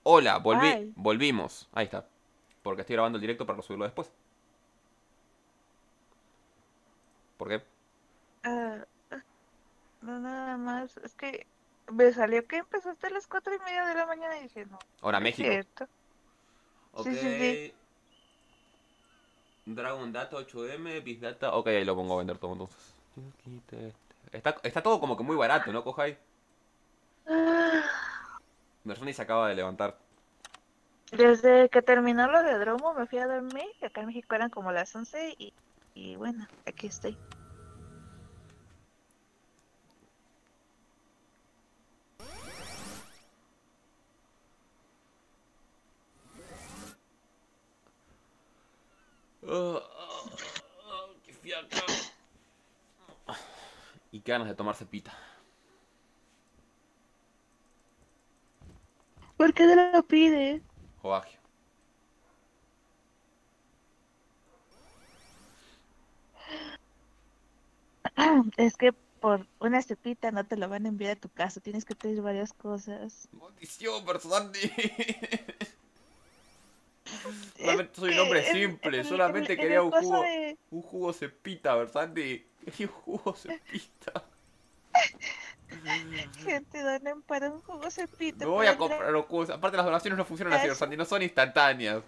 Hola, Ay, volvimos. Ahí está. Porque estoy grabando el directo para subirlo después. ¿Por qué? ah, no nada más. Es que me salió que empezaste a las 4:30 de la mañana y dije, no, Ahora no es México. cierto. Ok. Sí, sí, sí. Dragon Data 8M, Big Data. Ok, ahí lo pongo a vender todo entonces. Está todo como que muy barato, ¿no, Kohai? Ah, Mersoni se acaba de levantar. Desde que terminó lo de Dromo me fui a dormir. Acá en México eran como las 11 y bueno, aquí estoy. Qué fiaca. Y qué ganas de tomar cepita. ¿Por qué te lo pides? Joagio. Es que por una cepita no te lo van a enviar a tu casa. Tienes que pedir varias cosas. Maldición, Bersani. Es Solamente soy un hombre que simple. en Solamente en quería el un coso jugo. de... Un jugo cepita, Bersani. Quería un jugo cepita. que te donen para un jugo Me cepita voy para a entrar comprar los jugos. Aparte, las donaciones no funcionan a así, casa. Bersani. No son instantáneas.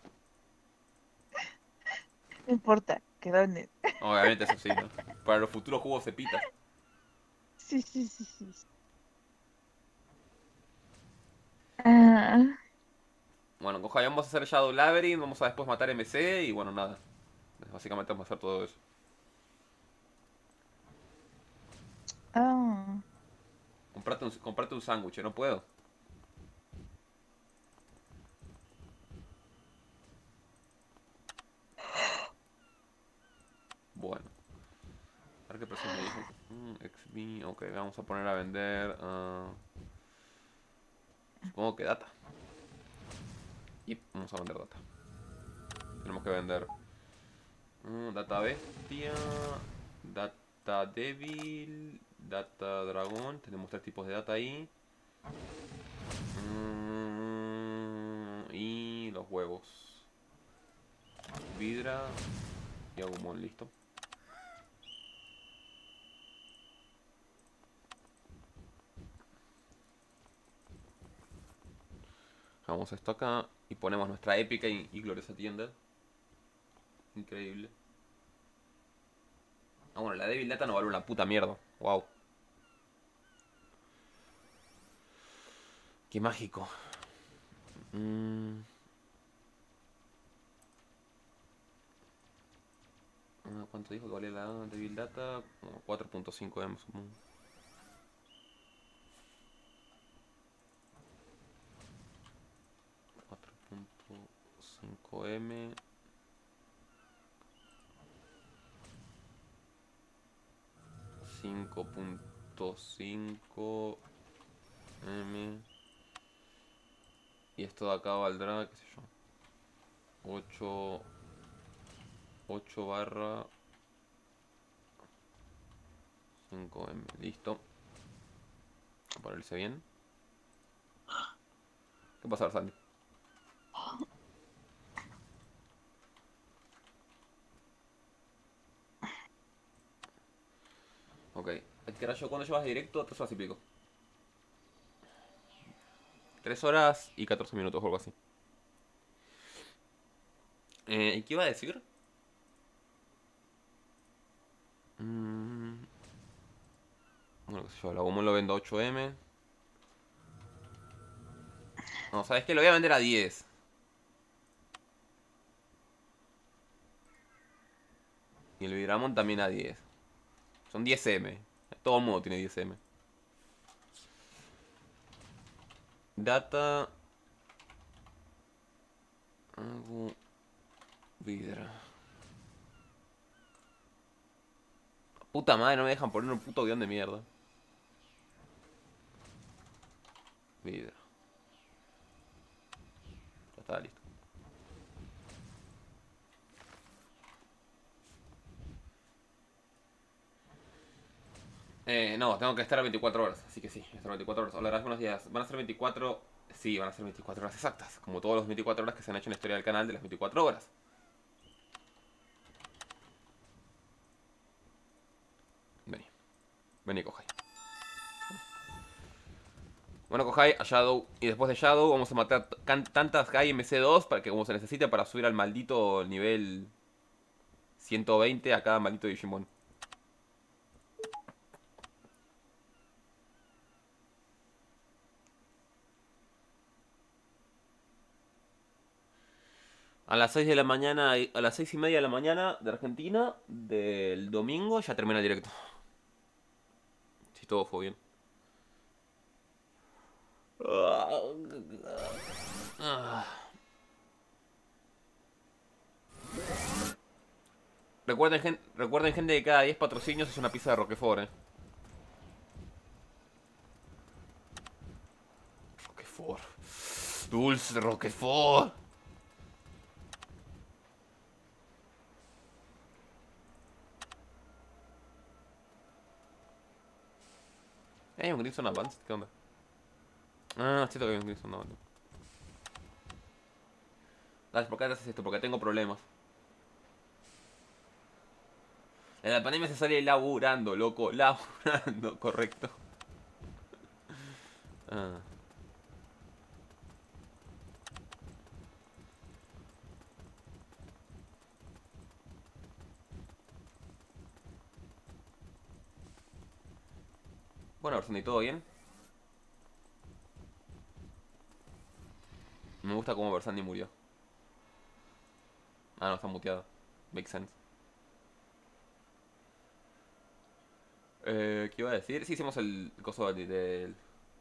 No importa, que donen. Obviamente, eso sí, ¿no? Para los futuros jugos cepitas. Sí, sí, sí, sí. Ah, Bueno, coja, vamos a hacer Shadow Labyrinth. Vamos a después matar MC. Y bueno, nada. Básicamente vamos a hacer todo eso. ah. Comprate un sándwich, no puedo. Bueno, a ver qué precios me dijo. XB, ok, vamos a poner a vender. Supongo que data. Y vamos a vender data. Tenemos que vender data bestia, data débil, data dragón. Tenemos tres tipos de data ahí. Y los huevos. Vidra y Agumon, listo. Dejamos esto acá y ponemos nuestra épica y gloriosa tienda. Increíble. Ah, bueno, la débil data no vale una puta mierda. Wow. Qué mágico. Mm, ¿Cuánto dijo que valía la débil data? Como 4.5 M, supongo. 4.5 M. 5.5 M. Y esto de acá valdrá, qué sé yo. 8, 8 barra 5 M. Listo. A ponerse bien. ¿Qué pasa, Sandy? Ok. ¿Cuándo llevas directo? 3 horas y pico. 3 horas y 14 minutos o algo así. ¿Y qué iba a decir? Mm, bueno, qué sé yo, la Gomón lo vendo a 8M. No, ¿sabes qué? Lo voy a vender a 10. Y el Vidramon también a 10. Son 10M. Todo el mundo tiene 10M. Data. Algo. Vidra. Puta madre, no me dejan poner un puto guión de mierda. Vidra. Ya está listo. No, tengo que estar 24 horas. Así que sí, estar 24 horas. Hola, buenos días. Van a ser 24 Sí, van a ser 24 horas exactas. Como todos los 24 horas que se han hecho en la historia del canal de las 24 horas. Vení. Vení, Kohai. Bueno, Kohai, a Shadow. Y después de Shadow vamos a matar tantas Kai MC2 para que como se necesite para subir al maldito nivel 120 a cada maldito Digimon. A las 6 de la mañana, a las 6:30 de la mañana de Argentina, del domingo, ya termina el directo. Si todo fue bien. Recuerden, gente, que cada 10 patrocinios es una pizza de Roquefort, Roquefort. Dulce de Roquefort. ¿Hay un Crimson Advanced? ¿Qué onda? Ah, siento que hay un Crimson Advanced. ¿Por qué haces esto? Porque tengo problemas. En la pandemia se sale laburando, loco. Laburando, correcto. Ah. Bueno, Bersandi, ¿todo bien? Me gusta cómo Bersandi murió. Ah, no, está muteado. Makes sense. ¿Qué iba a decir? Sí, hicimos el coso del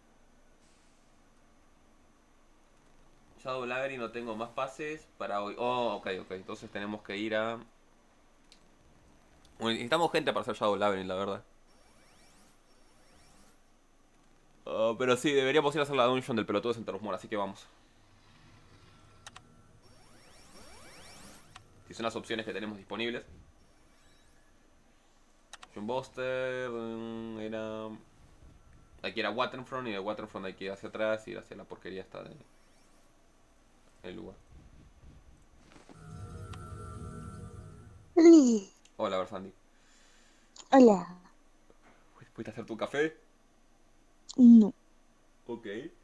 Shadow Labyrinth. No tengo más pases para hoy. Oh, ok. Entonces tenemos que ir a... Bueno, necesitamos gente para hacer Shadow Labyrinth, la verdad. Pero sí, deberíamos ir a hacer la dungeon del pelotudo de Santa Rumor, así que vamos. Si son las opciones que tenemos disponibles. John Buster era... Aquí era Waterfront, y de Waterfront hay que ir hacia atrás y ir hacia la porquería esta de... el lugar. Hola, Bersandi. Hola. ¿Fuiste a hacer tu café? No. Ok.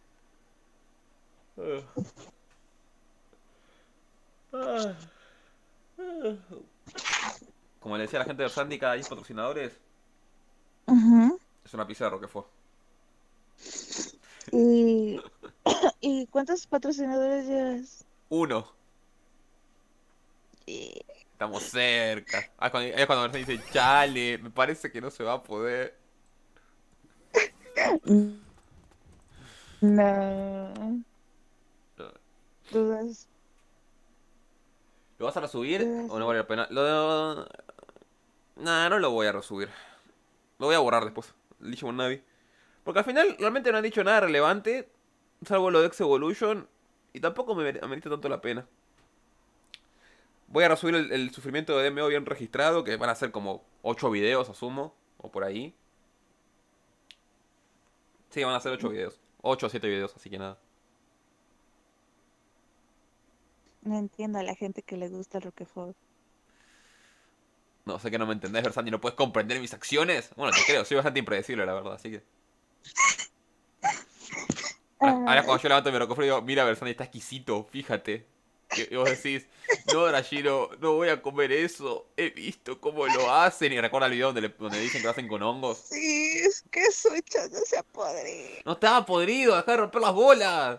Como le decía a la gente de Bersandi, cada 10 patrocinadores es una pizza de Roquefort. ¿Y, ¿y cuántos patrocinadores llevas? 1. Y- Estamos cerca. Es cuando Bersandi dice, chale, me parece que no se va a poder. No. Dudas. ¿Lo vas a resubir Dudas. o no vale la pena? Nah, no lo voy a resubir. Lo voy a borrar después. Digimon Navi. Porque al final realmente no han dicho nada relevante. Salvo lo de X Evolution. Y tampoco me amerita tanto la pena. Voy a resubir el sufrimiento de DMO bien registrado. Que van a ser como 8 videos, asumo. O por ahí. Sí, van a ser 8 videos. 8 o 7 videos, así que nada. No entiendo a la gente que le gusta el Roquefort. No sé que no me entendés, Versandi. ¿No puedes comprender mis acciones? Bueno, te creo. Soy bastante impredecible, la verdad. Así que... Ahora cuando yo levanto mi Roquefort digo, mira, Versandi está exquisito, fíjate. Y vos decís, no, Drashiro, no voy a comer eso. He visto cómo lo hacen. Y recuerda el video donde dicen que lo hacen con hongos. Sí, es que su hecho no se podrido. No estaba podrido, dejá de romper las bolas.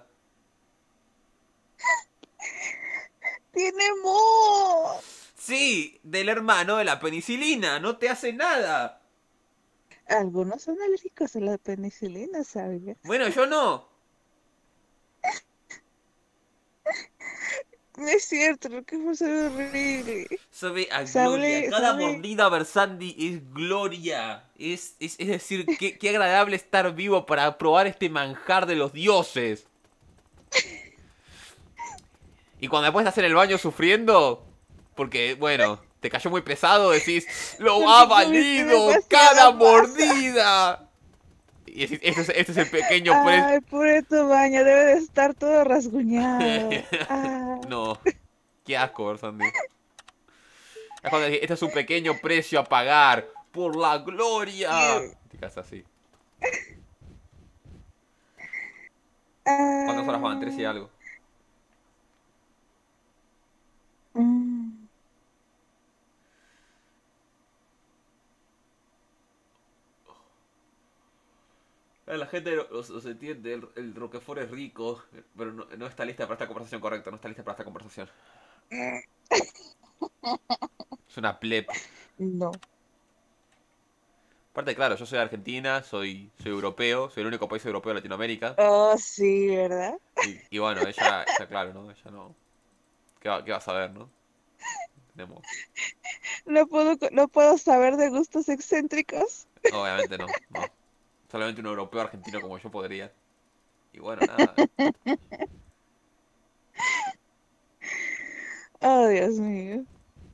Tiene moho. Sí, del hermano de la penicilina, no te hace nada. Algunos son alérgicos a la penicilina, ¿sabías? Bueno, yo no. No es cierto, lo que fue horrible. Sabe a gloria. Sabe, Cada sabe. mordida, Versandi, es gloria. Es decir, qué agradable estar vivo para probar este manjar de los dioses. Y cuando después estás en el baño sufriendo, porque, bueno, te cayó muy pesado, decís, ¡lo ha valido cada mordida! Este es el pequeño precio. Ay, pobre tu baño, debe de estar todo rasguñado. Ah, No, qué asco, Sandy. Es cuando dije, este es un pequeño precio a pagar por la gloria. Te quedas así. ¿Cuántas horas van? Tres y ah, algo. mm, La gente los entiende, el Roquefort es rico, pero no está lista para esta conversación, correcto, no está lista para esta conversación. Es una pleb. no. Aparte, claro, yo soy de Argentina, soy europeo, soy el único país europeo de Latinoamérica. Oh, sí, ¿verdad? Y bueno, ella, claro, ¿no? Ella no. Qué va a saber, no? Tenemos. No puedo saber de gustos excéntricos. Obviamente no. Solamente un europeo argentino como yo podría. Y bueno, nada. Oh, Dios mío.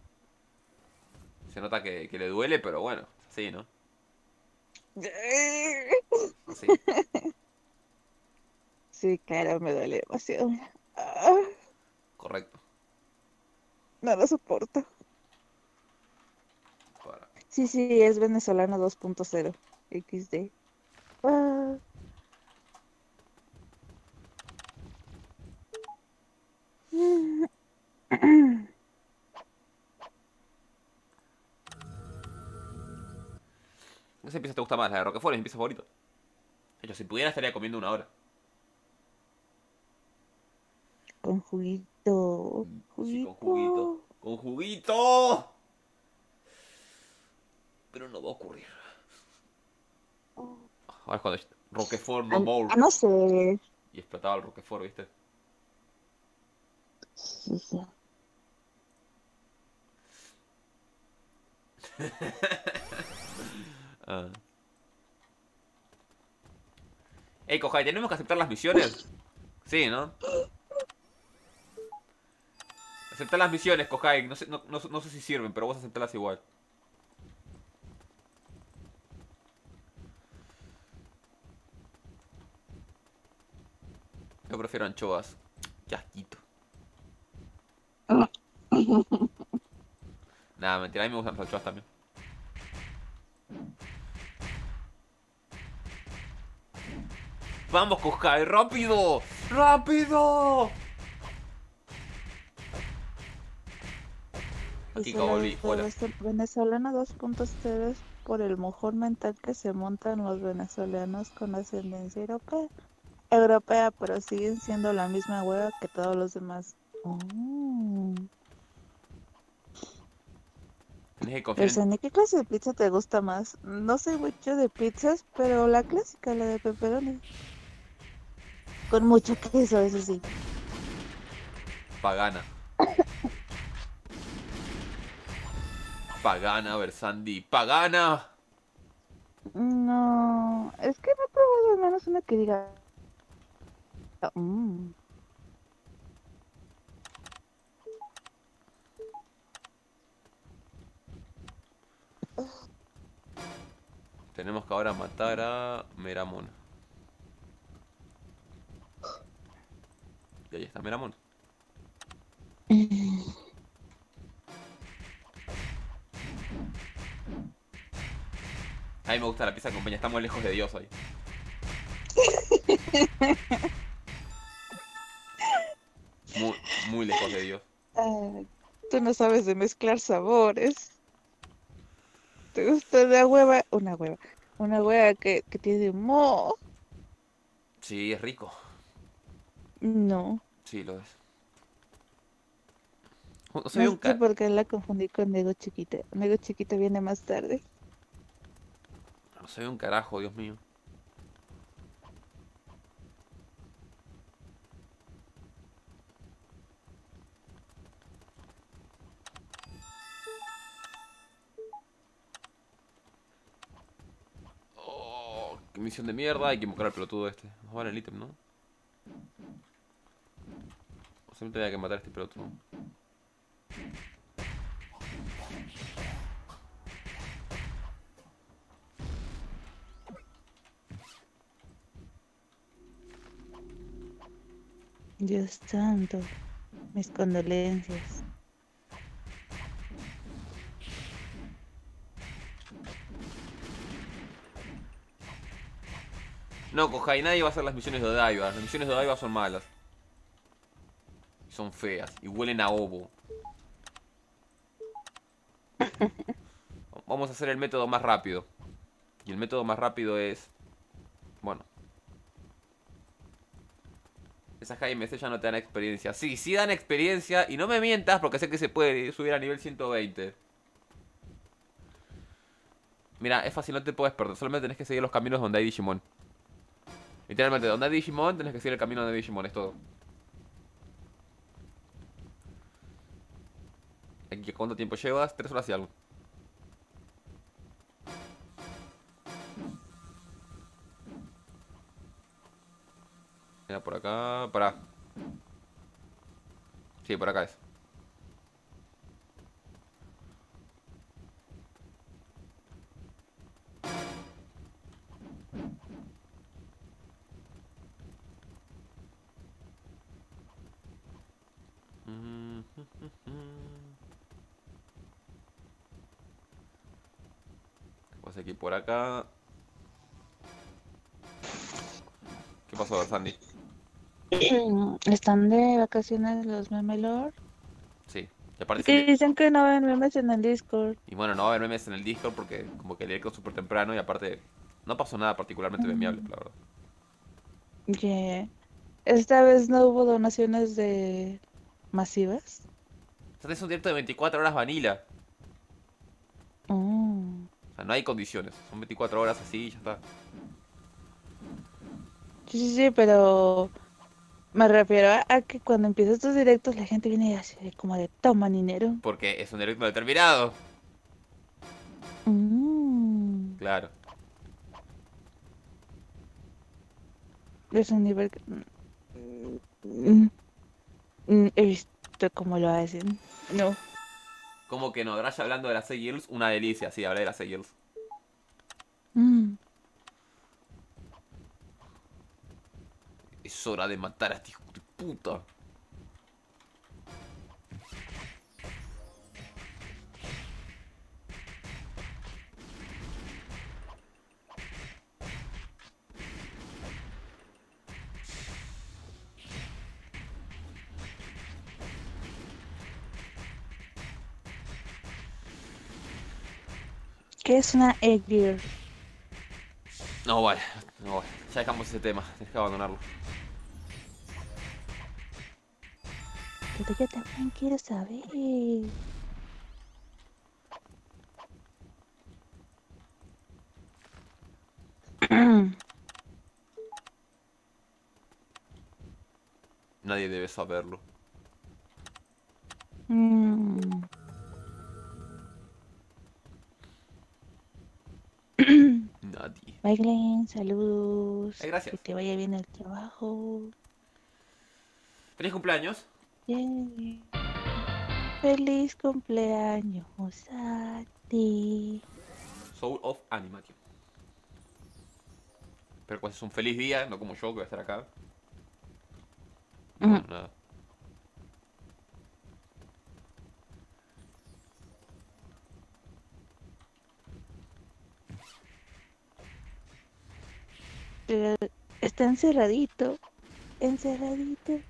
Se nota que le duele, pero bueno, así, ¿no? Así. Sí, claro, me duele demasiado. Ah, Correcto. no lo soporto. Para. Sí, sí, es venezolano 2.0. XD. Ah, ¿Qué pizza te gusta más? La de Roquefort es mi pizza favorita. De hecho, si pudiera estaría comiendo una hora. con juguito. Sí, con juguito. Juguito. ¡Con juguito! Pero no va a ocurrir. Ahora es cuando Roquefort no more. No sé. Y explotaba el Roquefort, ¿viste? Sí, sí. Ah. Ey, Kohai, ¿tenemos que aceptar las misiones? Sí, ¿no? Aceptar las misiones, Kohai. No sé si sirven, pero vos aceptarlas igual. Yo prefiero anchoas. Qué asquito. Nada, mentira, a mí me gustan las anchoas también. ¡Vamos, Kohai! ¡Rápido! ¡Rápido! Aquí Dice como la volví. Hola. venezolana 2.0 es por el mojón mental que se montan los venezolanos con ascendencia europea, pero siguen siendo la misma hueva que todos los demás. Oh. Tenés que confiar en... Persona, ¿qué clase de pizza te gusta más? No soy mucho de pizzas, pero la clásica, la de pepperoni. Con mucho queso, eso sí. Pagana. Pagana, Versandi. ¡Pagana! No, es que no he probado al menos una que diga. "Mm". Tenemos que ahora matar a Meramon. Y ahí está Meramon. A mí me gusta la pizza con peña. Estamos lejos de Dios hoy. Muy lejos de Dios. Ah, tú no sabes de mezclar sabores. ¿Te gusta la hueva? Una hueva que tiene moho. Sí, es rico. No, Sí, lo es. No se no ve un sé ca... por qué la confundí con Nego Chiquita. Nego Chiquita viene más tarde. No se ve un carajo, Dios mío. Oh, qué misión de mierda. Hay que invocar al pelotudo este. Nos vale el ítem, ¿no? O simplemente hay que matar a este pelotudo. Dios santo, mis condolencias. No, Kohai, nadie va a hacer las misiones de Odaiba. Las misiones de Odaiba son malas. Son feas. Y huelen a ovo. Vamos a hacer el método más rápido. Y el método más rápido es... Bueno. Esas KMC ya no te dan experiencia. Sí, sí dan experiencia. Y no me mientas porque sé que se puede subir a nivel 120. Mira, es fácil, no te puedes perder. Solamente tenés que seguir los caminos donde hay Digimon. Literalmente, donde hay Digimon, tenés que seguir el camino de Digimon, es todo. Aquí, ¿cuánto tiempo llevas? 3 horas y algo. Mira, por acá, para. Sí, por acá es. ¿Qué pasa aquí por acá? ¿Qué pasó, Sandy? ¿Están de vacaciones los Memelord? Sí, y aparte Que dicen que no ven memes en el Discord. y bueno, no va a haber memes en el Discord porque como que el directo es súper temprano y aparte no pasó nada particularmente memeable, Mm, la verdad. yeah. Esta vez no hubo donaciones de masivas. O sea, es un directo de 24 horas vanilla. Mm. O sea, no hay condiciones. Son 24 horas así y ya está. Sí, sí, sí, pero me refiero a que cuando empiezan estos directos la gente viene así de como de toma dinero. Porque es un directo determinado. Mm. Claro. Es un nivel que... Mm, he visto cómo lo hacen. No. Como que no, Grash hablando de las Girls, una delicia, sí, hablé de las Girls. Mm. Es hora de matar a este hijo de puta. ¿Qué es una Eggear? No, vale, no, vale. Ya dejamos ese tema, tienes que abandonarlo. Pero yo también quiero saber. Nadie debe saberlo. Mm. Nadie. Bye, saludos. Gracias. Que te vaya bien el trabajo. ¿Feliz cumpleaños? Yay. Feliz cumpleaños a ti. Soul of Animation. Espero que pases un feliz día, no como yo que voy a estar acá. Bueno, nada. Pero está encerradito. Encerradito.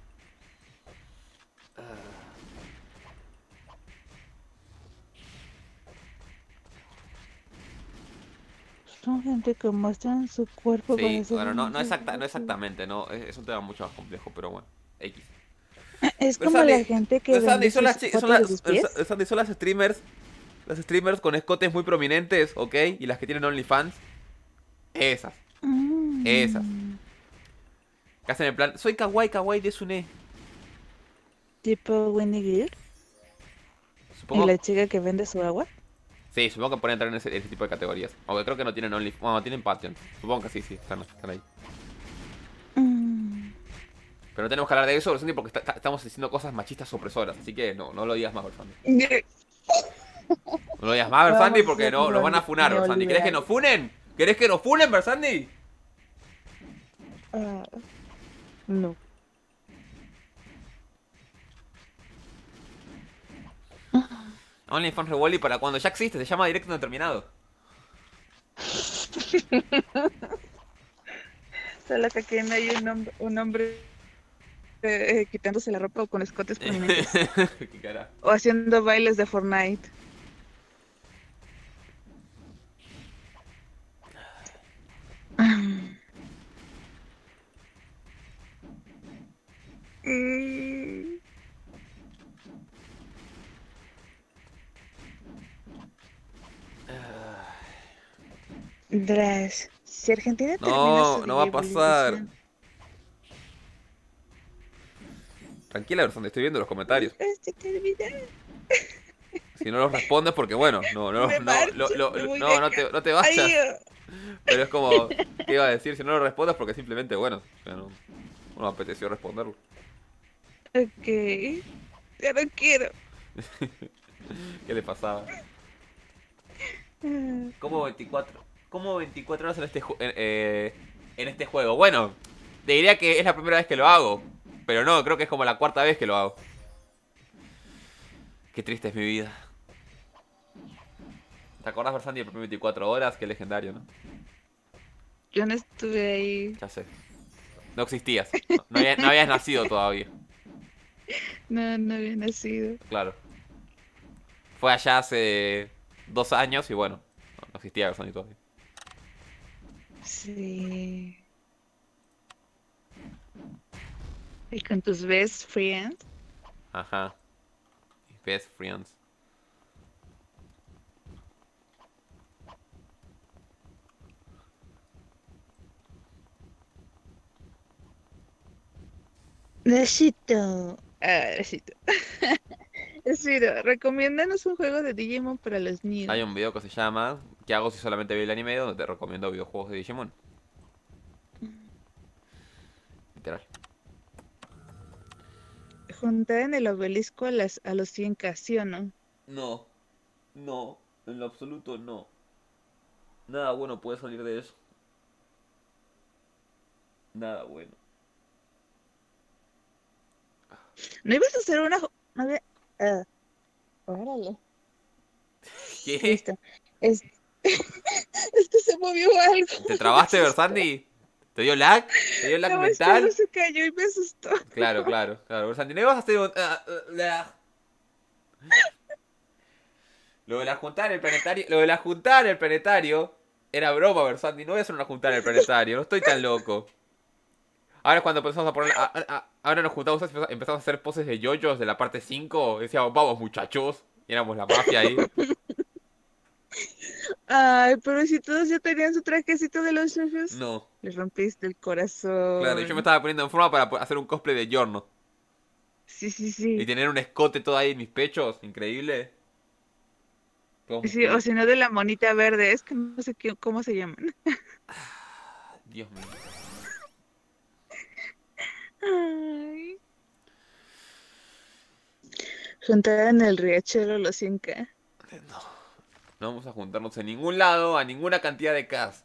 Son gente que muestran su cuerpo para Sí, hacer bueno, no, no, no anuncios. exactamente, no, es un tema mucho más complejo, pero bueno, X. Es Pero como la Sandy, gente que pero Sandy, vende son sus son fotos de sus pies. Sandy, son las streamers con escotes muy prominentes, ¿ok? Y las que tienen OnlyFans, esas, esas. Mm. Que hacen en plan, soy kawaii, kawaii de Sune. Tipo Winnie Gear. Y Supongo, la chica que vende su agua. sí, supongo que pueden entrar en ese tipo de categorías. Aunque creo que no tienen OnlyFans, bueno, tienen Patreon. Supongo que sí, sí, están ahí. Mm. Pero no tenemos que hablar de eso, Sandy, porque estamos diciendo cosas machistas opresoras. Así que no, no lo digas más, Sandy. No lo digas más, Sandy, Vamos a porque ser no, nos van a funar, Sandy. ¿Querés que nos neoliberales. funen? ¿Querés que nos funen, Sandy? Ah, no. OnlyFans Rewally para cuando ya existe, se llama Directo No Terminado. Solo que aquí no hay un hombre quitándose la ropa o con escotes prominentes. Qué cara. O haciendo bailes de Fortnite. Mm. Drash, si Argentina termina su No, no va a pasar. digitalización, Tranquila, Bersonde, estoy viendo los comentarios. este termina, Si no los respondes, porque bueno, me marcho, me voy de no, acá. no te vayas. Ay, Pero es como, ¿qué iba a decir? Si no lo respondes, porque simplemente, bueno, o sea, no me apeteció responderlo. ok, ya no quiero. ¿Qué le pasaba? Ah, ¿Cómo 24? ¿Cómo 24 horas en en este juego? Bueno, te diría que es la primera vez que lo hago. Pero no, creo que es como la cuarta vez que lo hago. Qué triste es mi vida. ¿Te acordás, Versandi, del primer 24 horas? Qué legendario, ¿no? yo no estuve ahí, Ya sé. No existías. No habías nacido todavía. no había nacido. Claro. Fue allá hace 2 años y bueno, no existía Versandi todavía. Sí. Y con tus best friends. Ajá. Mis best friends. Necesito. Necesito. Necesito. Recomiéndanos un juego de Digimon para los niños. Hay un video que se llama ¿Qué hago si solamente vi el anime? Donde te recomiendo videojuegos de Digimon. Literal. Juntar en el obelisco a los 100K, ¿sí o no? No, no, en lo absoluto no. Nada bueno puede salir de eso. Nada bueno. ¿No ibas a hacer una... A ver, órale. ¿Qué? Listo. Es... es que se movió algo. ¿Te Me trabaste, asustó. Versandi? ¿Te dio lag? ¿Te dio lag No, es que algo mental? se cayó y me asustó. Claro, claro, claro. Versandi, no ibas a hacer un... Lo de la juntada en el planetario... Lo de la juntada en el planetario... Era broma, Versandi. No voy a hacer una juntada en el planetario. No estoy tan loco. Ahora es cuando empezamos a poner... ahora nos juntamos, empezamos a hacer poses de yoyos de la parte 5. Decíamos, vamos muchachos. Y éramos la mafia ahí. Ay, pero si todos ya tenían su trajecito de los jefes, No. les rompiste el Claro, yo me corazón. estaba poniendo en forma para hacer un cosplay de Giorno. Sí, sí, Y sí. tener un escote todo ahí en mis pechos. Increíble. Todos Sí, o musculosos. si no de la monita verde, es que no sé cómo se llaman. Dios mío. Ay. Juntar en el riachuelo los 100K. No. No vamos a juntarnos en ningún lado a ninguna cantidad de Ks.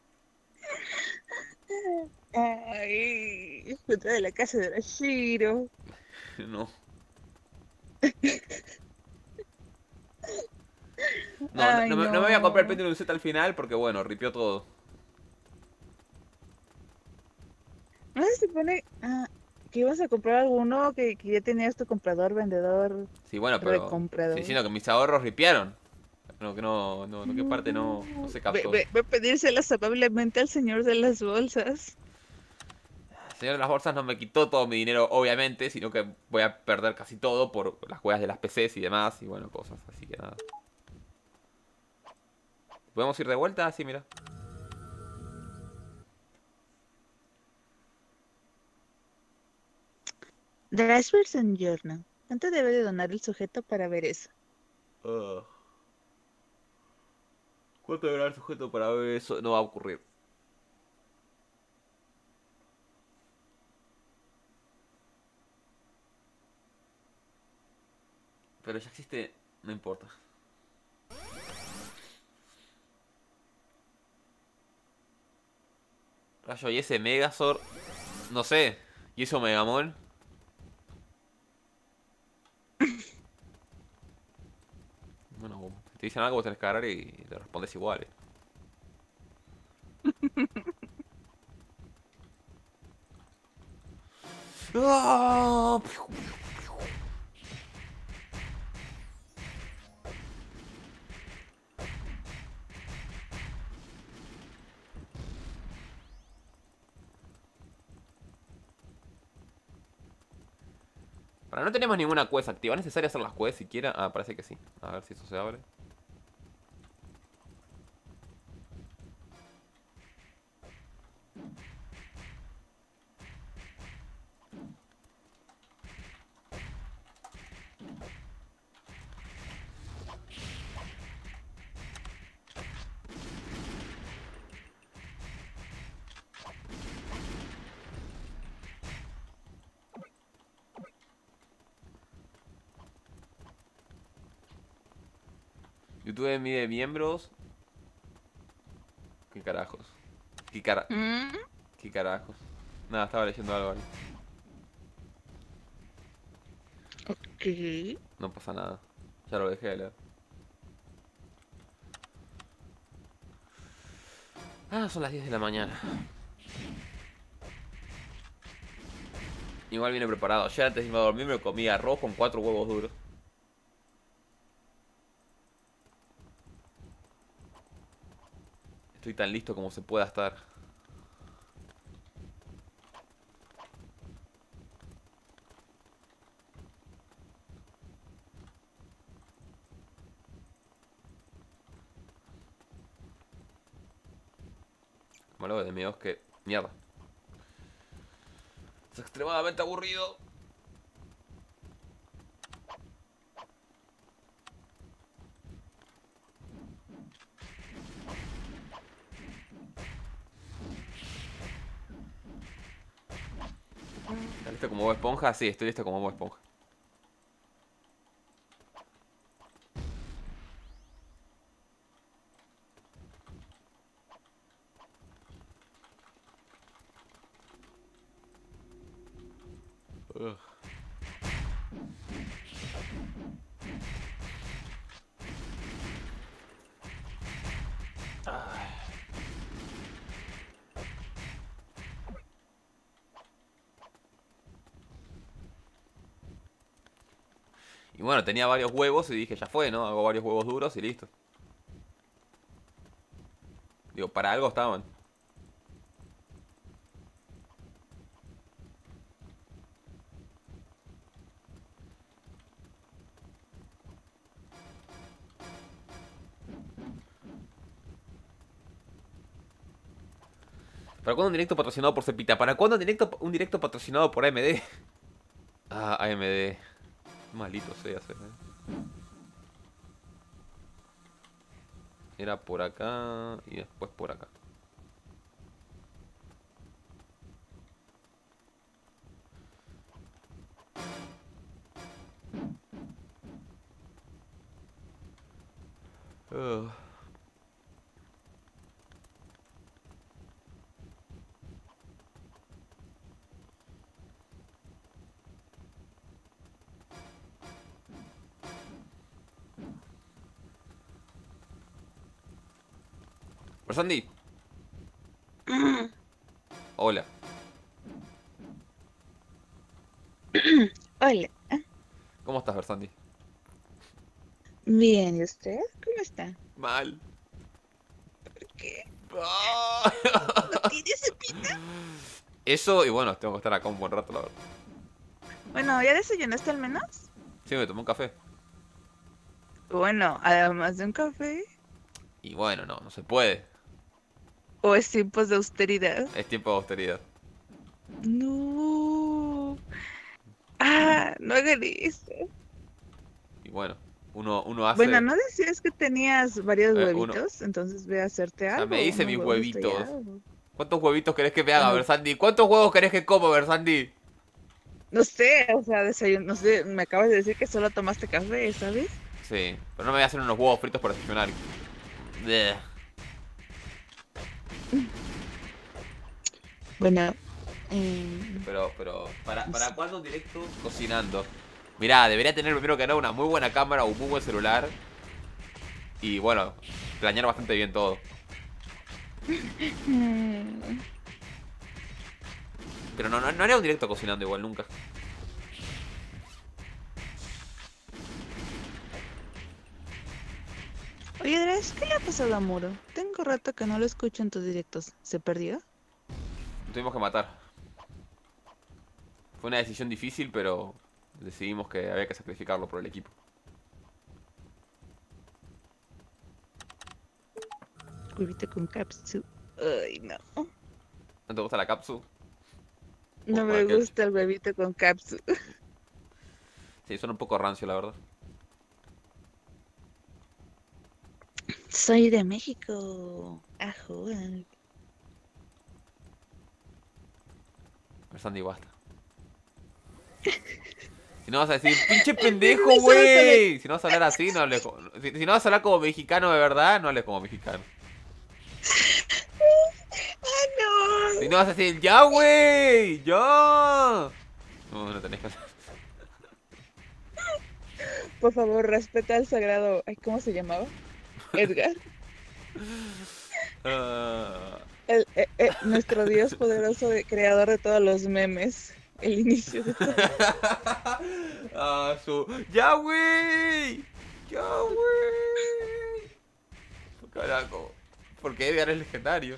Ay, juntar de la casa de Rashiro. No. No, Ay, no me voy a comprar el no. Pendulum Z al final porque bueno, ripió todo. No se supone que ibas a comprar alguno que ya tenías tu comprador, vendedor, Sí, bueno, pero estoy recomprador. diciendo que mis ahorros ripiaron. No, que parte no No. se captó. Ve a pedírselas amablemente al señor de las bolsas. El señor de las bolsas no me quitó todo mi dinero, obviamente, sino que voy a perder casi todo por las juegas de las PCs y demás, y bueno, cosas, así que nada. ¿Podemos ir de vuelta? Sí, mira. Drashverson Journal. ¿Cuánto debe de donar el sujeto para ver eso? Ah, ¿cuánto deberá el sujeto para ver eso? No va a ocurrir. Pero ya existe, no importa. Rayo, y ese Megazord, no sé. ¿Y eso Megamon? Te dicen algo, vos tenés que agarrar y le respondes igual. ¡Ah! Para, no tenemos ninguna quest activa. ¿Es necesario hacer las quests siquiera? Ah, parece que sí. A ver si eso se abre. YouTube mide miembros. ¿Qué carajos? ¿Mm? ¿Qué carajos? Nada, estaba leyendo algo ahí. Ok. No pasa nada. Ya lo dejé de leer. Ah, son las 10 de la mañana. Igual viene preparado. Ayer antes de irme a dormir me comí arroz con 4 huevos duros. Estoy tan listo como se pueda estar. Malo de miedo es que... Mierda. Es extremadamente aburrido. ¿Estás listo como Bob Esponja? Sí, estoy listo como Bob Esponja. Ugh. Y bueno, tenía varios huevos y dije, ya fue, ¿no? Hago varios huevos duros y listo. Digo, para algo estaban. ¿Para cuándo un directo patrocinado por Cepita? ¿Para cuándo un directo patrocinado por AMD? Ah, AMD. Maldito sea, Era por acá y después por acá. Ugh. Sandy, hola. Hola. ¿Cómo estás, Versandi? Bien, ¿y usted? ¿Cómo está? Mal. ¿Por qué? Ah. ¿No tiene cepita? Eso, y bueno, tengo que estar acá un buen rato, la verdad. Bueno, ¿ya desayunaste al menos? Sí, me tomé un café. Bueno, además de un café. Y bueno, no se puede. ¿O es tiempos de austeridad? Es tiempo de austeridad. No. Ah, no hagan eso. Y bueno, uno hace... Bueno, ¿no decías que tenías varios uno... huevitos? Entonces ve a hacerte Ya me algo, hice unos mis huevos huevitos. estrellados. ¿Cuántos huevitos querés que me haga, Unos- Versandi? ¿Cuántos huevos querés que coma, Versandi? No sé, o sea, desayuno, no sé, me acabas de decir que solo tomaste café, ¿sabes? Sí, pero no me voy a hacer unos huevos fritos para desayunar. Bleh. Bueno, Pero, ¿para cuándo un directo cocinando? Mirá, debería tener primero que nada una muy buena cámara o un muy buen celular. Y bueno, planear bastante bien todo. Pero no haría un directo cocinando igual, nunca. Oye, Dres, ¿qué le ha pasado a Muro? Tengo rato que no lo escucho en tus directos. ¿Se perdió? Lo tuvimos que matar. Fue una decisión difícil, pero decidimos que había que sacrificarlo por el equipo. Huevito con capsu. Ay, no. ¿No te gusta la capsu? No Para me que... gusta el huevito con capsu. Sí, suena un poco rancio, la verdad. Soy de México. Ajo. Pero Sandy, basta. Si no vas a decir, pinche pendejo, Solo con el- güey. Si no vas a hablar así, no hables como... Si no vas a hablar como mexicano de verdad, no hables como mexicano. ¡Ah, no! Si no vas a decir, ya, güey, ya. No tenés que hacer. Por favor, respeta al sagrado. Ay, ¿cómo se llamaba? Edgar. Ah, Nuestro Dios poderoso, creador de todos los memes. El inicio de todo. ah, ¡ya, güey! ¡Ya, güey! Carajo. Porque Edgar es legendario.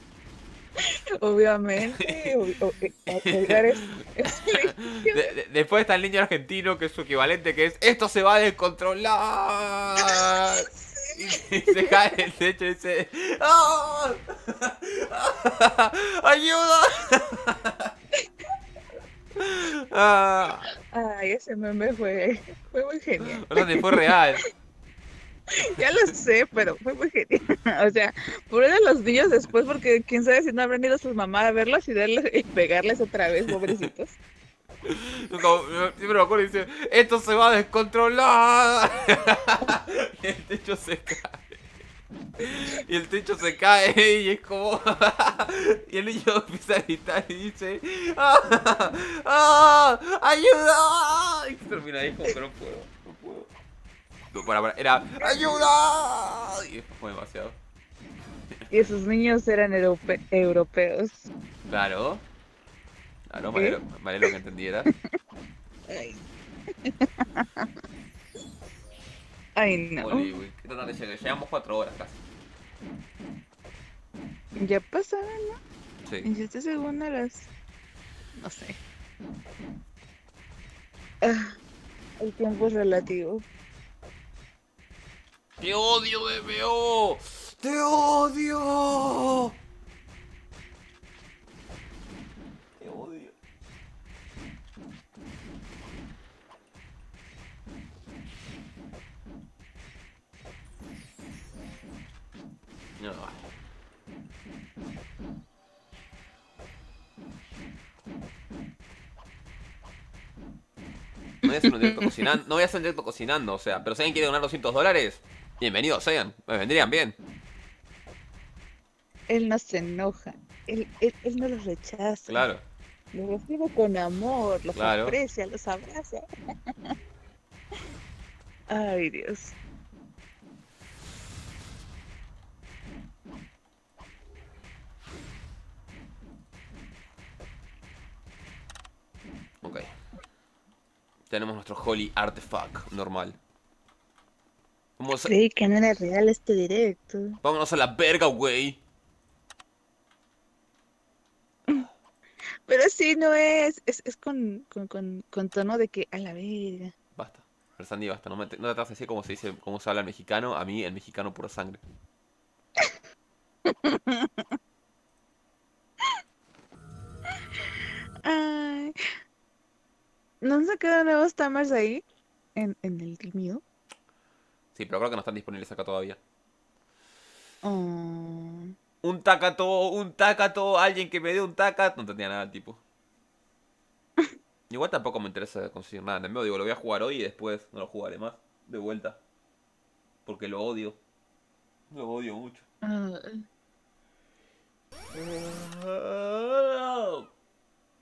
Obviamente. Edgar es Después está el niño argentino, que es su equivalente, que es ¡esto se va a descontrolar! Y se cae del techo y dice ¡ah! ¡Ayuda! Ah, Ay, ese meme fue muy genial. o sea, ni fue real. Ya lo sé, pero fue muy genial. O sea, por de los niños después, porque quién sabe si no habrán ido sus mamás a verlos y pegarles otra vez, pobrecitos. Siempre me acuerdo y dice ¡esto se va a descontrolar! Y el techo se cae. Y el techo se cae y es como... Y el niño empieza a gritar y dice ¡ah! ¡Ah! ¡Ayuda! Y termina ahí como que no puedo. No puedo. No, para, era ¡ayuda! Y fue demasiado. Y esos niños eran europeos. Claro. Claro, ¿Qué? vale lo que entendiera. Ay, ay, no. Uy, qué tarde llegué. Llevamos 4 horas casi. Ya pasaron, ¿no? Sí. Hiciste según a las... No sé. Ah, el tiempo es relativo. ¡Te odio, BBO! ¡Te odio! Te odio. No. No voy a hacer un directo cocinando. No voy a hacer un directo cocinando, o sea. Pero si alguien quiere donar $200, bienvenidos sean. Me vendrían bien. Él no se enoja. Él no los rechaza. Claro, Los recibe con amor, los claro. aprecia, los abraza. Ay, Dios. Ok. Tenemos nuestro Holy Artifact normal. Vamos a... Creí que no era real este directo. Vámonos a la verga, güey. Pero sí, no es. Es con tono de que a la verga. Basta. Pero Sandy, basta. No te trates de decir cómo se dice, cómo se habla el mexicano. A mí, el mexicano pura sangre. Ay. ¿No han sacado nuevos tamers ahí? En el mío. Sí, pero creo que no están disponibles acá todavía. Oh. Un tacato, alguien que me dé un tacat. No entendía nada el tipo. Igual tampoco me interesa conseguir nada en el medio. Digo, lo voy a jugar hoy y después no lo jugaré más. De vuelta. Porque lo odio. Lo odio mucho. Ah.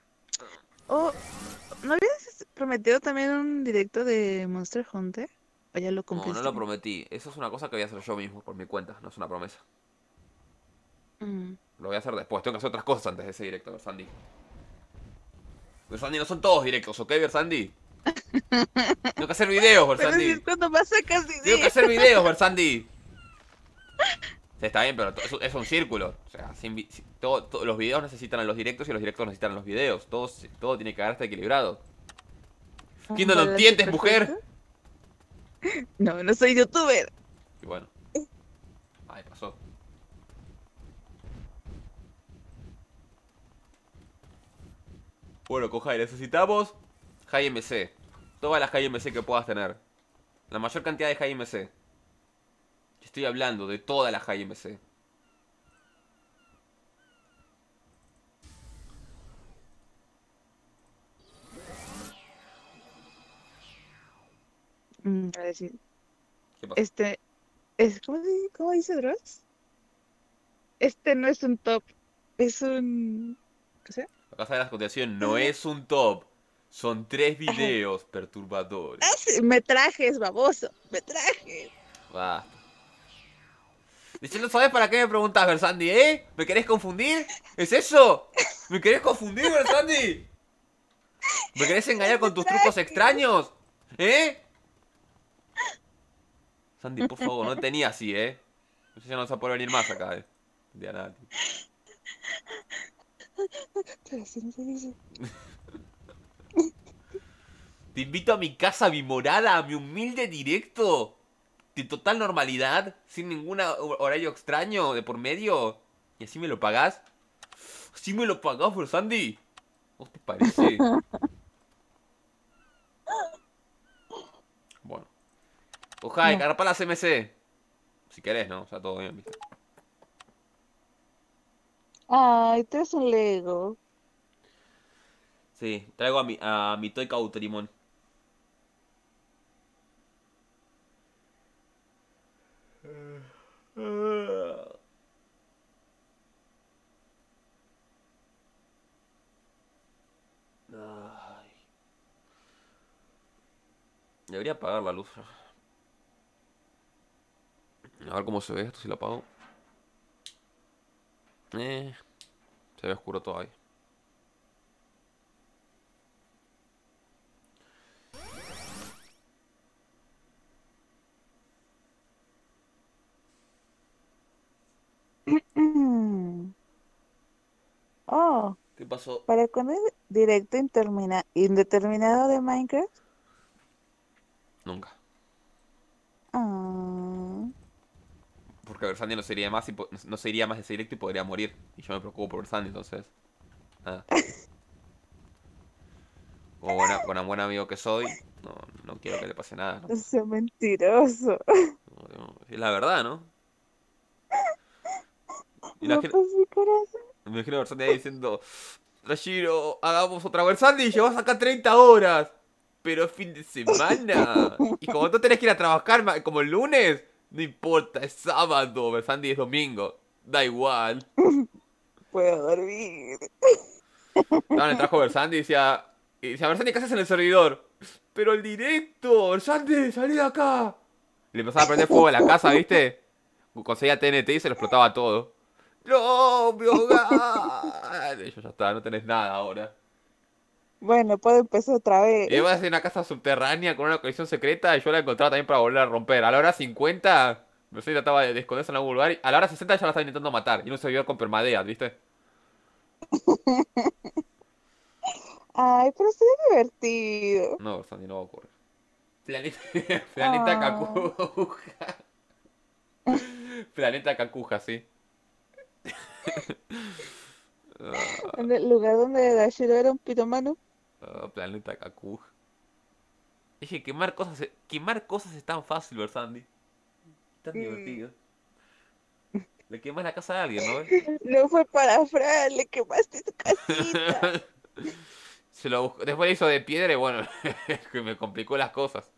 Oh, ¿no habías prometido también un directo de Monster Hunter? ya lo No, no lo cumpliste? prometí. Eso es una cosa que voy a hacer yo mismo, por mi cuenta. No es una promesa. Mm. Lo voy a hacer después. Tengo que hacer otras cosas antes de ese directo, Versandi. Versandi, no son todos directos, ¿ok, Versandi? Tengo que hacer videos, Pero si Versandi. es cuando más sacas Tengo que dinero. hacer videos, Versandi. Sí, está bien, pero es un círculo. O sea, los videos necesitan a los directos y los directos necesitan a los videos. Todo tiene que estar equilibrado. ¿Quién Un no lo balance entiendes, mujer? perfecto. No, no soy youtuber. Y bueno. Ay, pasó. Bueno, Kohai, necesitamos High MC. Todas las High MC que puedas tener. La mayor cantidad de High MC. Estoy hablando de todas las High MC. A decir, ¿Qué pasó? este, ¿cómo dice Dross? Este no es un top, es un, ¿qué sea? La casa de la continuación no es un top. Son 3 Ajá. videos perturbadores. Ah, sí, metrajes, baboso, metrajes. Basta. De hecho, ¿no sabes para qué me preguntas, Versandi, eh? ¿Me querés confundir? ¿Es eso? ¿Me querés confundir, Versandi? ¿Me querés engañar con tus trucos Metrajes. extraños? ¿Eh? Sandy, por favor, no tenía así, ¿eh? No sé si no vas a poder venir más acá, ¿eh? De nada, tío. Pero así no se dice. Te invito a mi casa, a mi morada, a mi humilde directo. De total normalidad, sin ningún horario extraño de por medio. ¿Y así me lo pagás? ¿Así me lo pagás, por Sandy? ¿No te parece? Bueno. Ojalá, No. carpa la CMC. Si querés, ¿no? O sea, todo bien, ¿viste? Ay, tú eres un Lego. Sí, traigo a mi Toy Cauterimon. Ay. Debería apagar la luz. A ver cómo se ve esto si lo apago. Se ve oscuro todavía. Oh, ¿Qué pasó? ¿para cuándo es directo indeterminado de Minecraft? Nunca. Ah, Porque Versandi no sería más no se iría más de ese directo y podría morir. Y yo me preocupo por Versandi, entonces. Nada. Como buena buen amigo que soy, no quiero que le pase nada, ¿no? no sea mentiroso. Es la verdad, ¿no? Imagina, Rompes mi corazón. me imagino a Versandi ahí diciendo: Rashiro, hagamos otra Versandi y llevas acá 30 horas. Pero es fin de semana. Y como tú tenés que ir a trabajar como el lunes, no importa, es sábado, Versandi es domingo. Da igual. Puedo dormir. Estaba en el trabajo de Versandi y decía, Versandi, ¿qué haces en el servidor? Pero el directo, Versandi, salí de acá. Le empezaba a prender fuego a la casa, ¿viste? Conseguía TNT y se lo explotaba todo. ¡No, mi hogar! Y yo, ya está, no tenés nada ahora. Bueno, puedo empezar otra Y iba a vez. hacer una casa subterránea con una colección secreta y yo la encontraba también para volver a romper. A la hora 50, Versandi trataba de esconderse en algún lugar y a la hora 60 ya la estaba intentando matar. Y un servidor con permadeath, ¿viste? Ay, pero sería divertido. No, Versandi, no va a ocurrir. Planeta, Planeta Ah, Cacuja. Planeta Cacuja, sí. en el lugar donde Dashiro era un piromano. Planeta Cacuja. Dije, quemar cosas es tan fácil, Versandi. Tan Mm, divertido. Le quemas la casa a alguien, ¿no? no fue para Fran, le quemaste su casita. Después le hizo de piedra y bueno, que me complicó las cosas.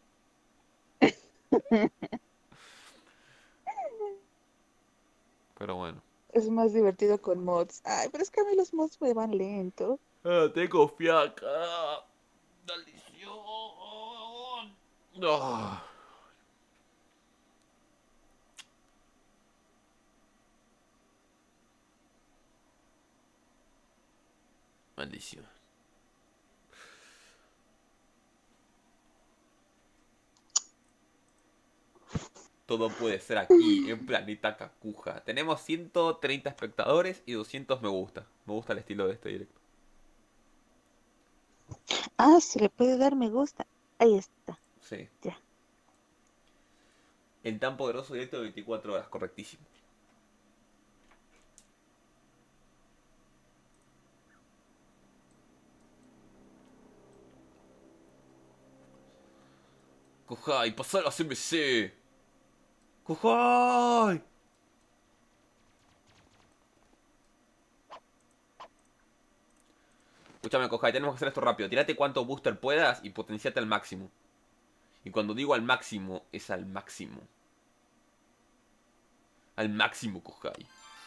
Pero bueno. Es más divertido con mods. Ay, pero es que a mí los mods me van lento. Tengo fiaca. Maldición. Ah. malísima. Todo puede ser aquí, en Planeta Kakuja. Tenemos 130 espectadores y 200 me gusta. Me gusta el estilo de este directo. Ah, se le puede dar me gusta. Ahí está. Sí. Ya. En tan poderoso directo de 24 horas, correctísimo. Kojai, pasá a la CMC. Kojai. Escúchame, Kojai, tenemos que hacer esto rápido. Tírate cuanto booster puedas y potenciate al máximo. Y cuando digo al máximo, es al máximo. Al máximo, Kojai.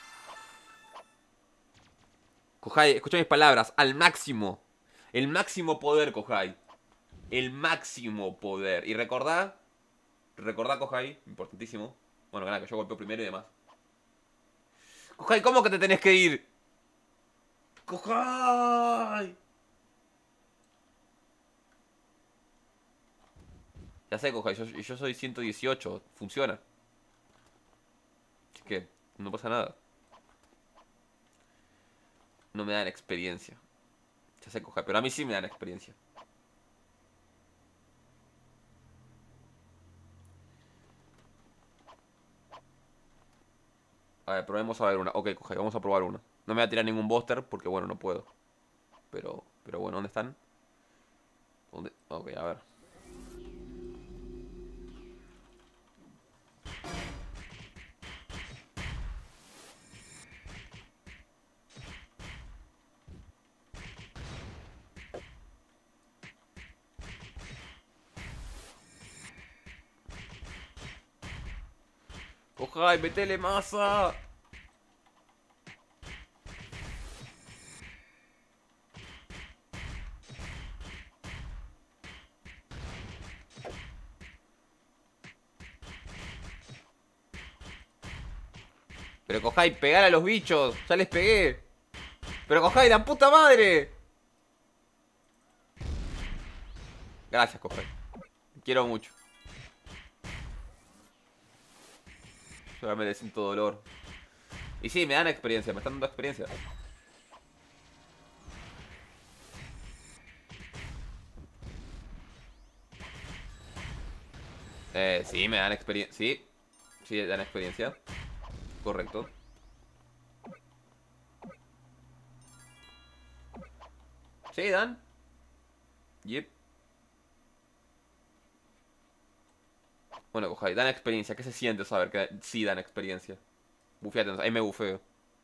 Kojai, escucha mis palabras. Al máximo. El máximo poder, Kojai. El máximo poder. Y recordá, Kojai, importantísimo. Bueno, nada, que yo golpeo primero y demás. Kojai, ¿cómo que te tenés que ir? Kojai. Ya sé, Kojai, yo soy 118. Funciona. Así que no pasa nada. No me dan experiencia. Ya sé, Kojai, pero a mí sí me dan experiencia. A ver, probemos a ver una. Ok, Kojai, vamos a probar una. No me voy a tirar ningún booster porque, bueno, no puedo. Pero bueno, ¿dónde están? ¿Dónde? Ok, a ver. Kojai, metele masa. Pero Kojai, pegar a los bichos. Ya les pegué. Pero Kojai, la puta madre. Gracias, Kojai. Te quiero mucho. Yo ya me siento dolor. Y sí, me dan experiencia, me están dando experiencia. Sí, me dan experiencia. Sí, sí, dan experiencia. Correcto. Sí, dan. Yep. Bueno, Kojai, dan experiencia. ¿Qué se siente saber que sí dan experiencia? Bufeate, ahí me bufeo.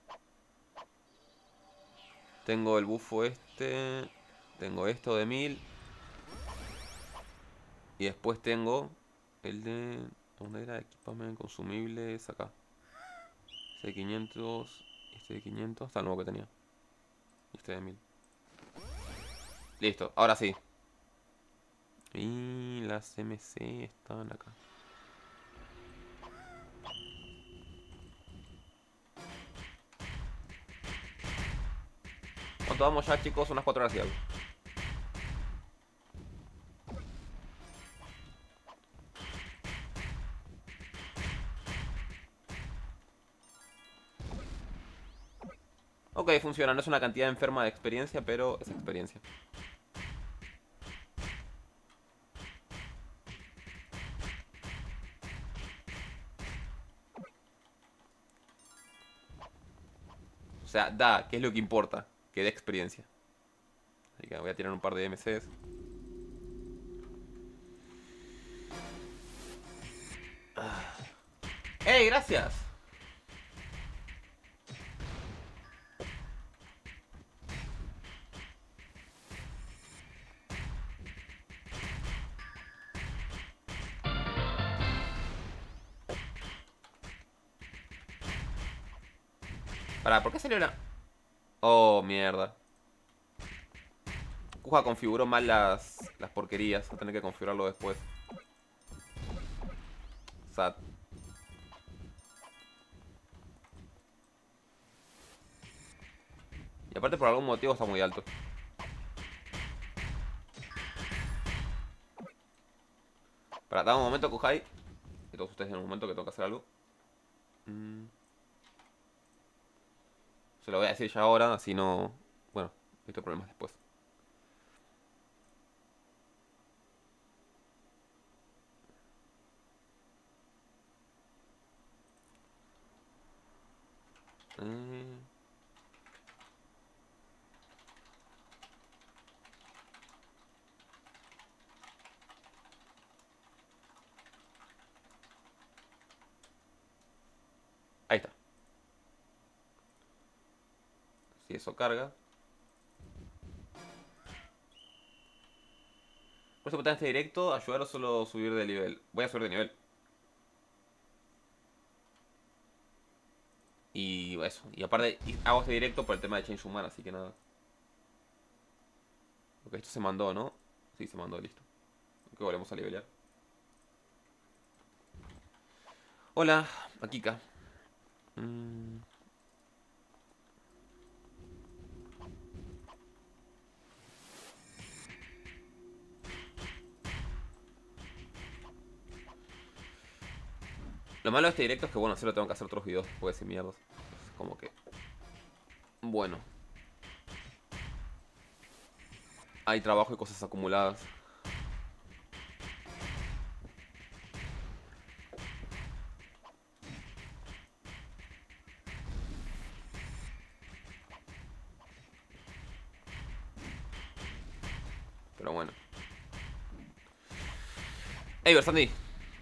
Tengo el bufo este. Tengo esto de 1000. Y después tengo el de... ¿Dónde era? Equipamiento consumibles. Acá. Este de 500. Este de 500. Hasta el nuevo que tenía. Y este de 1000. Listo, ahora sí. Y las MC están acá. ¿Cuánto vamos ya, chicos? Unas 4 horas y algo. Ok, funciona. No es una cantidad enferma de experiencia, pero es experiencia. O sea, da, que es lo que importa. Que dé experiencia. Así que voy a tirar un par de MCs. ¡Ey, gracias! Pará, ¿por qué salió la...? Oh, mierda. Kuja configuró mal las porquerías. Voy a tener que configurarlo después. Sad. Y aparte por algún motivo está muy alto. Para, dame un momento, Kuhai. Que todos ustedes en un momento que tengo que hacer algo. Se lo voy a decir ya ahora, así no... Bueno, evito problemas después. Ahí está. Si eso carga. Por eso botar este directo, ayudar o solo subir de nivel. Voy a subir de nivel. Y eso. Y aparte hago este directo por el tema de Change Human, así que nada. Ok, esto se mandó, ¿no? Sí, se mandó, listo. Ok, volvemos a nivelear. Hola, Akika. Lo malo de este directo es que, bueno, solo tengo que hacer otros videos después de mierdas. Es como que... Bueno. Hay trabajo y cosas acumuladas. Pero bueno. Hey, Versandy.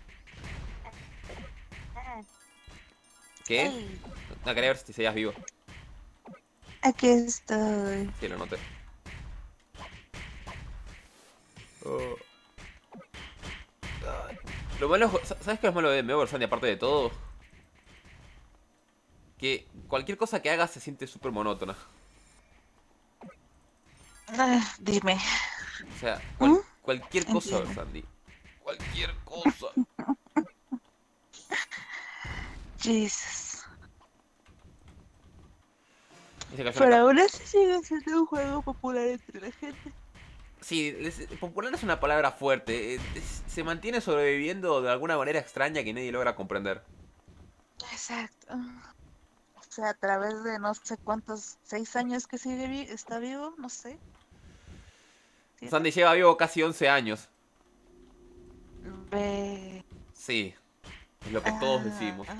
¿Qué? Hey, No, quería ver si seguías vivo. aquí estoy. Sí, lo noté. Oh. Lo malo es... ¿Sabes qué es malo de MMO, Versandy, aparte de todo? Que cualquier cosa que hagas se siente súper monótona. Dime. O sea, ¿Mm? cualquier cosa, Entiendo. Sandy. Cualquier cosa. Jesus. Y se cayó una Pero capa. aún así sigue siendo un juego popular entre la gente. Sí, popular es una palabra fuerte. Se mantiene sobreviviendo de alguna manera extraña que nadie logra comprender. Exacto. O sea, a través de no sé cuántos, 6 años que sigue está vivo, no sé. ¿7? Sandy lleva vivo casi 11 años. Ve. Sí, es lo que todos Ah, decimos.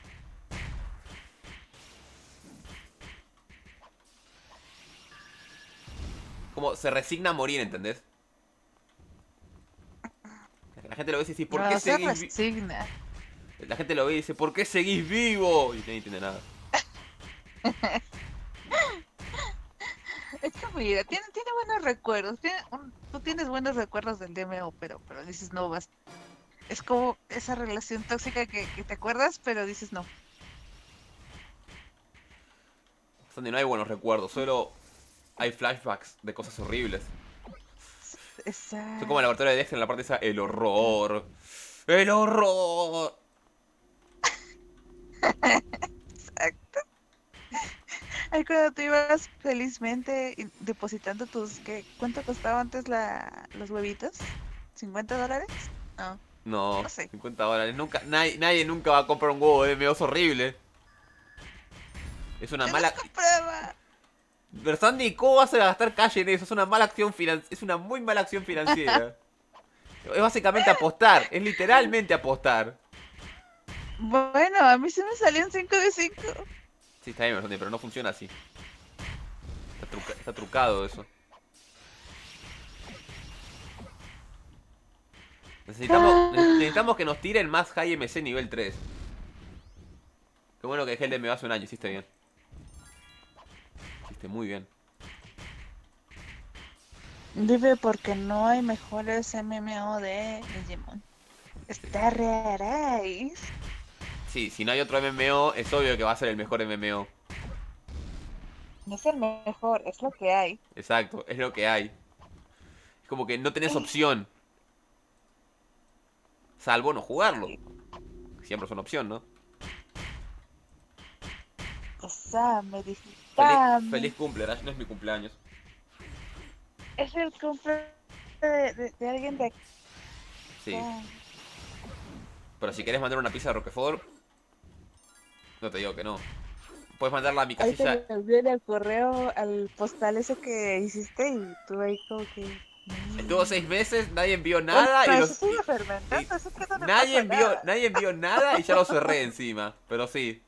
Como se resigna a morir, ¿entendés? La gente lo ve y dice, ¿por qué no se seguís resigna. La gente lo ve y dice, ¿por qué seguís vivo? Y nadie entiende nada. Es que mira, tiene buenos recuerdos. Tú tienes buenos recuerdos del DMO, pero dices no, basta. Es como esa relación tóxica que te acuerdas, pero dices no. Sandy, no hay buenos recuerdos, solo hay flashbacks de cosas horribles. Soy como el Exacto. laboratorio de Dexter en la parte esa, el horror. ¡El horror! Exacto. Ahí cuando tú ibas felizmente depositando ¿cuánto costaba antes los huevitos? ¿$50? No, no No, sé. $50. Nunca, nadie nunca va a comprar un huevo de MMO, es horrible. Es una Yo los mala... compraba. Pero Sandy, ¿cómo vas a gastar cash en eso? Es una mala acción financiera. Es una muy mala acción financiera. Es básicamente apostar. Es literalmente apostar. Bueno, a mí se me salían 5 de 5. Sí, está bien, Sandy, pero no funciona así. Está trucado eso. Necesitamos que nos tiren más High MC nivel 3. Qué bueno que dejé el DMO hace un año, hiciste bien. Hiciste muy bien. Vive porque no hay mejores MMO de Digimon. Está raráis. Sí, si no hay otro MMO, es obvio que va a ser el mejor MMO. No es el mejor, es lo que hay. Exacto, es lo que hay. Es como que no tenés opción. Salvo no jugarlo. Siempre es una opción, ¿no? Osame, Feliz, disfrutame. feliz cumple, Rash, no es mi cumpleaños. Es el cumple de alguien de Sí, acá. Pero si querés mandar una pizza de Roquefort, no te digo que no. Puedes mandarla a mi Ahí te casilla. lo envié en el correo al postal ese que hiciste y tú ahí como que... Estuvo 6 meses, nadie envió Bueno, nada eso sigue y fermentando, así que no le pasa nada. nadie envió nada y ya lo cerré encima. Pero sí,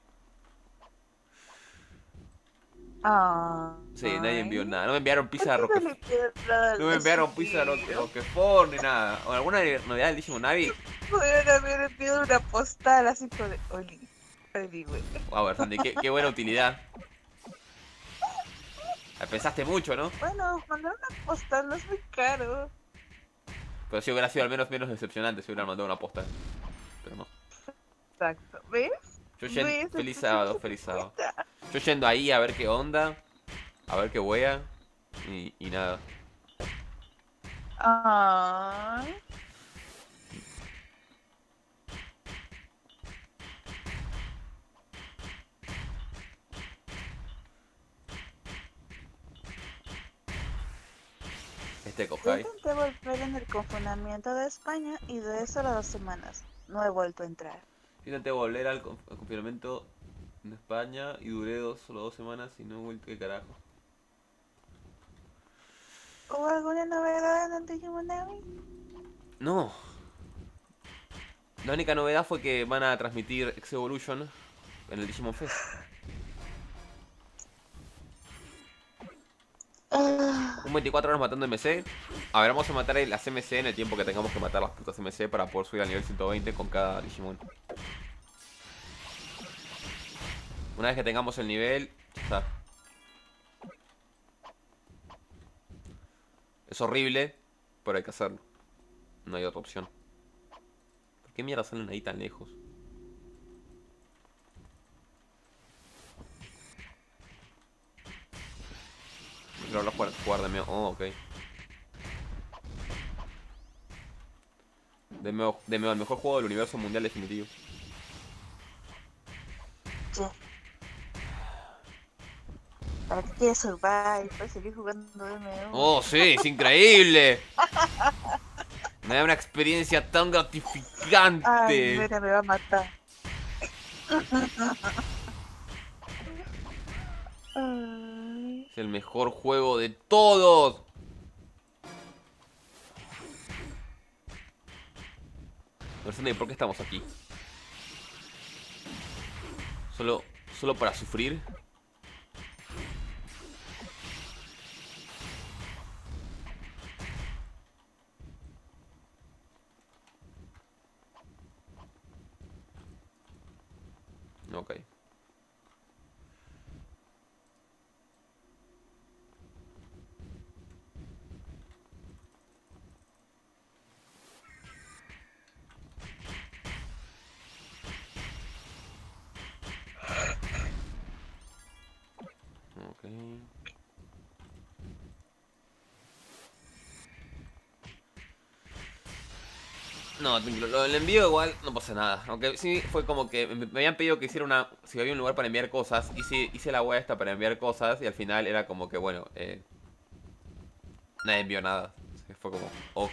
sí, nadie envió Ay, nada. No me enviaron ¿por pizza de qué no le Roquefort. piden nada No al me enviaron pizza de destino? Roquefort ni nada. ¿O alguna novedad del Digimon Navi? Pudieron haber enviado una postal así como de Oli, Oli, güey. A ver, Sandy, qué buena utilidad. La pensaste mucho, ¿no? Bueno, mandar una postal no es muy caro. Pero sí hubiera sido al menos decepcionante si hubieran mandado una posta. Pero no. Exacto, ¿ves? ¿Ves? Feliz Entonces sábado, no se feliz sábado. cuenta. Yo yendo ahí a ver qué onda, a ver qué wea. Y nada. Ay, Este yo Kohai. intenté volver en el confinamiento de España y de solo 2 semanas. No he vuelto a entrar. Intenté volver al confinamiento en España y duré solo 2 semanas y no he vuelto. ¿Qué carajo? ¿Hubo alguna novedad en el Digimon Navi? No. La única novedad fue que van a transmitir X Evolution en el Digimon Fest. Ah, Un 24 horas matando MC. A ver, vamos a matar las MC en el tiempo que tengamos que matar las putas MC para poder subir al nivel 120 con cada Digimon. Una vez que tengamos el nivel, ya está. Es horrible, pero hay que hacerlo. No hay otra opción. ¿Por qué mierda salen ahí tan lejos? Quiero hablar jugar de medio. Oh, ok. De medio el mejor juego del universo mundial definitivo. ya. ¿Para qué quieres survive? Para seguir jugando MMO. Oh, sí, es increíble. Me da una experiencia tan Ay, gratificante. mira, me va a matar. Ay, Es el mejor juego de todos. No, ¿por qué estamos aquí? Solo para sufrir. Ok. Ok. No, lo del envío igual no pasa nada. Aunque sí fue como que me habían pedido que hiciera una. Si había un lugar para enviar cosas. Hice la web esta para enviar cosas. Y al final era como que, bueno, nadie envió nada. Fue como, ok.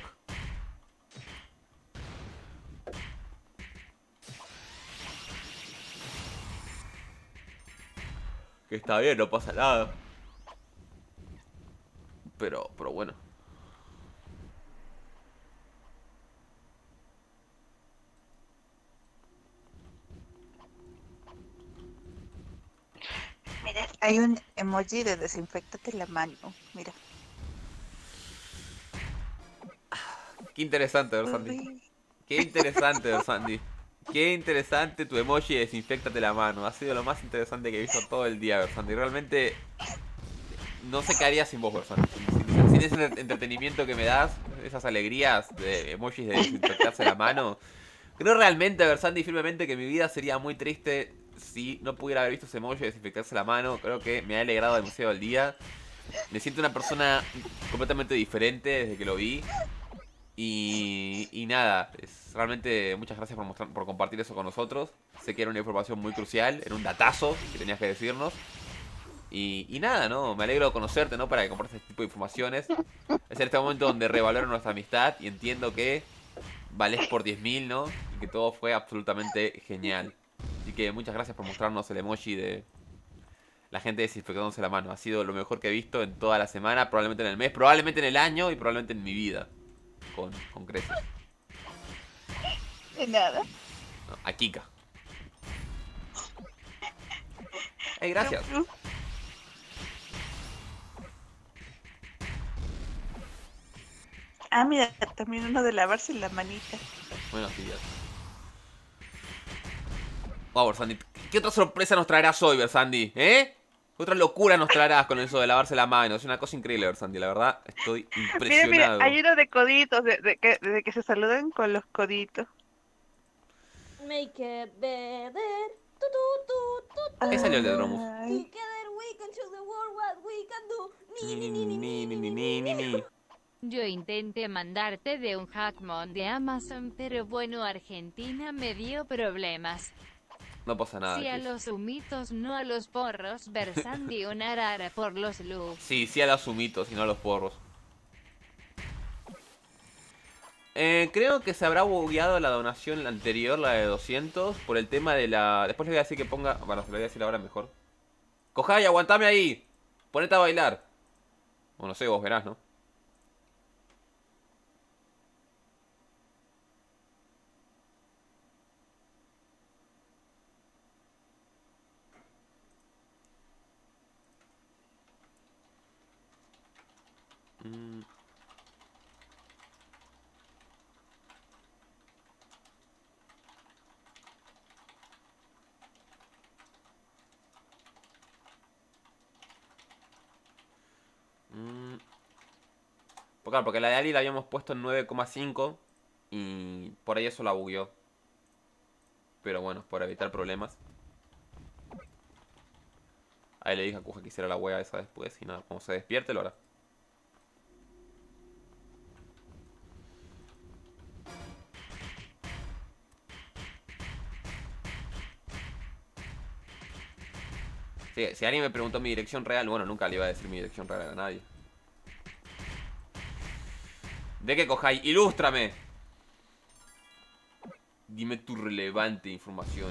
Que está bien, no pasa nada. Pero bueno. mira, hay un emoji de desinfectate la mano. Mira. Qué interesante, ver Sandy. Uy, Qué interesante, ver Sandy. Qué interesante tu emoji de desinfectate la mano. Ha sido lo más interesante que he visto todo el día, ver Sandy. Realmente no sé qué haría sin vos, ver Sandy. Sin ese entretenimiento que me das, esas alegrías de emojis de desinfectarse la mano. Creo realmente, ver Sandy, firmemente que mi vida sería muy triste si no pudiera haber visto ese emoji de desinfectarse la mano. Creo que me ha alegrado demasiado el día. Me siento una persona completamente diferente desde que lo vi. Y nada, realmente muchas gracias por compartir eso con nosotros. Sé que era una información muy crucial, era un datazo que tenías que decirnos. Y nada, ¿no? Me alegro de conocerte, ¿no? Para que compartas este tipo de informaciones. Es en este momento donde revaloro nuestra amistad y entiendo que valés por 10.000, ¿no? Y que todo fue absolutamente genial. Así que muchas gracias por mostrarnos el emoji de la gente desinfectándose la mano. Ha sido lo mejor que he visto en toda la semana, probablemente en el mes, probablemente en el año y probablemente en mi vida. Con creces. De nada. No, a Kika. Hey, gracias. Ah, mira, también uno de lavarse la manita. Buenos días. Wow, Versandi. ¿Qué otra sorpresa nos traerás hoy, Versandi? ¿Eh? ¿Qué otra locura nos traerás con eso de lavarse la mano? Es una cosa increíble, Versandi. La verdad, estoy Mira, impresionado. hay uno de coditos, de que se saludan con los coditos. Make it better. Tu, tu, tu, tu, Ahí tu. salió el de Dromus. Ay, Together we can show the world what we can do. Ni, Ni, ni, ni, ni, ni, ni, ni, ni, ni, ni, ni, ni, ni. ni. Yo intenté mandarte de un Hackmon de Amazon, pero bueno, Argentina me dio problemas. No pasa nada, Sí a Chris. los humitos, no a los porros, Versandi una rara por los loops. Sí, sí a los humitos y no a los porros. Creo que se habrá bugueado la donación anterior, la de 200, por el tema de la... Después le voy a decir que ponga... Bueno, se lo voy a decir ahora mejor. Cojay, aguantame ahí. Ponete a bailar. O no sé, vos verás, ¿no? Mm. Claro, porque la de Ali la habíamos puesto en 9,5 y por ahí eso la bugueó. Pero bueno, por evitar problemas. Ahí le dije a Kuja que hiciera la wea esa después y nada, como se despierte lo hará. Sí, si alguien me preguntó mi dirección real, bueno, nunca le iba a decir mi dirección real a nadie. ¿De qué Kojai? ¡Ilústrame! Dime tu relevante información.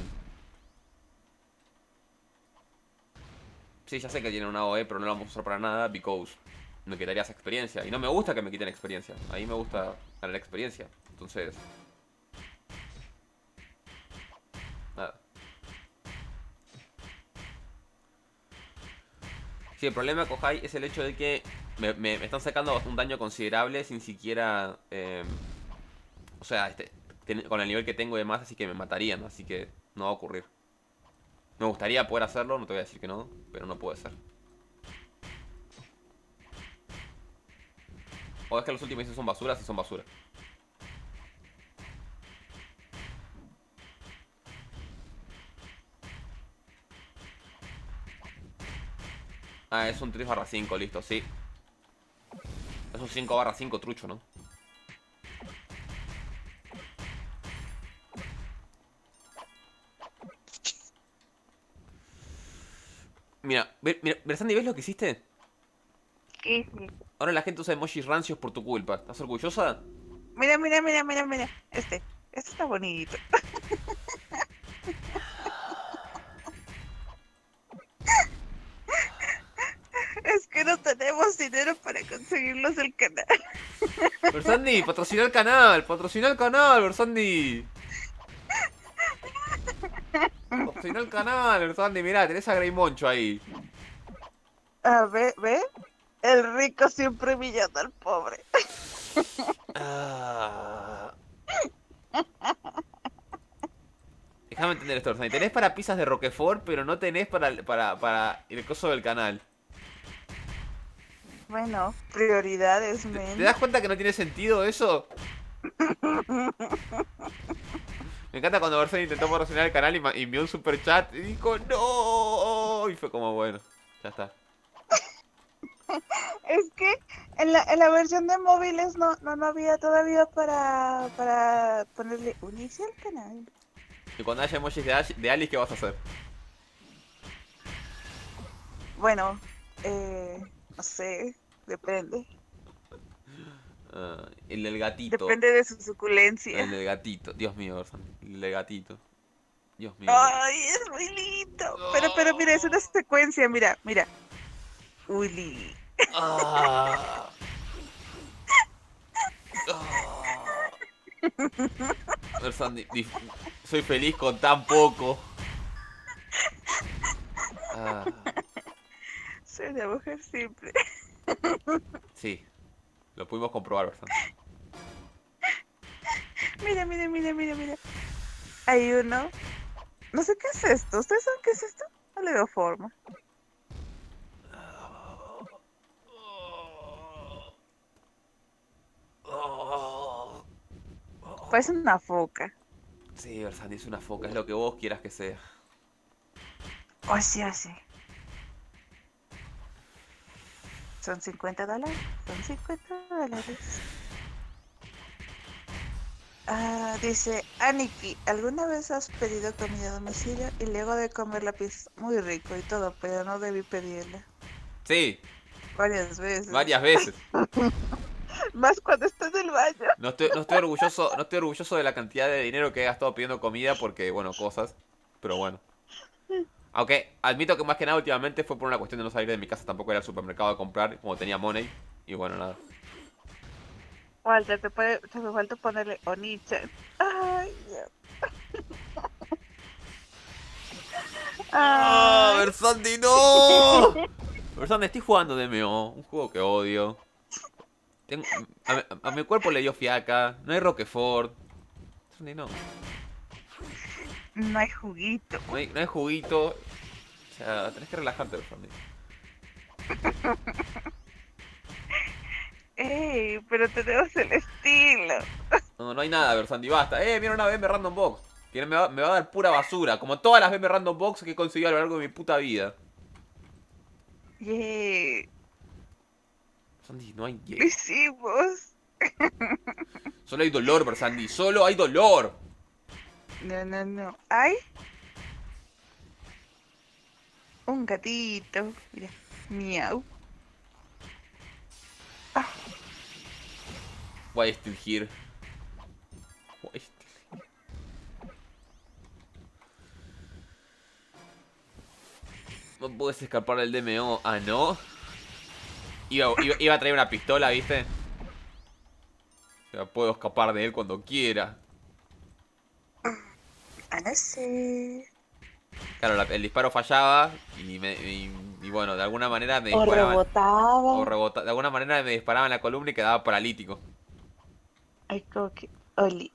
Sí, ya sé que tiene una OE, pero no la vamos a usar para nada because me quitaría esa experiencia. Y no me gusta que me quiten experiencia. A mí me gusta ganar experiencia. Entonces... nada. Sí, el problema, Kojai, es el hecho de que me están sacando un daño considerable sin siquiera... o sea, con el nivel que tengo y demás, así que me matarían. Así que no va a ocurrir. Me gustaría poder hacerlo, no te voy a decir que no, pero no puede ser. O es que los últimos son basuras y son basura. Ah, es un 3/5, listo, sí. Es un 5/5 trucho, ¿no? Mira, mira, Sandy, ¿ves lo que hiciste? ¿qué hice? Ahora la gente usa emojis rancios por tu culpa. ¿Estás orgullosa? Mira, mira, mira, mira, mira. Este está bonito. Es que no tenemos dinero para conseguirlos del canal. Versandi, patrocina el canal, Versandi. Patrocina el canal, Versandi, mirá, tenés a Grey Moncho ahí. Ve. El rico siempre humillando al pobre. Ah. Déjame entender esto, Versandi. Tenés para pizzas de Roquefort, pero no tenés para el coso del canal. Bueno, prioridades, ¿Te men. das cuenta que no tiene sentido eso? Me encanta cuando Versandi intentó patrocinar el canal y envió un super chat y dijo ¡no! Y fue como, bueno, ya está. Es que en la versión de móviles no había todavía para ponerle unirse al canal. Y cuando haya emojis de Alice, ¿qué vas a hacer? Bueno, no sé, depende. El del gatito. Depende de su suculencia. El del gatito. Dios mío, Sandy. El del gatito. Dios mío. Ay, es muy lindo. Pero mira, es una secuencia, mira, mira. Uli. Ah. A ver, Sandy, soy feliz con tan poco. Ah, Soy una mujer simple. sí, lo pudimos comprobar, ¿verdad? Mira, mira, mira, mira, mira. Hay uno. No sé qué es esto. ¿Ustedes saben qué es esto? No le veo forma. Parece una foca. Sí, Sandy, es una foca, es lo que vos quieras que sea. O sea, sí. Son $50. Son $50. Ah, dice, Aniki, ¿alguna vez has pedido comida a domicilio y luego de comer la pizza muy rico y todo, pero no debí pedirla? Sí, Varias veces. varias veces. Más cuando estás en el baño. No estoy orgulloso de la cantidad de dinero que he gastado pidiendo comida porque, bueno, cosas. Pero bueno. Aunque admito que más que nada últimamente fue por una cuestión de no salir de mi casa. Tampoco era al supermercado a comprar, como tenía money. Y bueno, nada. Walter, te me falta ponerle Onichan. Ay, Dios. ¡Ah, Ay, Versandi, no! Versandi, estoy jugando DMO, un juego que odio. A mi cuerpo le dio fiaca, no hay Roquefort. Versandi, no. no hay juguito. No hay juguito. O sea, tenés que relajarte, Versandi. Ey, pero tenemos el estilo. No hay nada, Versandi, basta. Mira una BM Random Box. Que me va a dar pura basura. Como todas las BM Random Box que he conseguido a lo largo de mi puta vida. Yeah, Versandi, no hay lo hicimos. Solo hay dolor, Versandi. Solo hay dolor. No, no, no. Hay un gatito. Mira, miau. Ah, Why still here? Why still here? No puedes escapar del DMO. Ah, ¿no? Iba a traer una pistola, ¿viste? O sea, puedo escapar de él cuando quiera. no sé. Claro, el disparo fallaba y bueno, de alguna manera me O disparaban. rebotaba. De alguna manera me disparaban en la columna y quedaba paralítico. Ay, como que. Oli.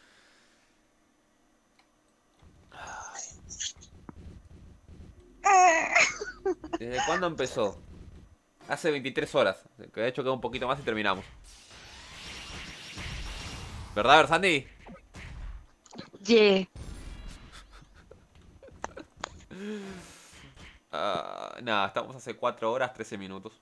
¿Desde cuándo empezó? Hace 23 horas. Que de hecho queda un poquito más y terminamos. ¿Verdad, Versandi? Yeah. Nada, estamos hace 4 horas, 13 minutos.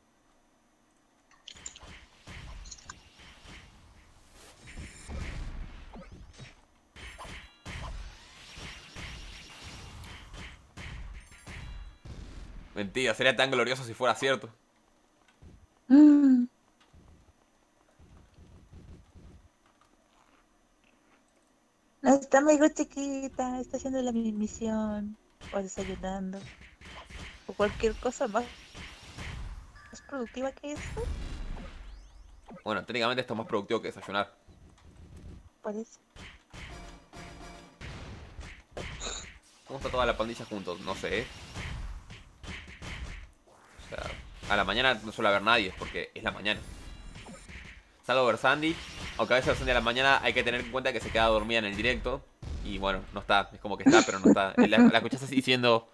Mentira, sería tan glorioso si fuera cierto. Nuestra amigo chiquita está haciendo la misión. O desayunando. O cualquier cosa más productiva que esto. Bueno, técnicamente esto es más productivo que desayunar. Parece. ¿Cómo está toda la pandilla juntos? No sé. O sea, a la mañana no suele haber nadie porque es la mañana. Salvo Versandi. Aunque a veces Versandi a la mañana hay que tener en cuenta que se queda dormida en el directo. Y bueno, no está. Es como que está, pero no está. La escuchás así diciendo...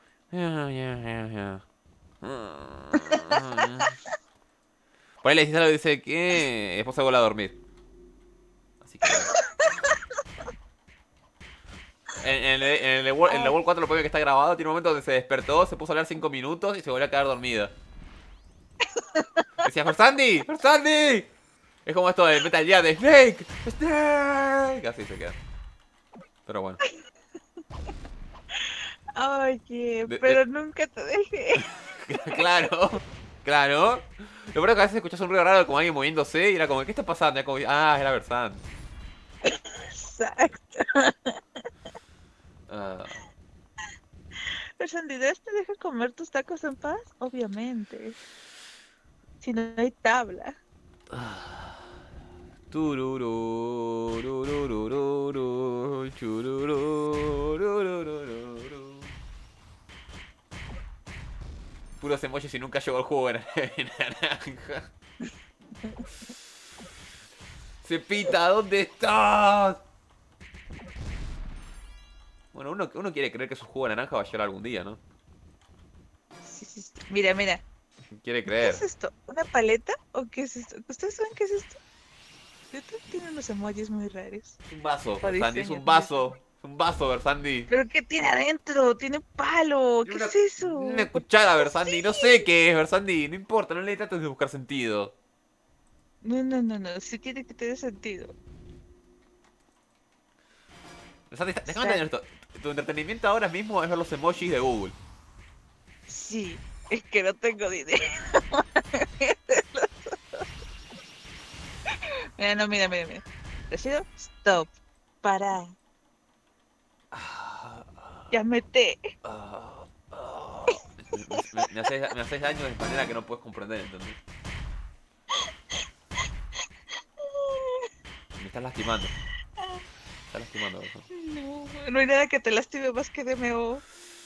Por ahí le dices algo y dice que después se vuelve a dormir. Así que... En el World 4 lo primero que está grabado tiene un momento donde se despertó, se puso a hablar 5 minutos y se volvió a quedar dormida. Decía, ¡Versandi! ¡Versandi! Es como esto de Metal Gear de Snake. ¡Snake! Así se queda. Pero bueno. Oye, pero nunca te dejé. Claro, claro. Lo peor es que a veces escuchas un ruido raro como alguien moviéndose y era como, ¿qué está pasando? Era como, ah, era Versand. Exacto. Ah, Pero Sandidez te deja comer tus tacos en paz, obviamente. Si no hay tabla. tururú, rururururu, chururú, rururururu. Puros emojis y nunca llegó el jugo de naranja. Cepita, ¿dónde estás? Bueno, uno quiere creer que su jugo de naranja va a llegar algún día, ¿no? Sí, sí, sí. Mira, mira. Quiere ¿Qué es creer. esto? ¿Una paleta? ¿O qué es esto? ¿Ustedes saben qué es esto? YouTube tiene unos emojis muy raros. Es un vaso, O Versandi, es diseños un muy vaso. extraños. Es un vaso, Versandi. ¿Pero qué tiene adentro? Tiene palo. Tiene ¿Qué es eso? una ¿Por qué cuchara, es Versandi. No así? sé qué es, Versandi. No importa, no le trates de buscar sentido. No, no, no, no. Sí tiene que tener sentido. Versandi, déjame entender Exacto. esto. Tu entretenimiento ahora mismo es ver los emojis de Google. Sí. Es que no tengo dinero. Mira, no, mira, mira, mira. Decido, stop. Para. Ya mete. Ah, me haces daño de manera que no puedes comprender, ¿entendés? Me estás lastimando. Me estás lastimando, Versandi. No, no hay nada que te lastime más que DMO.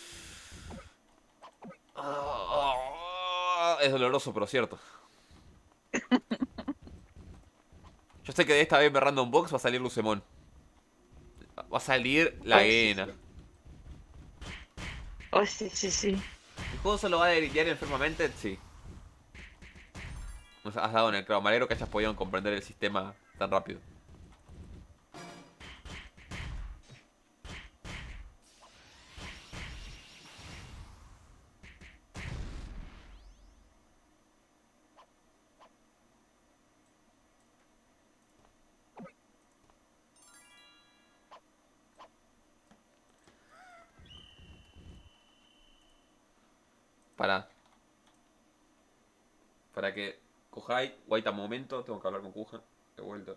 Es doloroso, pero cierto. Yo sé que de esta vez me Random Box va a salir Lucemon. Va a salir la Oh, sí, Guena. sí. Oh, sí, sí, sí. ¿El juego solo va a delinear enfermamente? Sí. Nos has dado en el clavo. Me alegro que hayas podido comprender el sistema tan rápido. Para. Para que cojáis, guaita momento, tengo que hablar con Kuja. De vuelta.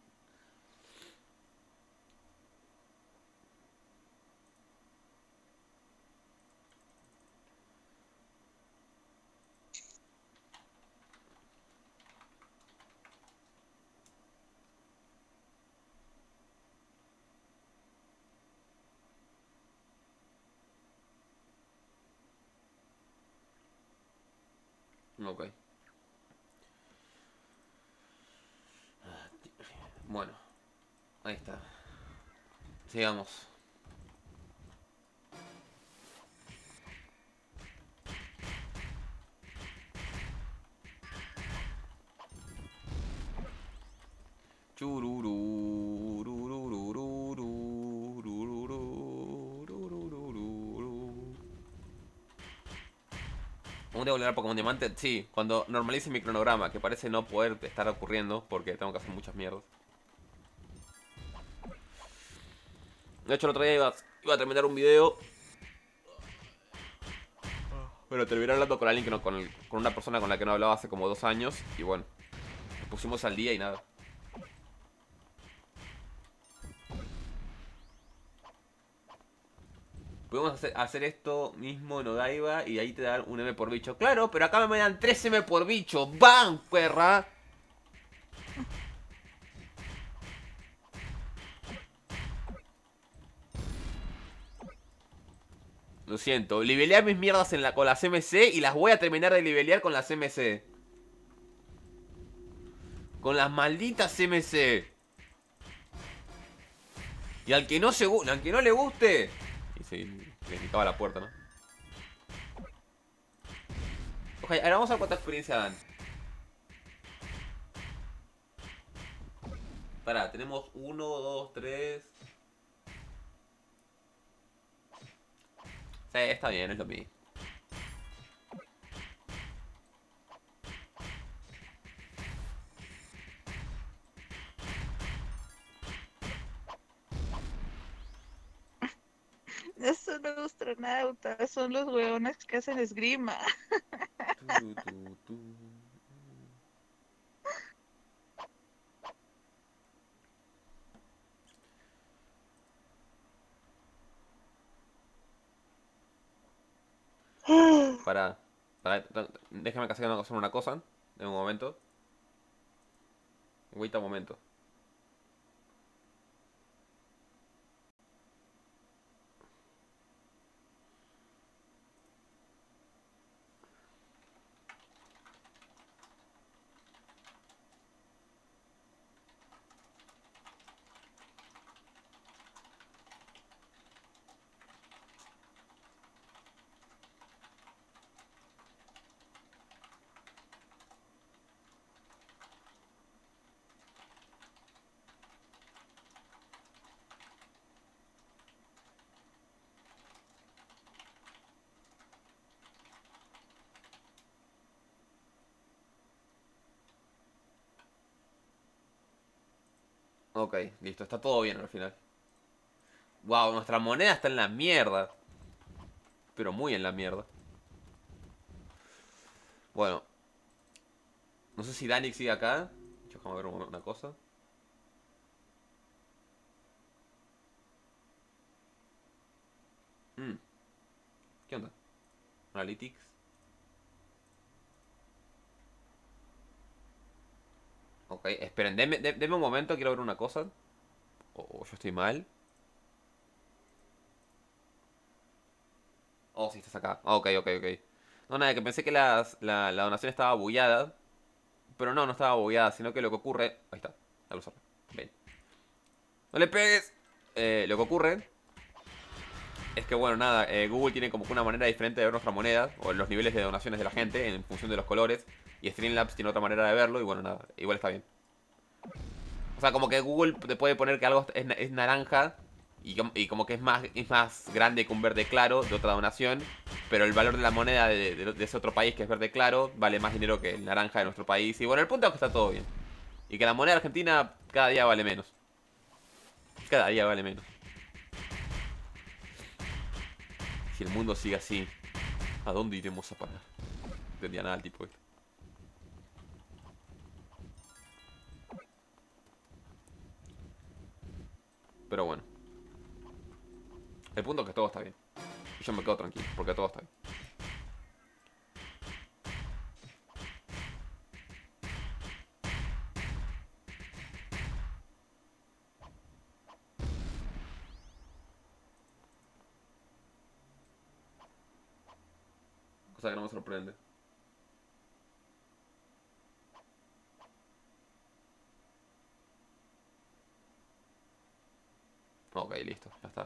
Ok. Bueno, ahí está. Sigamos. Chururú, rururururu, rururú, rururururu. ¿Cómo tengo que volver a Pokémon Diamante? Sí, cuando normalice mi cronograma, que parece no poder estar ocurriendo porque tengo que hacer muchas mierdas. De hecho, el otro día iba a terminar un video. Bueno, terminé hablando con alguien que no, con una persona con la que no hablaba hace como 2 años. Y bueno, nos pusimos al día y nada. Podemos hacer esto mismo en Odaiba y ahí te dan un M por bicho. Claro, pero acá me dan 3 M por bicho. ¡Bam, perra! Lo siento, livelear mis mierdas con las MC y las voy a terminar de livelear con las MC. Con las malditas MC. Y al que no le guste. Y se le picaba la puerta, ¿no? Ok, ahora vamos a ver cuánta experiencia dan. Pará, tenemos 1, 2, 3. Sí, está bien, es lo mismo. No son los astronautas, son los hueones que hacen esgrima. Tu, tu, tu. Para, déjame que hacer una cosa. En un momento. Wait a momento. Ok, listo, está todo bien al final. Wow, nuestra moneda está en la mierda. Pero muy en la mierda. Bueno, no sé si Danik sigue acá. Déjame ver una cosa. Mm, ¿Qué onda? Analytics. Ok, esperen, denme un momento, quiero ver una cosa. O yo estoy mal. Oh, sí, estás acá. Ok, ok, ok. No, nada, que pensé que la donación estaba bugueada. Pero no, no estaba bugueada, sino que lo que ocurre... Ahí está, ya lo cerré. Bien. ¡No le pegues! Lo que ocurre es que, bueno, nada, Google tiene como que una manera diferente de ver nuestra moneda, o los niveles de donaciones de la gente, en función de los colores. Y Streamlabs tiene otra manera de verlo, y bueno, nada, igual está bien. O sea, como que Google te puede poner que algo es naranja y como que es más grande que un verde claro de otra donación, pero el valor de la moneda de ese otro país que es verde claro vale más dinero que el naranja de nuestro país. Y bueno, el punto es que está todo bien. Y que la moneda argentina cada día vale menos. Cada día vale menos. Si el mundo sigue así, ¿a dónde iremos a parar? No entendía nada el tipo este. Pero bueno. El punto es que todo está bien. Y yo me quedo tranquilo, porque todo está bien. Cosa que no me sorprende. Ok, listo, ya está.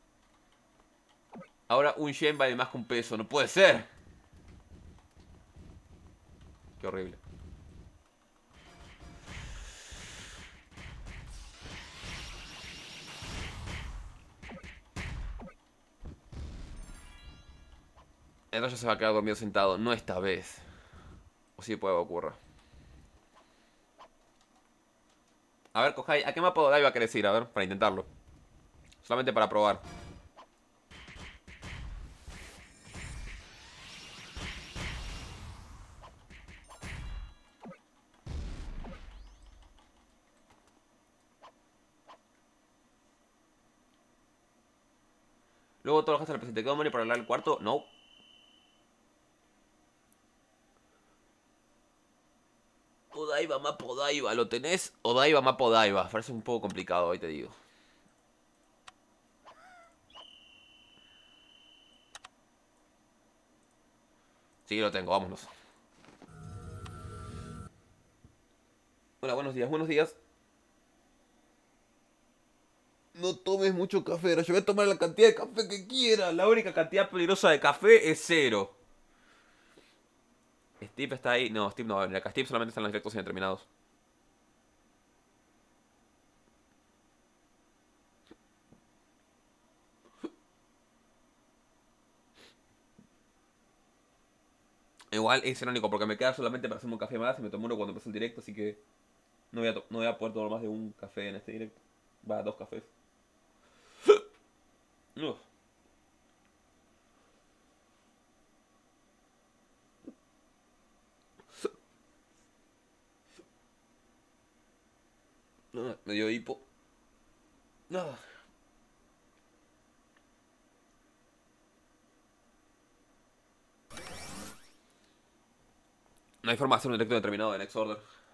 Ahora un yen vale más que un peso, no puede ser. Qué horrible. El rayo se va a quedar dormido sentado, no esta vez. O sí puede ocurrir. A ver, Kohai, ¿a qué mapa de Odaiba querés ir? A ver, para intentarlo. Solamente para probar. Luego trabajas al presente. ¿Quedó money para hablar el cuarto? No. Odaiba, mapa Odaiba, ¿lo tenés? Odaiba, mapa Odaiba. Parece un poco complicado, ahí te digo. Sí, lo tengo, vámonos. Hola, buenos días, buenos días. No tomes mucho café, yo voy a tomar la cantidad de café que quiera. La única cantidad peligrosa de café es 0. Steve está ahí. No, Steve no va a venir acá. Steve solamente está en los directos indeterminados. Igual es irónico porque me queda solamente para hacerme un café más y me tomo uno cuando empecé el directo, así que no voy a poder tomar más de un café en este directo. Va, dos cafés. Uf. Me dio hipo. No. No hay forma de hacer un directo determinado de Next Order.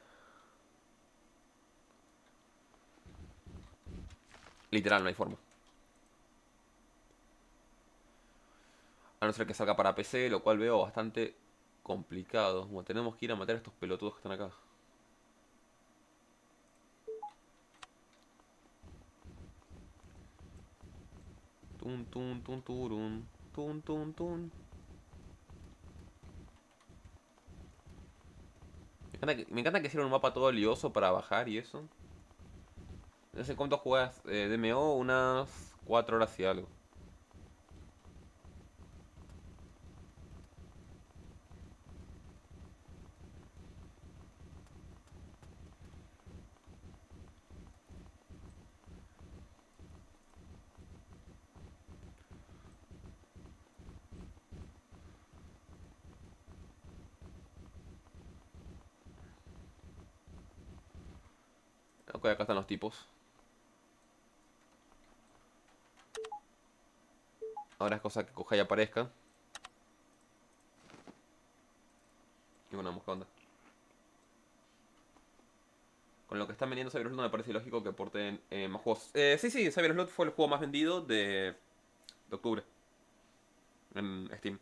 Literal, no hay forma. A no ser que salga para PC, lo cual veo bastante complicado. Como tenemos que ir a matar a estos pelotudos que están acá. Tun, tun, tun, turun. Tun, tun, tun. Me encanta que hicieron un mapa todo lioso para bajar y eso. No sé cuánto juegas DMO, unas 4 horas y algo. Ok, acá están los tipos. Ahora es cosa que coja y aparezca. Y bueno, vamos, ¿qué onda? Con lo que están vendiendo Cyber Slot me parece lógico que aporten más juegos. Sí, Cyber Slot fue el juego más vendido de octubre. En Steam.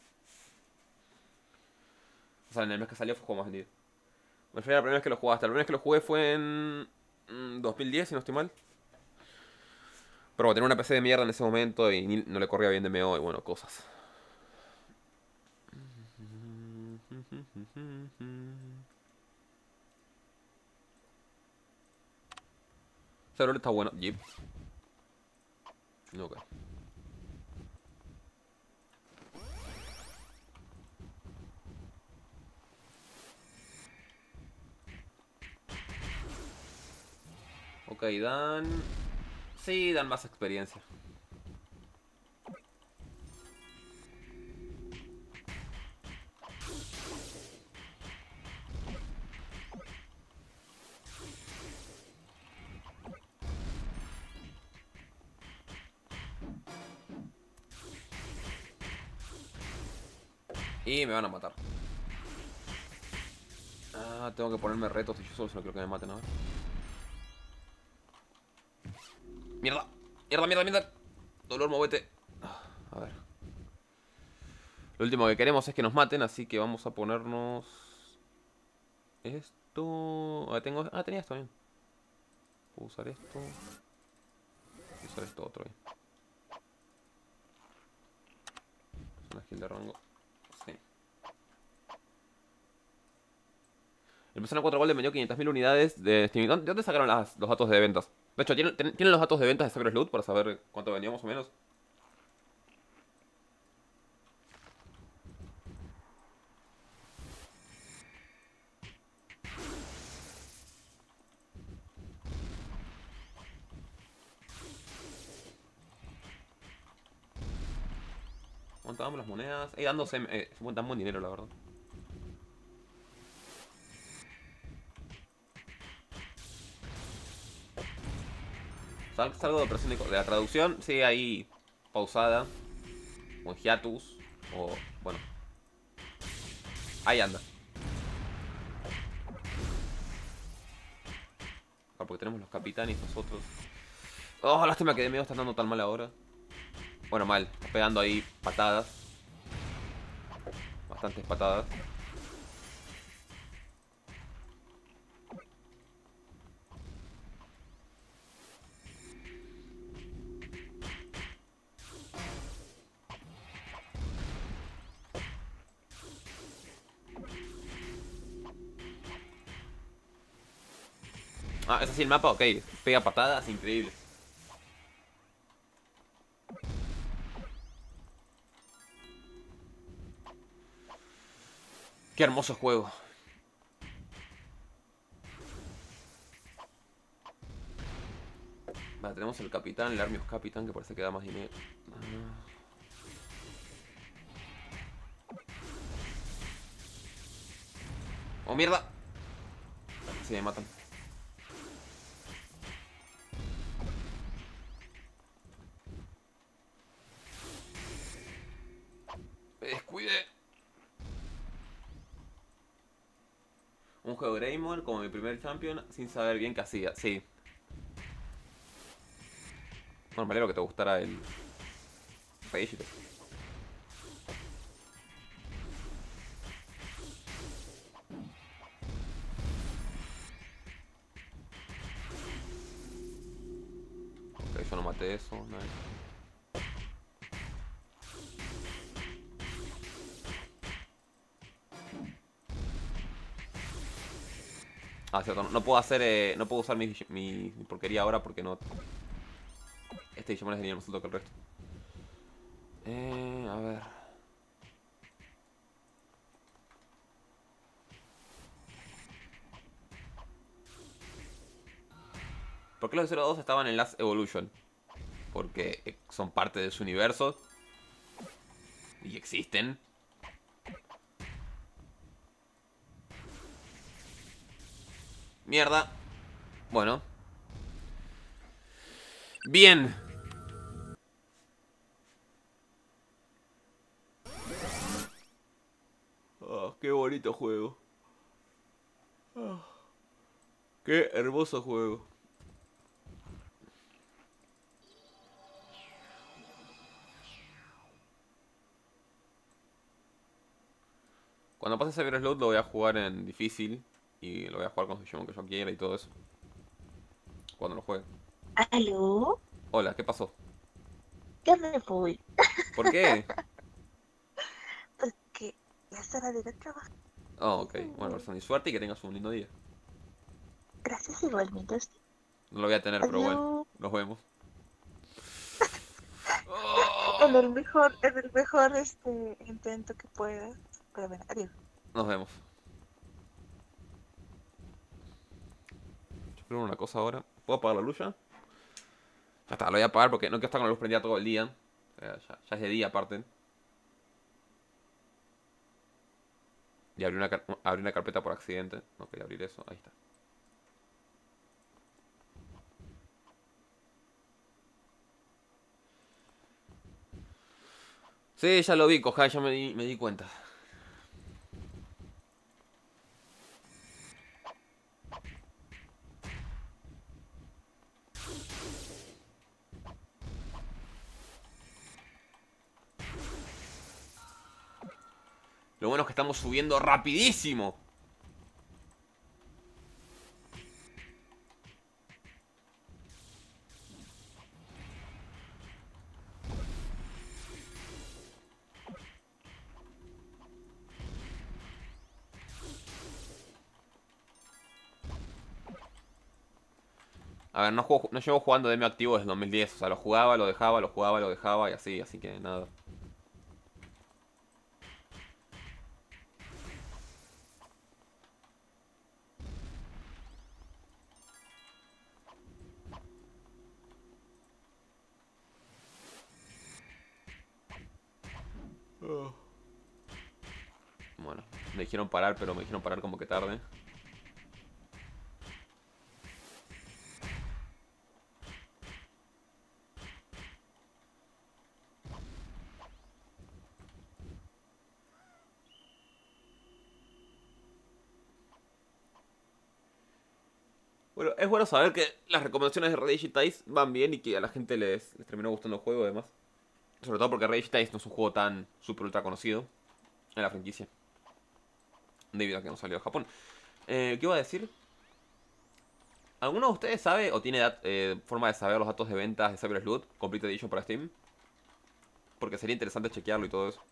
O sea, en el mes que salió fue el juego más vendido. Me refiero a la primera vez que lo jugaste. La primera vez que lo jugué fue en 2010, si no estoy mal. Pero tenía una PC de mierda en ese momento y no le corría bien DMO y bueno, cosas. Ese rol está bueno. Jeep. Ok. Ok, dan... Sí, dan más experiencia. Y me van a matar. Ah, tengo que ponerme retos y yo solo si no quiero que me maten, a ver. ¡Mierda! ¡Mierda, mierda, mierda! Dolor, movete. A ver. Lo último que queremos es que nos maten, así que vamos a ponernos... Esto... tenía esto bien. Puedo usar esto. Puedo usar esto otro bien. Es una skill de rango. Sí. El Persona 4 Gold vendió 500.000 unidades de Steam. ¿De dónde sacaron los datos de ventas? De hecho, ¿tienen los datos de ventas de Sacred Loot para saber cuánto vendió más o menos? ¿Cuánto damos las monedas? Dándose... dan buen dinero, la verdad. Salgo de la traducción, sí, ahí pausada. O en hiatus. O, bueno. Ahí anda. Ah, porque tenemos los capitanes nosotros. Oh, lástima que de medio están dando tan mal ahora. Bueno, mal. Está pegando ahí patadas. Bastantes patadas. Ah, es así el mapa, ok. Pega patadas, increíble. Qué hermoso juego. Vale, tenemos el capitán, el Army of Capitán, que parece que da más dinero. ¡Oh, mierda! Sí, me matan. Me descuide. un juego de Greymon como mi primer champion sin saber bien qué hacía. Sí. Bueno, me alegro que te gustara el Registite. Ok, yo no maté eso. Nice. Ah, cierto, no puedo hacer, no puedo usar mi porquería ahora porque no. Este Digimon es de nivel más alto que el resto. A ver. ¿Por qué los de 02 estaban en Last Evolution? Porque son parte de su universo. Y existen. Mierda. Bueno. Bien. Oh, qué bonito juego. Oh, qué hermoso juego. Cuando pase Cyber Sleuth lo voy a jugar en difícil. Y lo voy a jugar con los Digimon que yo quiera y todo eso. Cuando lo juegue. ¿Aló? Hola, ¿qué pasó? Ya me voy. ¿Por qué? Porque ya es hora de ir a trabajar. Oh, ok. Bueno, persona, y suerte y que tengas un lindo día. Gracias igualmente a usted. No lo voy a tener, pero bueno. Adiós. Nos vemos. En el mejor intento que puedas. Pero bueno, adiós. Nos vemos. Yo creo una cosa ahora. ¿Puedo apagar la luz ya? Ya está, lo voy a apagar porque no quiero estar con la luz prendida todo el día. Ya es de día aparte. Y abrí una carpeta por accidente. No quería abrir eso. Ahí está. Sí, ya lo vi, Kohai, ya me di cuenta. Lo bueno es que estamos subiendo rapidísimo. A ver, no llevo jugando DM activo desde 2010. O sea, lo jugaba, lo dejaba, lo jugaba, lo dejaba y así que nada. Bueno, me dijeron parar, pero me dijeron parar como que tarde. Bueno, es bueno saber que las recomendaciones de Registite van bien y que a la gente les terminó gustando el juego además. Sobre todo porque Registite no es un juego tan super ultra conocido en la franquicia. Debido a que no salió de Japón. ¿Qué iba a decir? ¿Alguno de ustedes sabe o tiene forma de saber los datos de ventas de Cyber Sleuth Complete Edition para Steam? Porque sería interesante chequearlo y todo eso.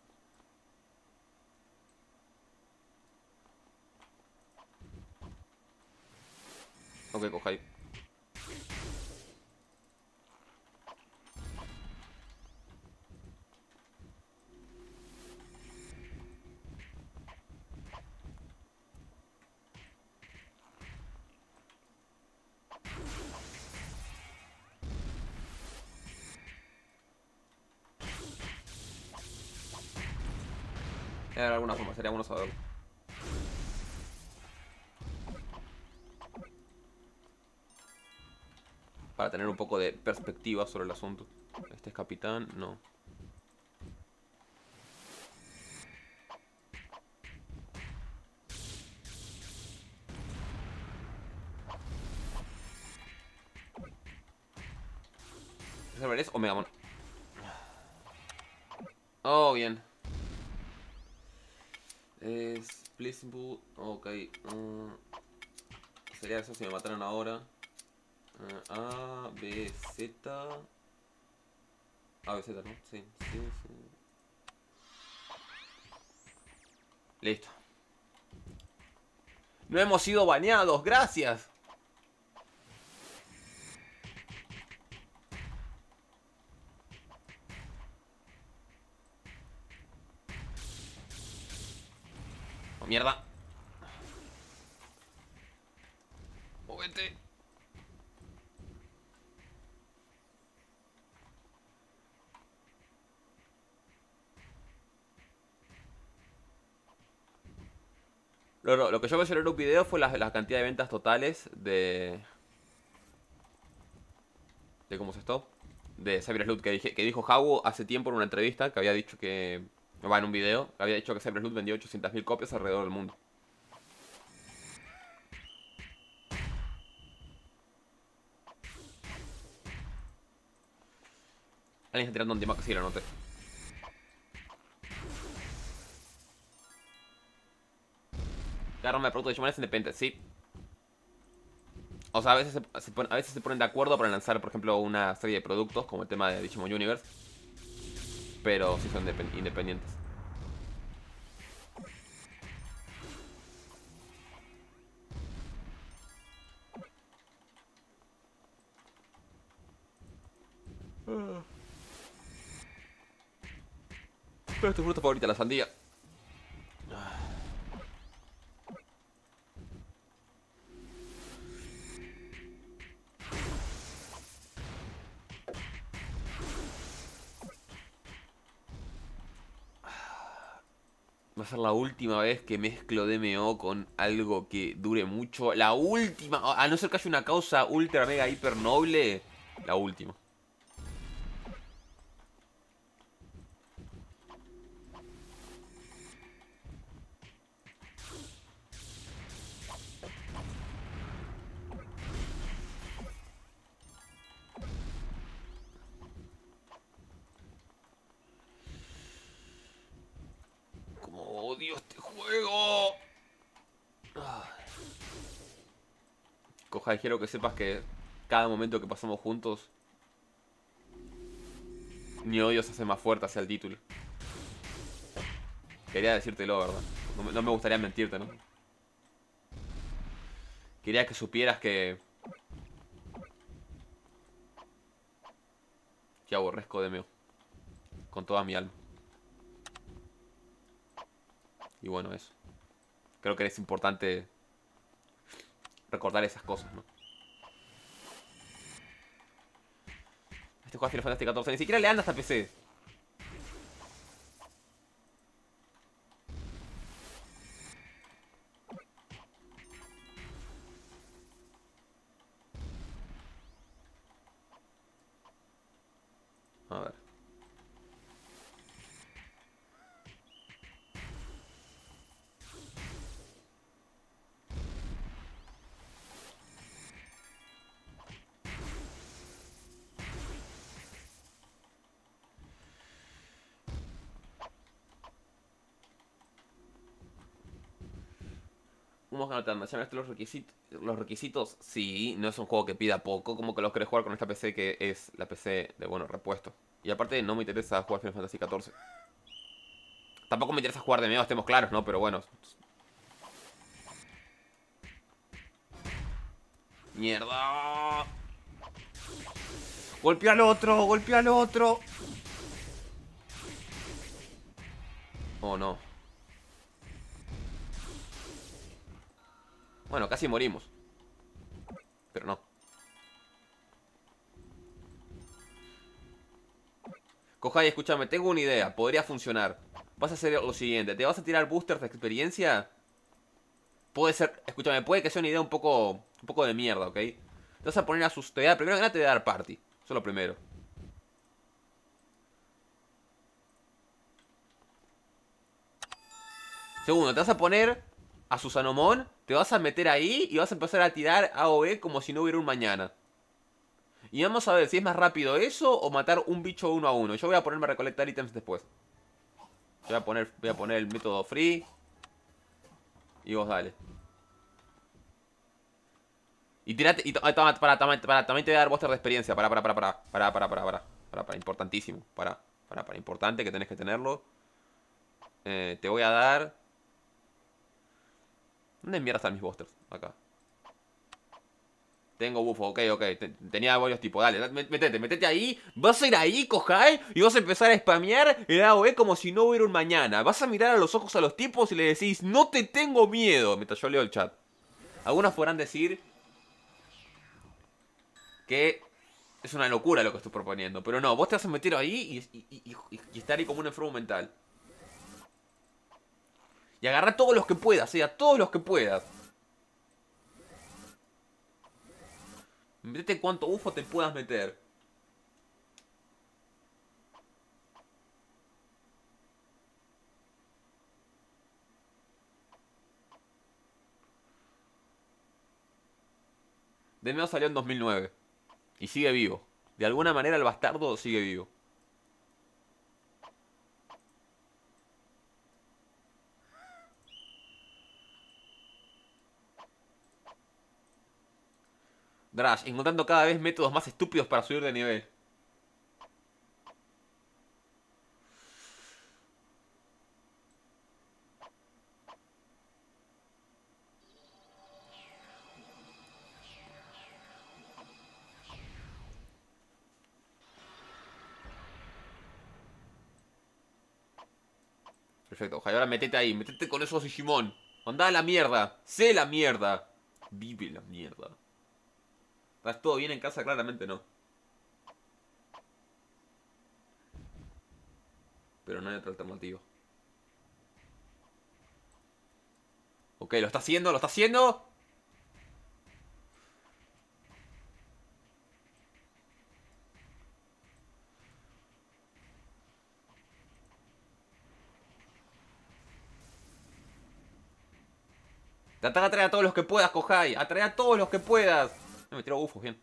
Ok, Kohai. De alguna forma, sería bueno saberlo. Para tener un poco de perspectiva sobre el asunto. Este es capitán, no. ¿Qué server es? Omegamon. Oh, bien. Es Pleasantwood. Ok. Sería eso si me mataran ahora. A, B, Z. A, B, Z, ¿no? Sí, sí, sí. Listo. No hemos sido baneados, gracias. Oh, mierda. Móvete. Lo que yo mencioné en un video fue la cantidad de ventas totales de ¿cómo se esto? De Cyber Sleuth que dijo Hawu hace tiempo en una entrevista que había dicho que... Va, en un video, que había dicho que Cyber Sleuth vendió 800.000 copias alrededor del mundo. Alguien está tirando un tema que sí lo noté. Cada rama de productos de Digimon es independiente, sí. O sea, a veces se ponen de acuerdo para lanzar, por ejemplo, una serie de productos, como el tema de Digimon Universe. Pero sí son independientes. Pero es tu fruta favorita, la sandía. Va a ser la última vez que mezclo DMO con algo que dure mucho. La última. A no ser que haya una causa ultra mega hiper noble. La última. Como odio este juego. Coja, quiero que sepas que cada momento que pasamos juntos, mi odio se hace más fuerte hacia el título. Quería decírtelo, ¿verdad? No me gustaría mentirte, ¿no? Quería que supieras que aborrezco DMO con toda mi alma. Y bueno, eso. Creo que es importante recordar esas cosas, ¿no? Este juego Final Fantasy XIV ni siquiera le anda hasta PC. A ver. ¿Cómo que no te dan? ¿Ya ves los requisitos? Sí, no es un juego que pida poco. Como que los querés jugar con esta PC que es la PC de, bueno, repuesto. Y aparte no me interesa jugar Final Fantasy XIV. Tampoco me interesa jugar de miedo, estemos claros, ¿no? Pero bueno. ¡Mierda! ¡Golpea al otro! ¡Golpea al otro! Oh, no. Bueno, casi morimos. Pero no. Kohai, escúchame, tengo una idea. Podría funcionar. Vas a hacer lo siguiente. ¿Te vas a tirar boosters de experiencia? Puede ser... Escúchame, puede que sea una idea un poco de mierda, ¿ok? Te vas a poner a sus... Primero que nada te voy a dar party. Eso es lo primero. Segundo, te vas a poner a Susanomon, te vas a meter ahí y vas a empezar a tirar AOE como si no hubiera un mañana. Y vamos a ver si es más rápido eso o matar un bicho uno a uno. Yo voy a ponerme a recolectar ítems después. Voy a poner el método free. Y vos dale. Y tirate. Y también te voy a dar buster de experiencia. Para, importantísimo. Para, importante que tenés que tenerlo. Te voy a dar. ¿Dónde mierda están mis busters? Acá. Tengo bufo, ok. Tenía varios tipos. Dale, metete ahí. Vas a ir ahí, Kohai, y vas a empezar a spamear el AOE como si no hubiera un mañana. Vas a mirar a los ojos a los tipos y le decís, no te tengo miedo. Mientras yo leo el chat. Algunos podrán decir que es una locura lo que estoy proponiendo. Pero no, vos te vas a meter ahí y estar ahí como un enfermo mental. Y agarrar todos los que puedas, todos los que puedas. Metete cuánto bufo te puedas meter. Demeo salió en 2009. Y sigue vivo. De alguna manera el bastardo sigue vivo. Drash, encontrando cada vez métodos más estúpidos para subir de nivel. Perfecto, ojalá ahora metete ahí, metete con esos Digimon. Andá a la mierda, sé la mierda. Vive la mierda. ¿Estás todo bien en casa? Claramente no. Pero no hay otra alternativa. Ok, lo está haciendo, lo está haciendo. Trata de atraer a todos los que puedas, Kohai. Atrae a todos los que puedas. No, me tiro bufos, bien.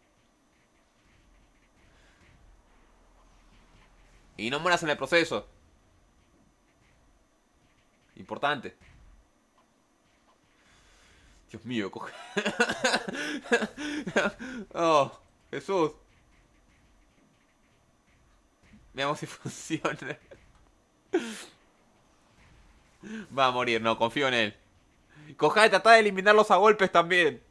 Y no mueras en el proceso. Importante. Dios mío, Kohai. Oh, Jesús. Veamos si funciona. Va a morir, no, confío en él. Kohai, trata de eliminarlos a golpes también.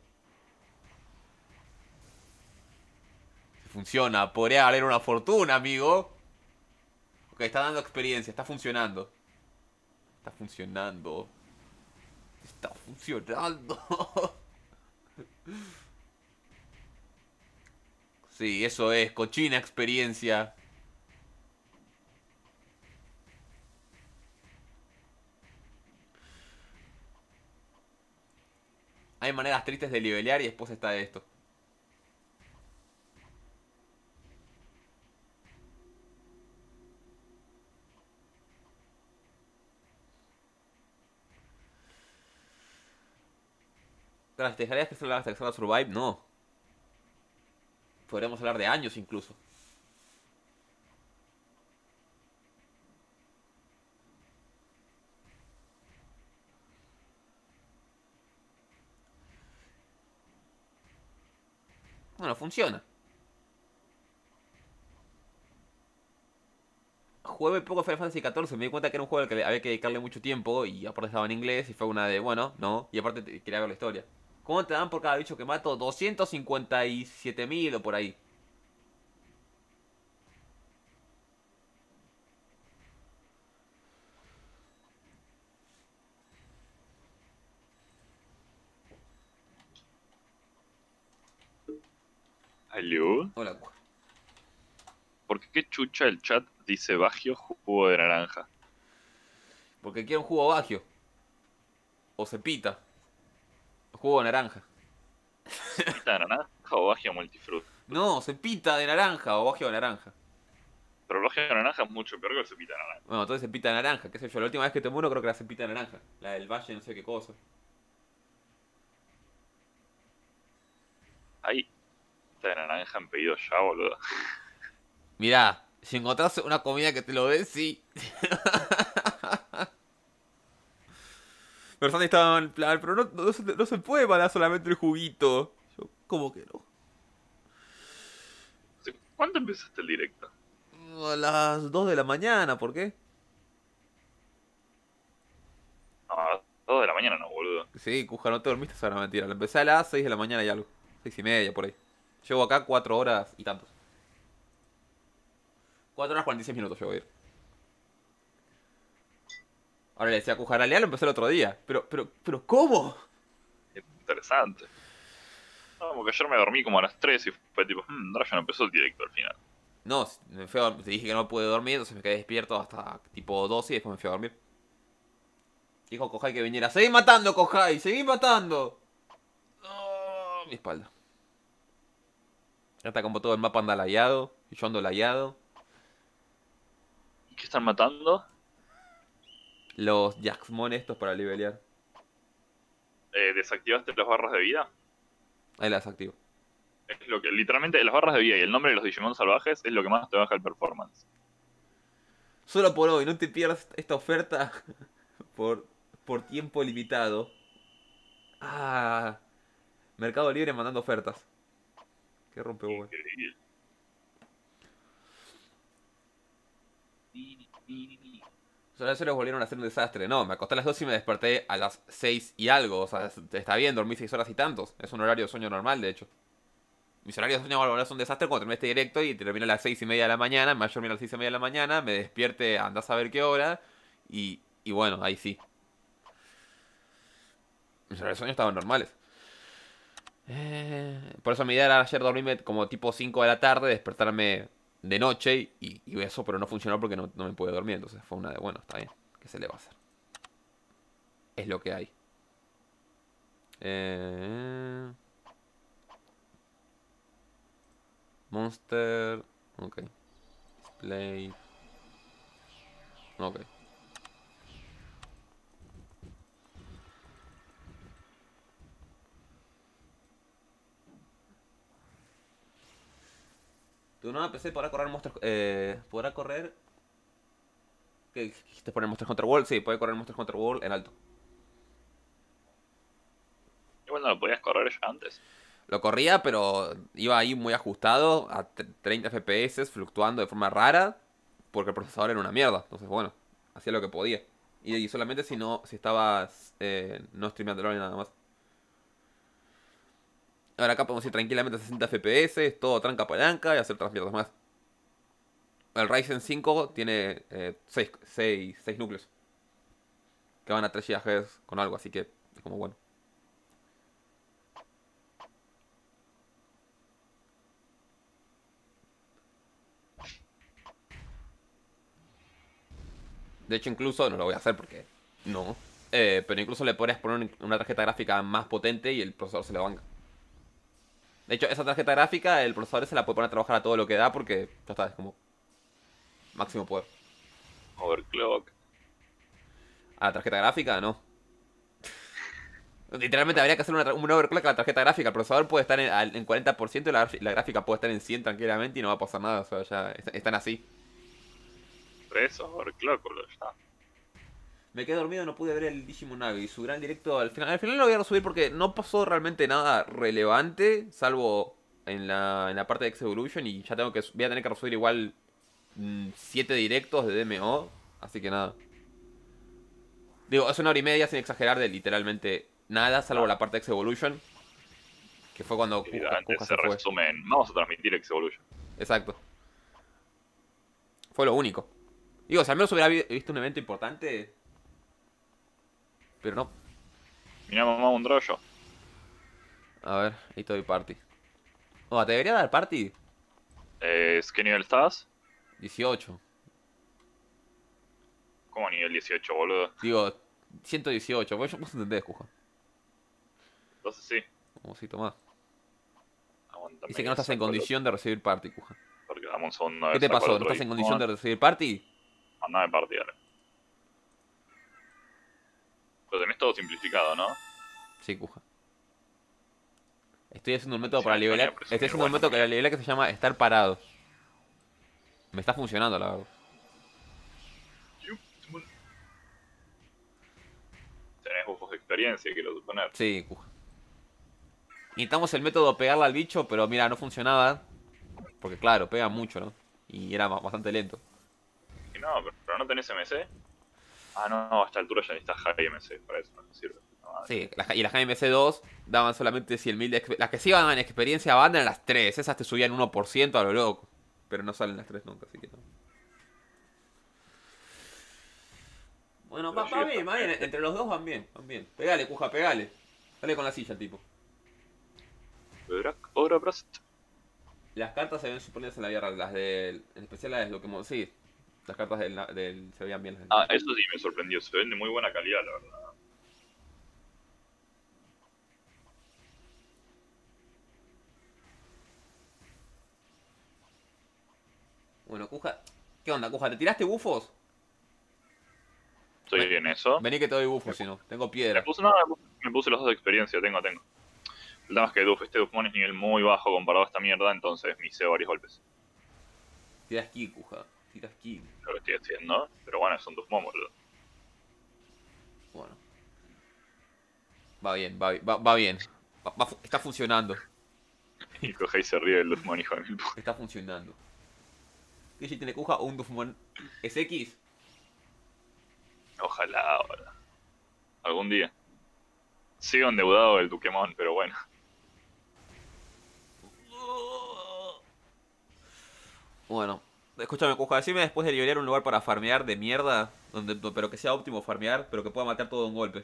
Si funciona, podría valer una fortuna, amigo. Ok, está dando experiencia, está funcionando. Está funcionando. Está funcionando. Sí, eso es, cochina experiencia. Hay maneras tristes de levelear y después está esto. ¿Te dejarías que se lo hagas hasta que salga Survive? No. Podríamos hablar de años incluso. Bueno, funciona. Jugué poco Final Fantasy XIV, me di cuenta que era un juego al que había que dedicarle mucho tiempo y aparte estaba en inglés y fue una de, bueno, no, y aparte quería ver la historia. ¿Cómo te dan por cada bicho que mato? 257.000 o por ahí. ¿Aló? Hola. ¿Por qué chucha el chat dice Bagio jugo de naranja? Porque quiero un jugo bagio. O cepita. Jugo de naranja. ¿Cepita de naranja o Bagio multifruit? No, cepita de naranja o bagio de naranja. Pero el Bagio de naranja es mucho peor que el cepita de naranja. Bueno, entonces cepita de naranja, qué sé yo. La última vez que tomé uno creo que era cepita de naranja. La del valle, no sé qué cosa. Hay de naranja en pedido ya, boludo. Mirá, si encontrás una comida que te lo dé, sí. Pero Sandy estaba en plan, pero no se puede mandar solamente el juguito. Yo, ¿cómo que no? ¿Cuándo empezaste el directo? A las 2 de la mañana, ¿por qué? No, a las 2 de la mañana no, boludo. Sí, Cuja, no te dormiste, esa era mentira. La empecé a las 6 de la mañana y algo. 6:30, por ahí. Llevo acá 4 horas y tantos. 4 horas 46 minutos llevo a ir. Ahora le decía a Cuja, en realidad lo empecé el otro día. Pero, ¿cómo? Interesante. No, porque ayer me dormí como a las 3 y fue tipo, ahora ya no empezó el directo al final. No, te dije que no pude dormir, entonces me quedé despierto hasta tipo 12 y después me fui a dormir. Dijo Kohai que viniera. ¡Seguí matando, Kohai! ¡Seguí matando! Oh, mi espalda. Ya está como todo el mapa anda lagueado. Y yo ando lagueado. ¿Y qué están matando? Los Jaxmon estos para levelear. ¿Desactivaste las barras de vida? Ahí las activo. Es lo que, literalmente, las barras de vida y el nombre de los Digimon salvajes es lo que más te baja el performance. Solo por hoy, no te pierdas esta oferta por tiempo limitado. Ah, Mercado Libre mandando ofertas. Qué rompehuevos. Increíble. Los horarios volvieron a ser un desastre. No, me acosté a las 2 y me desperté a las 6 y algo. O sea, está bien, dormí 6 horas y tantos. Es un horario de sueño normal, de hecho. Mis horarios de sueño van a ser un desastre cuando termine este directo y termino a las 6:30 de la mañana. Me mayor a las 6:30 de la mañana. Me despierte, andás a ver qué hora. Y bueno, ahí sí. Mis horarios de sueño estaban normales. Por eso mi idea era ayer dormirme como tipo 5 de la tarde, despertarme de noche y eso, pero no funcionó porque no me pude dormir. Entonces fue una de, bueno, está bien. ¿Qué se le va a hacer? Es lo que hay. Monster. Ok. Display. Ok. Tu nueva PC podrá correr Monster... podrá correr... ¿Qué dijiste poner Monster Hunter World? Sí, puede correr Monster Hunter World en alto. Igual no lo podías correr ya antes. Lo corría, pero iba ahí muy ajustado a 30 FPS, fluctuando de forma rara, porque el procesador era una mierda. Entonces, bueno, hacía lo que podía. Y solamente si estabas no streameando ni nada más. Ahora acá podemos ir tranquilamente a 60 FPS, todo tranca palanca y hacer otras mierdas más. El Ryzen 5 tiene 6 núcleos. Que van a 3 GHz con algo, así que es como bueno. De hecho, incluso, no lo voy a hacer porque no. Pero incluso le podrías poner una tarjeta gráfica más potente y el procesador se le banca. De hecho, esa tarjeta gráfica, el procesador se la puede poner a trabajar a todo lo que da porque ya está, es como máximo poder. Overclock. A la tarjeta gráfica, no. Literalmente habría que hacer un overclock a la tarjeta gráfica. El procesador puede estar en 40% y la gráfica puede estar en 100 tranquilamente y no va a pasar nada. O sea, ya están así. 3 overclock, boludo, ya está. Me quedé dormido, no pude ver el Digimon Navi. Su gran directo al final. Al final lo voy a subir porque no pasó realmente nada relevante. Salvo en la parte de X Evolution. Y ya voy a tener que resubir igual 7 directos de DMO. Así que nada. Digo, es 1 hora y media sin exagerar de literalmente nada. Salvo la parte de X Evolution. Que fue cuando Cuja se fue. resumen. Vamos a transmitir X Evolution. Exacto. Fue lo único. Digo, si al menos hubiera visto un evento importante. Pero no. Mirá, mamá, un drollo. A ver, ahí te doy party. Oh, ¿te debería dar party? ¿Qué nivel estás? 18. ¿Cómo nivel 18, boludo? Digo, 118. Vos entendés, Cuja. Entonces sí. Como si tomás. Aguántame. Dice que no estás en condición de recibir party, Cuja. Porque dame un segundo. ¿Qué te pasó? ¿No estás en condición de recibir party? Mandame party, dale. Lo tenés todo simplificado, ¿no? Sí, Cuja. Estoy haciendo un método Sí, para Antonio, nivelar. pero es Estoy muy haciendo un bueno. método para nivelar que se llama estar parado. Me está funcionando, la verdad. Tenés bufos de experiencia, quiero suponer. Sí, cuja. Intentamos el método pegarle al bicho, pero mira, no funcionaba. Porque claro, pega mucho, ¿no? Y era bastante lento. Y no, pero no tenés MC. Ah, no, a esta altura ya necesitas High MC, para eso no sirve. No, Sí, y las KMC2 daban solamente 100.000 de experiencia. Las que sí daban experiencia banda eran las 3. Esas te subían 1% a lo loco. Pero no salen las 3 nunca, así que no. Bueno, Pero sí, va bien, está va bien. bien. Entre los dos van bien, van bien. Pegale, cuja, pegale. Dale con la silla, tipo. Drak, Ora, Brast. Las cartas se ven superiores en la vida real. Las del. En especial las de lo que. Sí, las cartas del se veían bien. Las del... Ah, eso sí me sorprendió. Se ven de muy buena calidad, la verdad. Bueno, cuja. ¿Qué onda, cuja? ¿Te tiraste bufos? Estoy en eso. Vení que te doy bufos, si no. Tengo piedra. Me puse los dos de experiencia, tengo. El tema es que este Dufmon es nivel muy bajo comparado a esta mierda, entonces me hice varios golpes. Tira esquí, cuja. Tira esquí. Lo que estoy haciendo, pero bueno, es un Dufmon, boludo. Bueno. Va bien, va bien. Está funcionando. Y coge y se ríe del Dufmon, hijo de mil putas. Está funcionando. ¿Qué si tiene cuja o un Dufmon SX? Ojalá ahora. Algún día. Sigo endeudado del Pokémon, pero bueno. Bueno, escúchame, cuja, decime después de liberar un lugar para farmear de mierda, pero que sea óptimo farmear, pero que pueda matar todo de un golpe.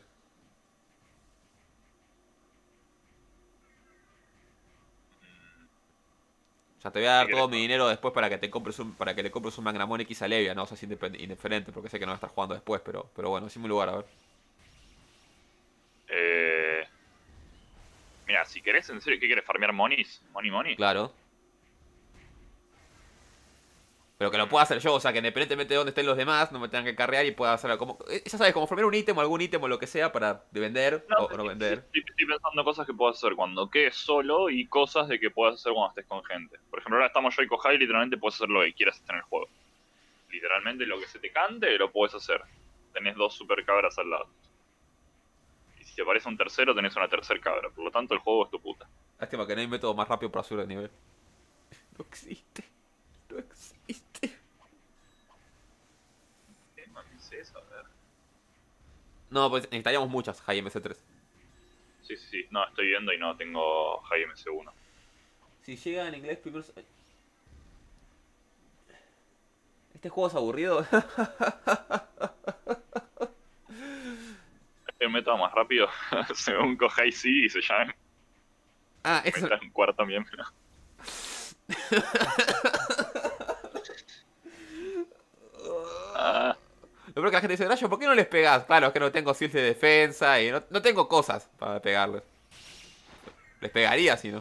O sea, te voy a dar ¿Qué todo querés? mi dinero después para que para que le compres un Magnamon X a Levia, no, o sea, es indiferente, porque sé que no va a estar jugando después, pero bueno, decime un lugar, a ver. Mira, si querés, en serio, ¿qué querés? ¿Farmear monis? ¿Money? Claro. Pero que lo pueda hacer yo, o sea, que independientemente de dónde estén los demás, no me tengan que carrear y pueda hacerlo como... Ya sabes, como farmear un ítem o algún ítem o lo que sea para de vender No, o no vender. estoy pensando cosas que puedas hacer cuando quedes solo y cosas de que puedas hacer cuando estés con gente. Por ejemplo, ahora estamos yo y Kohai y literalmente puedes hacer lo que quieras en el juego. Literalmente lo que se te cante lo puedes hacer. Tenés dos super cabras al lado. Y si te aparece un tercero, tenés una tercer cabra. Por lo tanto, el juego es tu puta. Lástima que no hay método más rápido para subir de nivel. No existe. No existe. ¿Qué mami es eso? A ver. No, pues necesitaríamos muchas High MC3. Sí. No, estoy viendo y no tengo High MC1. Si llega en inglés primero... ¿Este juego es aburrido? El método más rápido, según Kohai sí, y se llama Ah, eso... Meta en cuarto también. Ah, Lo peor que la gente dice, Rayo, ¿por qué no les pegas? Claro, es que no tengo skills de defensa y no tengo cosas para pegarles. Les pegaría si no.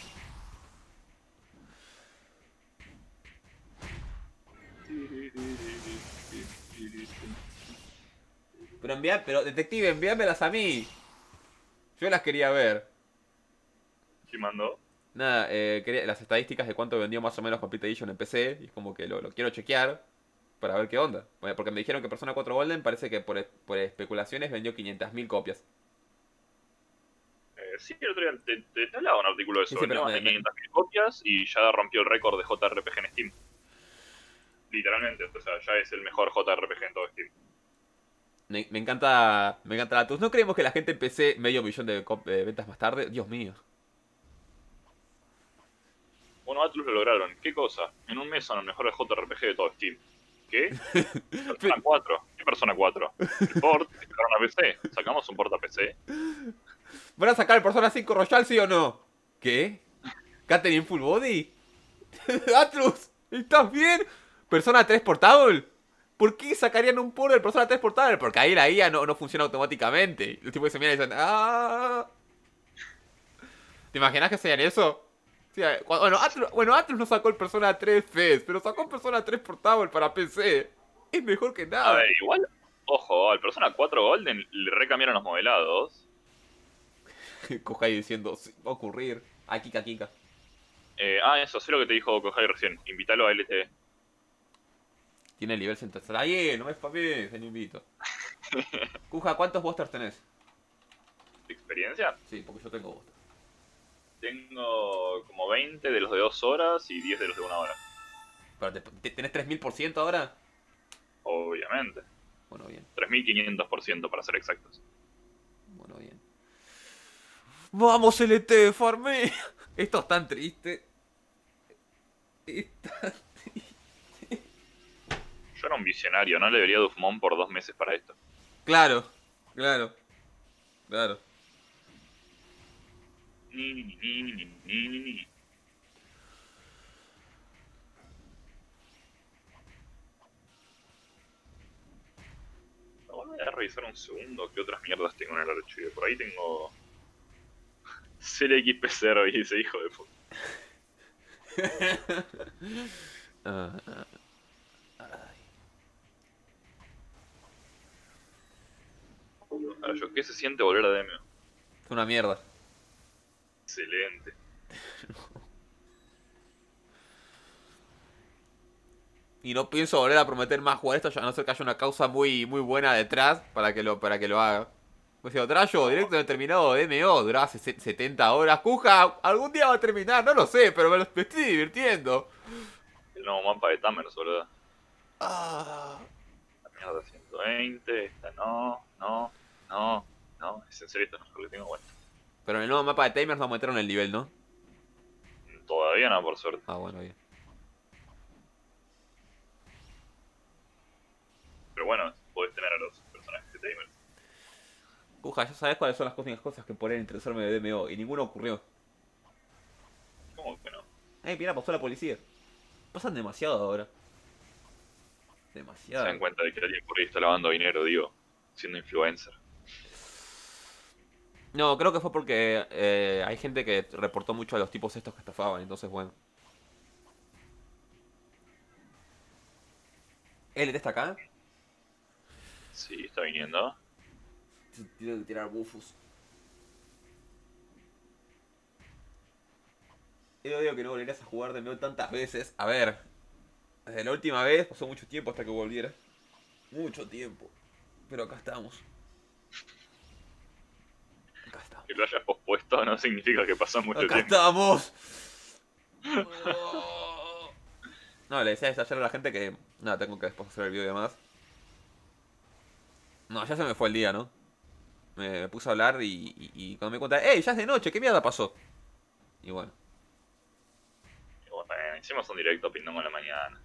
Pero detective, envíamelas a mí. Yo las quería ver. ¿quién mandó? Nada, quería las estadísticas de cuánto vendió más o menos Complete Edition en PC. Y es como que lo quiero chequear para ver qué onda. Bueno, porque me dijeron que Persona 4 Golden parece que por especulaciones vendió 500.000 copias. Sí, el otro día te hablaba un artículo de eso. Sí, pero Vendió más de 500.000 copias y ya rompió el récord de JRPG en Steam. Literalmente, o sea, ya es el mejor JRPG en todo Steam. Me encanta Atlus. ¿No creemos que la gente en PC medio millón de ventas más tarde? Dios mío. Bueno, Atlus lo lograron. ¿Qué cosa? En un mes son el mejor JRPG de todo Steam. ¿Qué? Persona 4. ¿Qué Persona 4? El port, sacaron a PC. Sacamos un port a PC. ¿Van a sacar el Persona 5 Royal, sí o no? ¿Qué? ¿Catherine Full Body? Atlus, ¿estás bien? ¿Persona 3 Portable? ¿Por qué sacarían un port del Persona 3 Portable? Porque ahí la IA no funciona automáticamente. Los tipos se miran y dicen, ¡ah! ¿Te imaginas que sean eso? Sí, bueno, Atlus no sacó el Persona 3 FES, pero sacó el Persona 3 Portable para PC. Es mejor que A nada. ver, igual, ojo, al Persona 4 Golden le recambiaron los modelados. Kohai diciendo, sí, va a ocurrir. Ah, Kika, Kika. Eso, sé lo que te dijo Kohai recién. Invítalo a LTE. Tiene el nivel 100. Ahí, no me spamees, te invito. Kuja, ¿cuántos busters tenés? ¿De experiencia? Sí, porque yo tengo busters. Tengo como 20 de los de 2 horas y 10 de los de 1 hora. Pero ¿tenés 3000% ahora? Obviamente. Bueno, bien. 3500% para ser exactos. Bueno, bien. ¡Vamos, LT, farme! Esto es tan triste. Es tan triste. Yo era un visionario, no le debería Dufmon por 2 meses para esto. Claro, claro, claro. Ni, ni, ni, ni, ni, ni, ni. Voy a revisar un segundo qué otras mierdas tengo en el archivo. Por ahí tengo CLXP Service, hijo de puta. Ahora yo, ¿qué se siente volver a Demio? Es una mierda. Excelente. Y no pienso volver a prometer más jugar esto, a no ser que haya una causa muy buena detrás para que lo haga. Pues si Trayo, directo determinado de MO, duraba 70 horas. Kuja, algún día va a terminar, no lo sé, pero me estoy divirtiendo. El nuevo mapa de Tamers, boludo. Ah, La mierda 120, esta no. Es en serio, esto no es lo que tengo bueno. pero en el nuevo mapa de Tamers no aumentaron el nivel, ¿no? Todavía no, por suerte. Ah, bueno, bien. Pero bueno, podés tener a los personajes de Tamers. Kuja, ya sabes cuáles son las únicas cosas que podrían interesarme de DMO y ninguno ocurrió. ¿Cómo que no? Mira, pasó la policía. Pasan demasiado ahora. Se Demasiado. dan cuenta de que alguien por ahí está lavando dinero, digo, siendo influencer. No, creo que fue porque hay gente que reportó mucho a los tipos estos que estafaban, entonces bueno. ¿LT está acá? Sí, está viniendo. Tiene que tirar bufos. Yo digo que no volverías a jugar de nuevo tantas veces. A ver, desde la última vez pasó mucho tiempo hasta que volviera. Mucho tiempo. Pero acá estamos. Acá estamos. Que lo hayas pospuesto no significa que pasó mucho ¡Acá tiempo. estamos! No, le decía ayer a la gente que... Nada, tengo que después hacer el video y demás. No, ya se me fue el día, ¿no? Me puse a hablar y cuando me cuenta... ¡Ey, ya es de noche! ¿Qué mierda pasó? Y bueno. Y bueno, hicimos un directo pindongo en la mañana.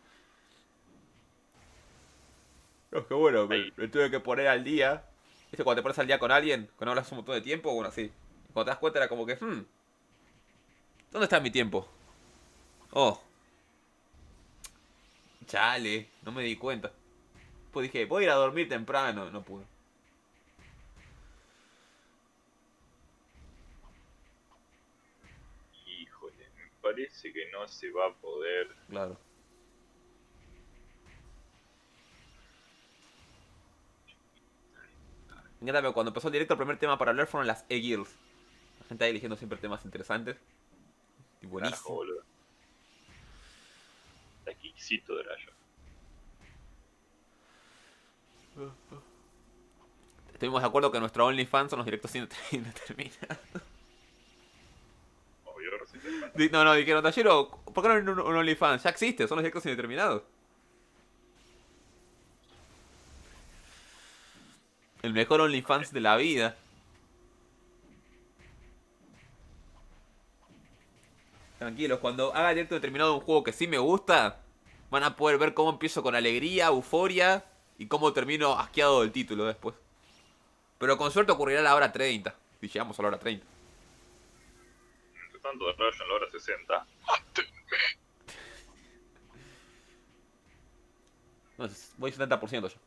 Es que bueno, Ahí. me tuve que poner al día. ¿Viste cuando te pones al día con alguien? Cuando hablas un montón de tiempo, bueno, así. Y cuando te das cuenta era como que... ¿Dónde está mi tiempo? Oh. Chale, no me di cuenta. Pues dije, voy a ir a dormir temprano. No pude. Híjole, me parece que no se va a poder. Claro. Me encanta, pero cuando empezó el directo, el primer tema para hablar fueron las E-Girls. La gente ahí eligiendo siempre temas interesantes. Y Carajo, buenísimo. boludo. Está exquisito de rayo. Estuvimos de acuerdo que nuestro OnlyFans son los directos indeterminados. Obvio, recién te cuento. No, dijeron, Tallero, ¿por qué no un OnlyFans? Ya existe, son los directos indeterminados. El mejor OnlyFans de la vida. Tranquilos, cuando haga directo determinado de un juego que sí me gusta, van a poder ver cómo empiezo con alegría, euforia y cómo termino asqueado del título después. Pero con suerte ocurrirá a la hora 30. Si llegamos a la hora 30. Entre tanto, de rayo en la hora 60. No, voy 70% ya.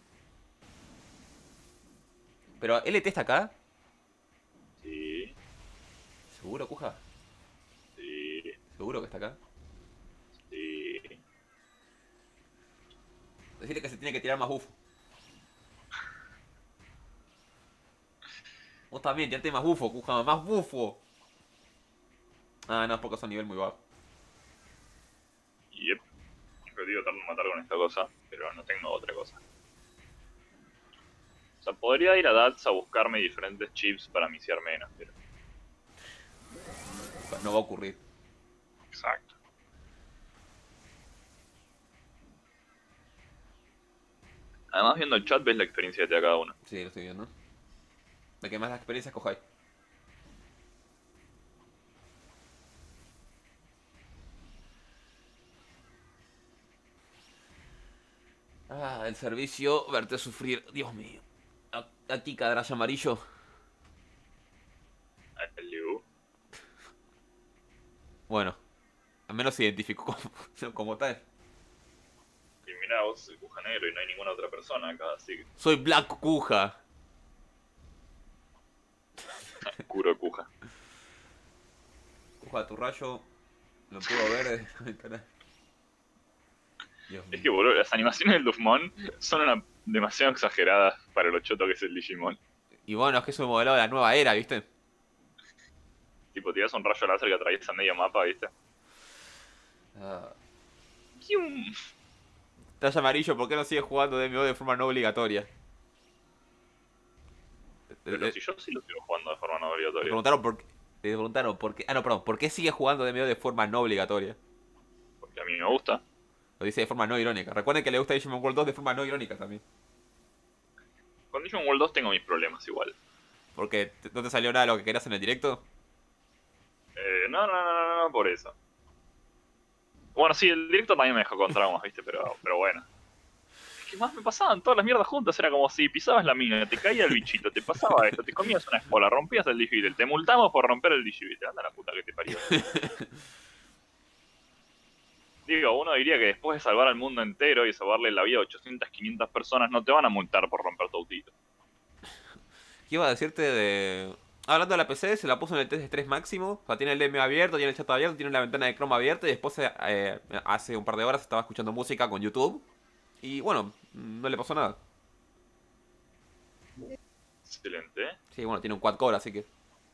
Pero LT está acá. Sí, ¿Seguro, Kuja? sí, ¿Seguro que está acá? sí. Decirle que se tiene que tirar más bufo. Vos también, tirate más bufo, Kuja, más bufo. Ah, no, porque son nivel muy bajo. Y he preferido tratar de matar con esta cosa, pero no tengo otra cosa. O sea, podría ir a DATS a buscarme diferentes chips para misiar menos, pero... No va a ocurrir. Exacto. Además, viendo el chat ves la experiencia que te da cada uno. Sí, lo estoy viendo. ¿De qué más la experiencia cojáis? Ah, el servicio, verte sufrir. Dios mío. Aquí cadrazo amarillo. El Liu. Bueno, al menos se identificó como tal. Y mira, vos el Kuja negro y no hay ninguna otra persona acá, así que... Soy Black Kuja. Kuro Kuja. Kuja, tu rayo. Lo puedo ver desde el canal. Dios Es mío. que, boludo, las animaciones del Dufmon son demasiado exageradas para lo choto que es el Digimon. Y bueno, es que es un modelo de la nueva era, ¿viste? Tipo, tiras un rayo láser que atraviesa medio mapa, ¿viste? Ah. ¡Kium! Rayo amarillo, ¿por qué no sigues jugando DMO de forma no obligatoria? Pero si yo sí lo sigo jugando de forma no Te obligatoria. preguntaron por qué. Te preguntaron por qué. Ah, no, perdón. ¿Por qué sigues jugando DMO de forma no obligatoria? Porque a mí me gusta. Lo dice de forma no irónica. Recuerden que le gusta Digimon World 2 de forma no irónica también. Con Digimon World 2 tengo mis problemas igual. Porque no te salió nada de lo que querías en el directo. No, por eso. Bueno, sí, el directo también me dejó con traumas, ¿viste? Pero bueno. ¿Qué más me pasaban? Todas las mierdas juntas. Era como si pisabas la mina, te caía el bichito, te pasaba esto, te comías una espola, rompías el Digivital, te multamos por romper el Digivital. Anda la puta que te parió. Digo, uno diría que después de salvar al mundo entero y salvarle la vida a 800, 500 personas, no te van a multar por romper tu autito. ¿Qué iba a decirte de...? Hablando de la PC, se la puso en el test de estrés máximo. O sea, tiene el DM abierto, tiene el chat abierto, tiene la ventana de Chrome abierta. Y después, hace un par de horas, estaba escuchando música con YouTube. Y bueno, no le pasó nada. Excelente. Sí, bueno, tiene un quad-core, así que...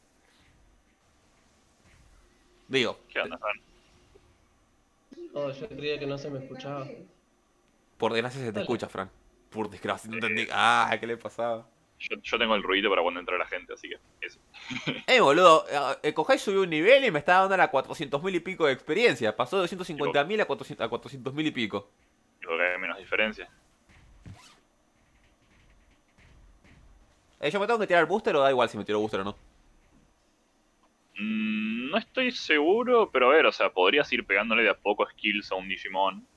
Digo, ¿Qué onda, Fran? Oh, yo creía que no se me escuchaba. por desgracia se te Dale. escucha, Fran. Por desgracia, no entendí. Ah, ¿qué le pasaba? Yo tengo el ruido para cuando entre la gente, así que eso. Boludo, Kohai subió un nivel y me estaba dando la 400.000 y pico de experiencia. Pasó de 250.000 a 400.000 y pico. Digo que hay menos diferencia. ¿Yo me tengo que tirar booster o da igual si me tiro booster o no? No estoy seguro, pero a ver, o sea, podrías ir pegándole de a poco skills a un Digimon.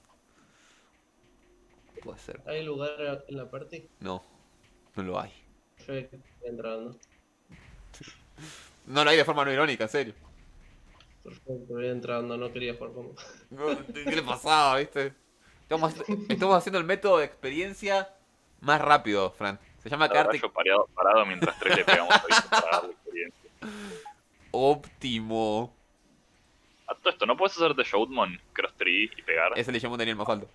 Puede ser. ¿Hay lugar en la party? No, no lo hay. Yo estoy entrando. No lo hay de forma no irónica, en serio. Perfecto, voy entrando, no quería jugar con vos. ¿Qué le pasaba, viste? Estamos haciendo el método de experiencia más rápido, Fran. Se llama Ahora quedarte yo parado mientras tres le pegamos ahorita para darle experiencia. óptimo. A todo esto, ¿no puedes hacerte Shoutmon, Cross Tree y pegar? Ese le llamó Daniel más alto.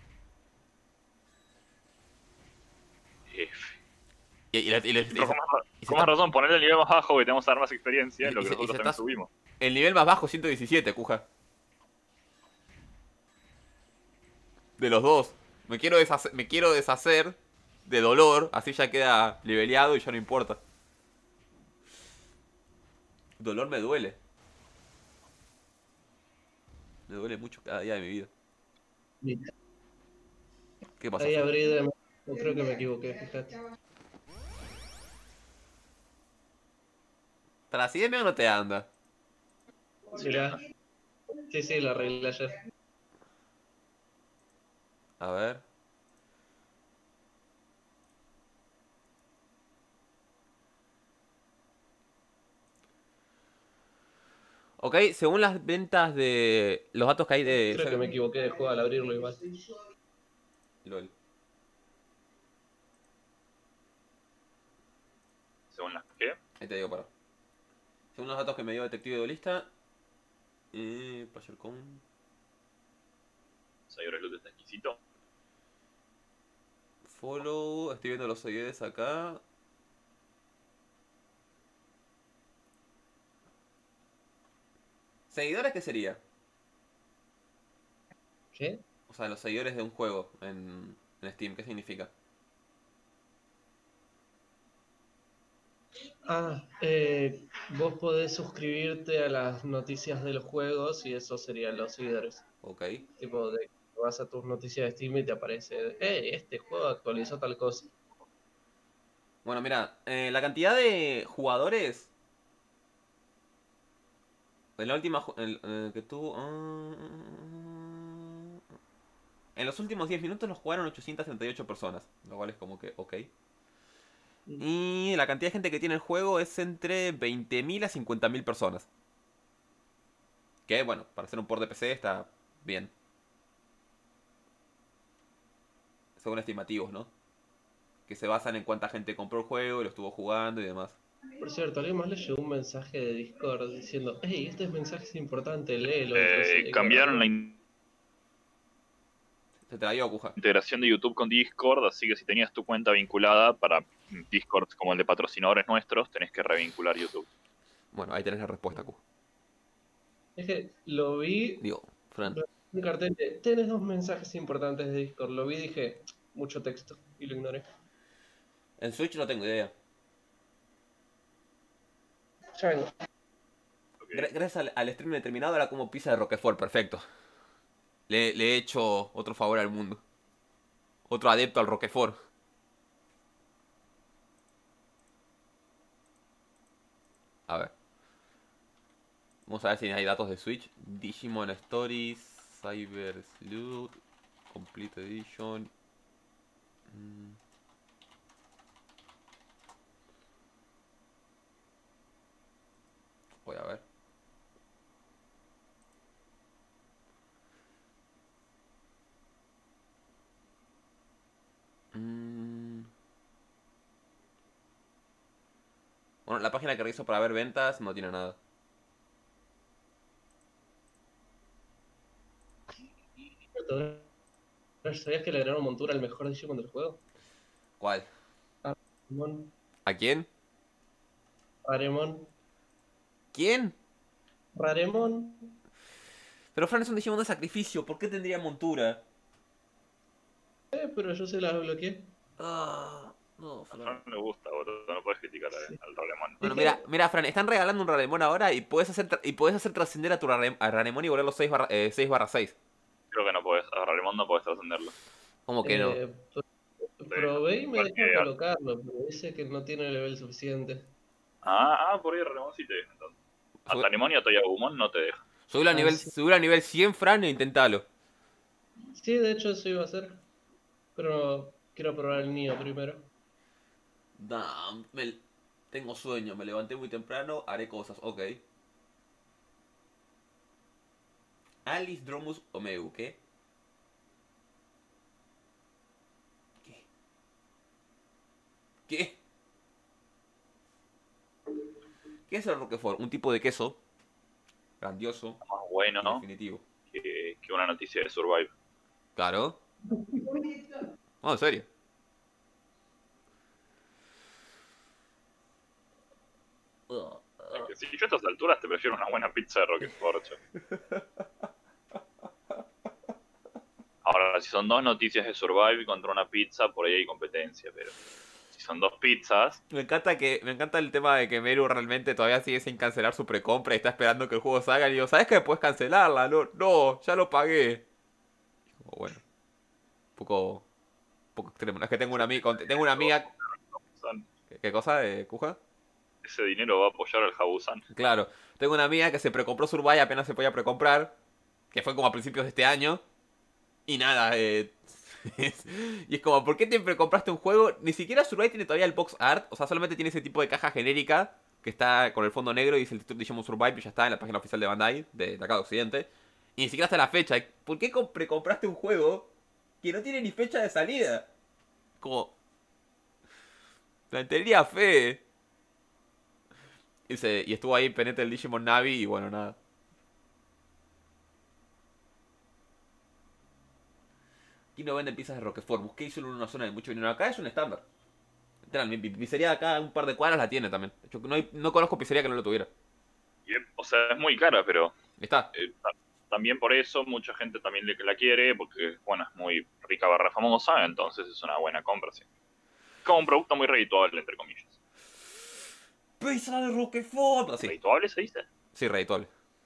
F. Y Con más razón, ponerle el nivel más bajo que tenemos que dar más experiencia, Y- lo y que se- y nosotros se también está- subimos. el nivel más bajo, 117, Kuja. De los dos. Me quiero deshacer de dolor, así ya queda leveleado y ya no importa. Dolor me duele. Me duele mucho cada día de mi vida. ¿Qué pasa? Ahí abrí de... Yo creo que me equivoqué, fíjate. ¿Trasidemia o no te anda? Mirá. Sí, la arreglé ayer. A ver. Ok, según las ventas de... Los datos que hay de... Creo que me equivoqué de juego al abrirlo igual. LOL. Según las que. Ahí te digo, para. Según los datos que me dio Detective Duelista... Pashercon... Sayori Loot está exquisito. Follow... Estoy viendo los OIDs acá. ¿Seguidores qué sería? ¿Qué? O sea, los seguidores de un juego en Steam, ¿qué significa? Ah, vos podés suscribirte a las noticias de los juegos y eso serían los seguidores. Ok. Tipo, de vas a tus noticias de Steam y te aparece, este juego actualizó tal cosa. Bueno, mira, la cantidad de jugadores en la última que tuvo... en los últimos 10 minutos los jugaron 838 personas, lo cual es como que, ok. Y la cantidad de gente que tiene el juego es entre 20.000 a 50.000 personas. Que, bueno, para hacer un port de PC está bien. Según estimativos, ¿no? Que se basan en cuánta gente compró el juego y lo estuvo jugando y demás. Por cierto, ¿alguien más le llegó un mensaje de Discord diciendo, hey, este mensaje es importante, léelo? Cambiaron la Se te la dio, Kuja. integración de YouTube con Discord, así que si tenías tu cuenta vinculada para Discord como el de patrocinadores nuestros, tenés que revincular YouTube. Bueno, ahí tenés la respuesta, Kuja. Es que lo vi, Digo, Fran. un cartel de, tenés dos mensajes importantes de Discord, lo vi y dije, mucho texto, y lo ignoré. En Switch no tengo idea. Ya vengo. Ok. Gracias al stream determinado era como pizza de Roquefort, perfecto. Le he hecho otro favor al mundo. Otro adepto al Roquefort. A ver. Vamos a ver si hay datos de Switch. Digimon Stories, Cyber Sleuth, Complete Edition. Voy a ver. Bueno, la página que reviso para ver ventas no tiene nada. ¿Sabías que le agregaron montura al mejor Digimon del juego? ¿Cuál? Aremon. ¿A quién? Aremon. ¿Quién? Raremon. Pero Fran es un Digimon de sacrificio. ¿Por qué tendría montura? Pero yo se las bloqueé. Ah, no, A Fran. Fran le gusta, boludo, no puedes criticar al Ralemón. Bueno, mira, Fran, están regalando un Ranemon ahora y puedes hacer trascender a tu Ranemon y volverlo 6/6. Creo que no podés, a Ralemón no podés trascenderlo. ¿Cómo que no? Probé y me Porque- deja colocarlo, pero dice que no tiene nivel suficiente. Por ahí Ralemón sí te deja entonces. A Sube- Tanemon y a Toyagumon no te deja. Subilo sí. a nivel 100, Fran, e intentalo. Sí, de hecho eso iba a hacer. Pero quiero probar el Nio primero. Nah, tengo sueño, me levanté muy temprano, haré cosas, ok. Alice Dromus Omegu, ¿qué? ¿Qué? ¿Qué es el Roquefort? Un tipo de queso grandioso, Más bueno, y ¿no? definitivo. Que una noticia de Survive. Claro. No, en serio. Es que si yo a estas alturas te prefiero una buena pizza de Roquefort. che. Ahora, si son dos noticias de Survive contra una pizza, por ahí hay competencia, pero si son dos pizzas, Me encanta el tema de que Meru realmente todavía sigue sin cancelar su precompra y está esperando que el juego salga. Y digo, ¿sabes que puedes cancelarla? No, no, ya lo pagué. Y como, bueno, un poco extremo. No, es que tengo una amiga. son- ¿Qué cosa? ¿Cuja? ese dinero va a apoyar al Jabusan. Claro, tengo una amiga que se precompró Survive apenas se podía precomprar. Que fue como a principios de este año. Y nada, y es como, ¿por qué te precompraste un juego? Ni siquiera Survive tiene todavía el box art. O sea, solamente tiene ese tipo de caja genérica que está con el fondo negro y dice el título de Digimon Survive y ya está en la página oficial de Bandai, de acá de Occidente. Y ni siquiera hasta la fecha. ¿Por qué precompraste un juego que no tiene ni fecha de salida? Como... Plantería fe. Y estuvo ahí pendiente el Digimon Navi y bueno, nada. Aquí no venden pizzas de Roquefort. Busqué y solo en una zona de mucho dinero. Acá es un estándar. Literal, mi pizzería de acá, un par de cuadras la tiene también. De hecho, no conozco pizzería que no lo tuviera. O sea, es muy cara, pero Está. También por eso mucha gente también la quiere, porque bueno, es muy rica barra famosa, entonces es una buena compra, sí. Como un producto muy redituable, entre comillas. Pizza de Roquefort. Así. ¿Redituable se dice? Sí, redituable.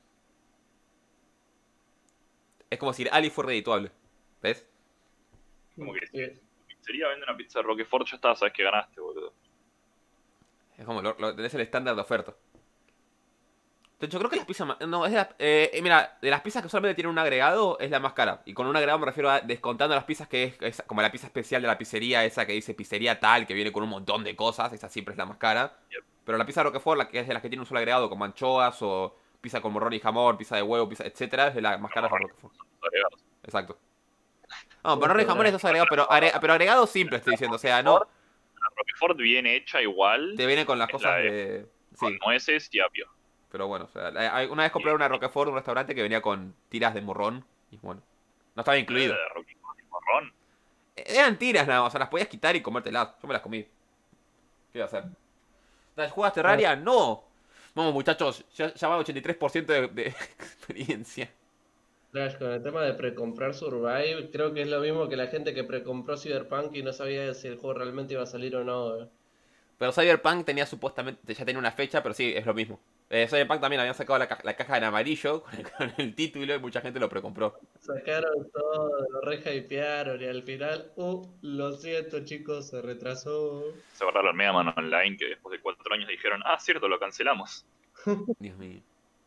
Es como si Ali fue redituable. ¿Ves? Como que si Eh, tu pizzería vende una pizza de Roquefort, ya está, sabes que ganaste, boludo. Es como, tenés el estándar de oferta. De hecho, creo que las pizzas más... No, es de mira, de las pizzas que solamente tienen un agregado, es la más cara. Y con un agregado me refiero a descontando las pizzas que es como la pizza especial de la pizzería, esa que dice pizzería tal, que viene con un montón de cosas, esa siempre es la más cara. Yep. Pero la pizza Roquefort, la que es de las que tiene un solo agregado, como anchoas o pizza con morrón y jamón, pizza de huevo, pizza, etcétera, es de la más cara, es la Roquefort. Agregados. Exacto. No, morrón y jamón es dos agregados, pero agregado simple estoy diciendo, o sea, no... La Roquefort bien hecha igual, Te viene con las Es cosas la de... con Sí, nueces y apio. pero bueno, o sea, una vez compré una Roquefort en un restaurante que venía con tiras de morrón y bueno, no estaba incluido. De Roquefort y morrón. Eran tiras nada más, o sea, las podías quitar y comértelas. Yo me las comí. ¿Qué iba a hacer? ¿Juegas Terraria? No. Vamos, muchachos, ya va 83% de experiencia. Flash, con el tema de precomprar Survive, creo que es lo mismo que la gente que precompró Cyberpunk y no sabía si el juego realmente iba a salir o no. Pero Cyberpunk tenía supuestamente, ya tenía una fecha, pero sí, es lo mismo. Cyberpunk también habían sacado la caja en amarillo con el título y mucha gente lo precompró. Sacaron todo, lo re hypearon y al final, lo siento chicos, se retrasó. Se agarraron al Mega Man Online que después de 4 años dijeron, ah, cierto, lo cancelamos. Dios mío.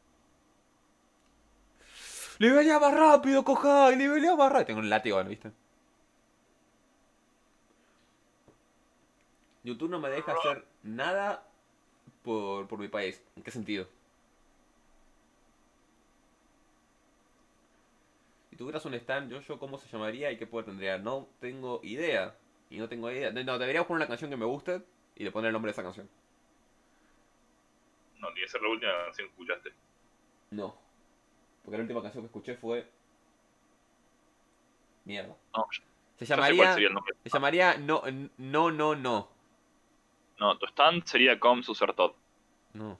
¡Nivelea más rápido, Kohai! ¡Nivelea más rápido! Tengo un látigo, ¿no viste? YouTube no me deja hacer nada por mi país. ¿En qué sentido? Si tuvieras un stand, yo ¿cómo se llamaría y qué poder tendría? No tengo idea. Y no tengo idea. No, debería poner una canción que me guste y le poner el nombre de esa canción. No, tiene que ser la última canción que escuchaste. No. Porque la última canción que escuché fue... Mierda. No, Se ya sé cuál llamaría... sería el nombre. Se llamaría No. No, tu stand sería Com Susertot. No.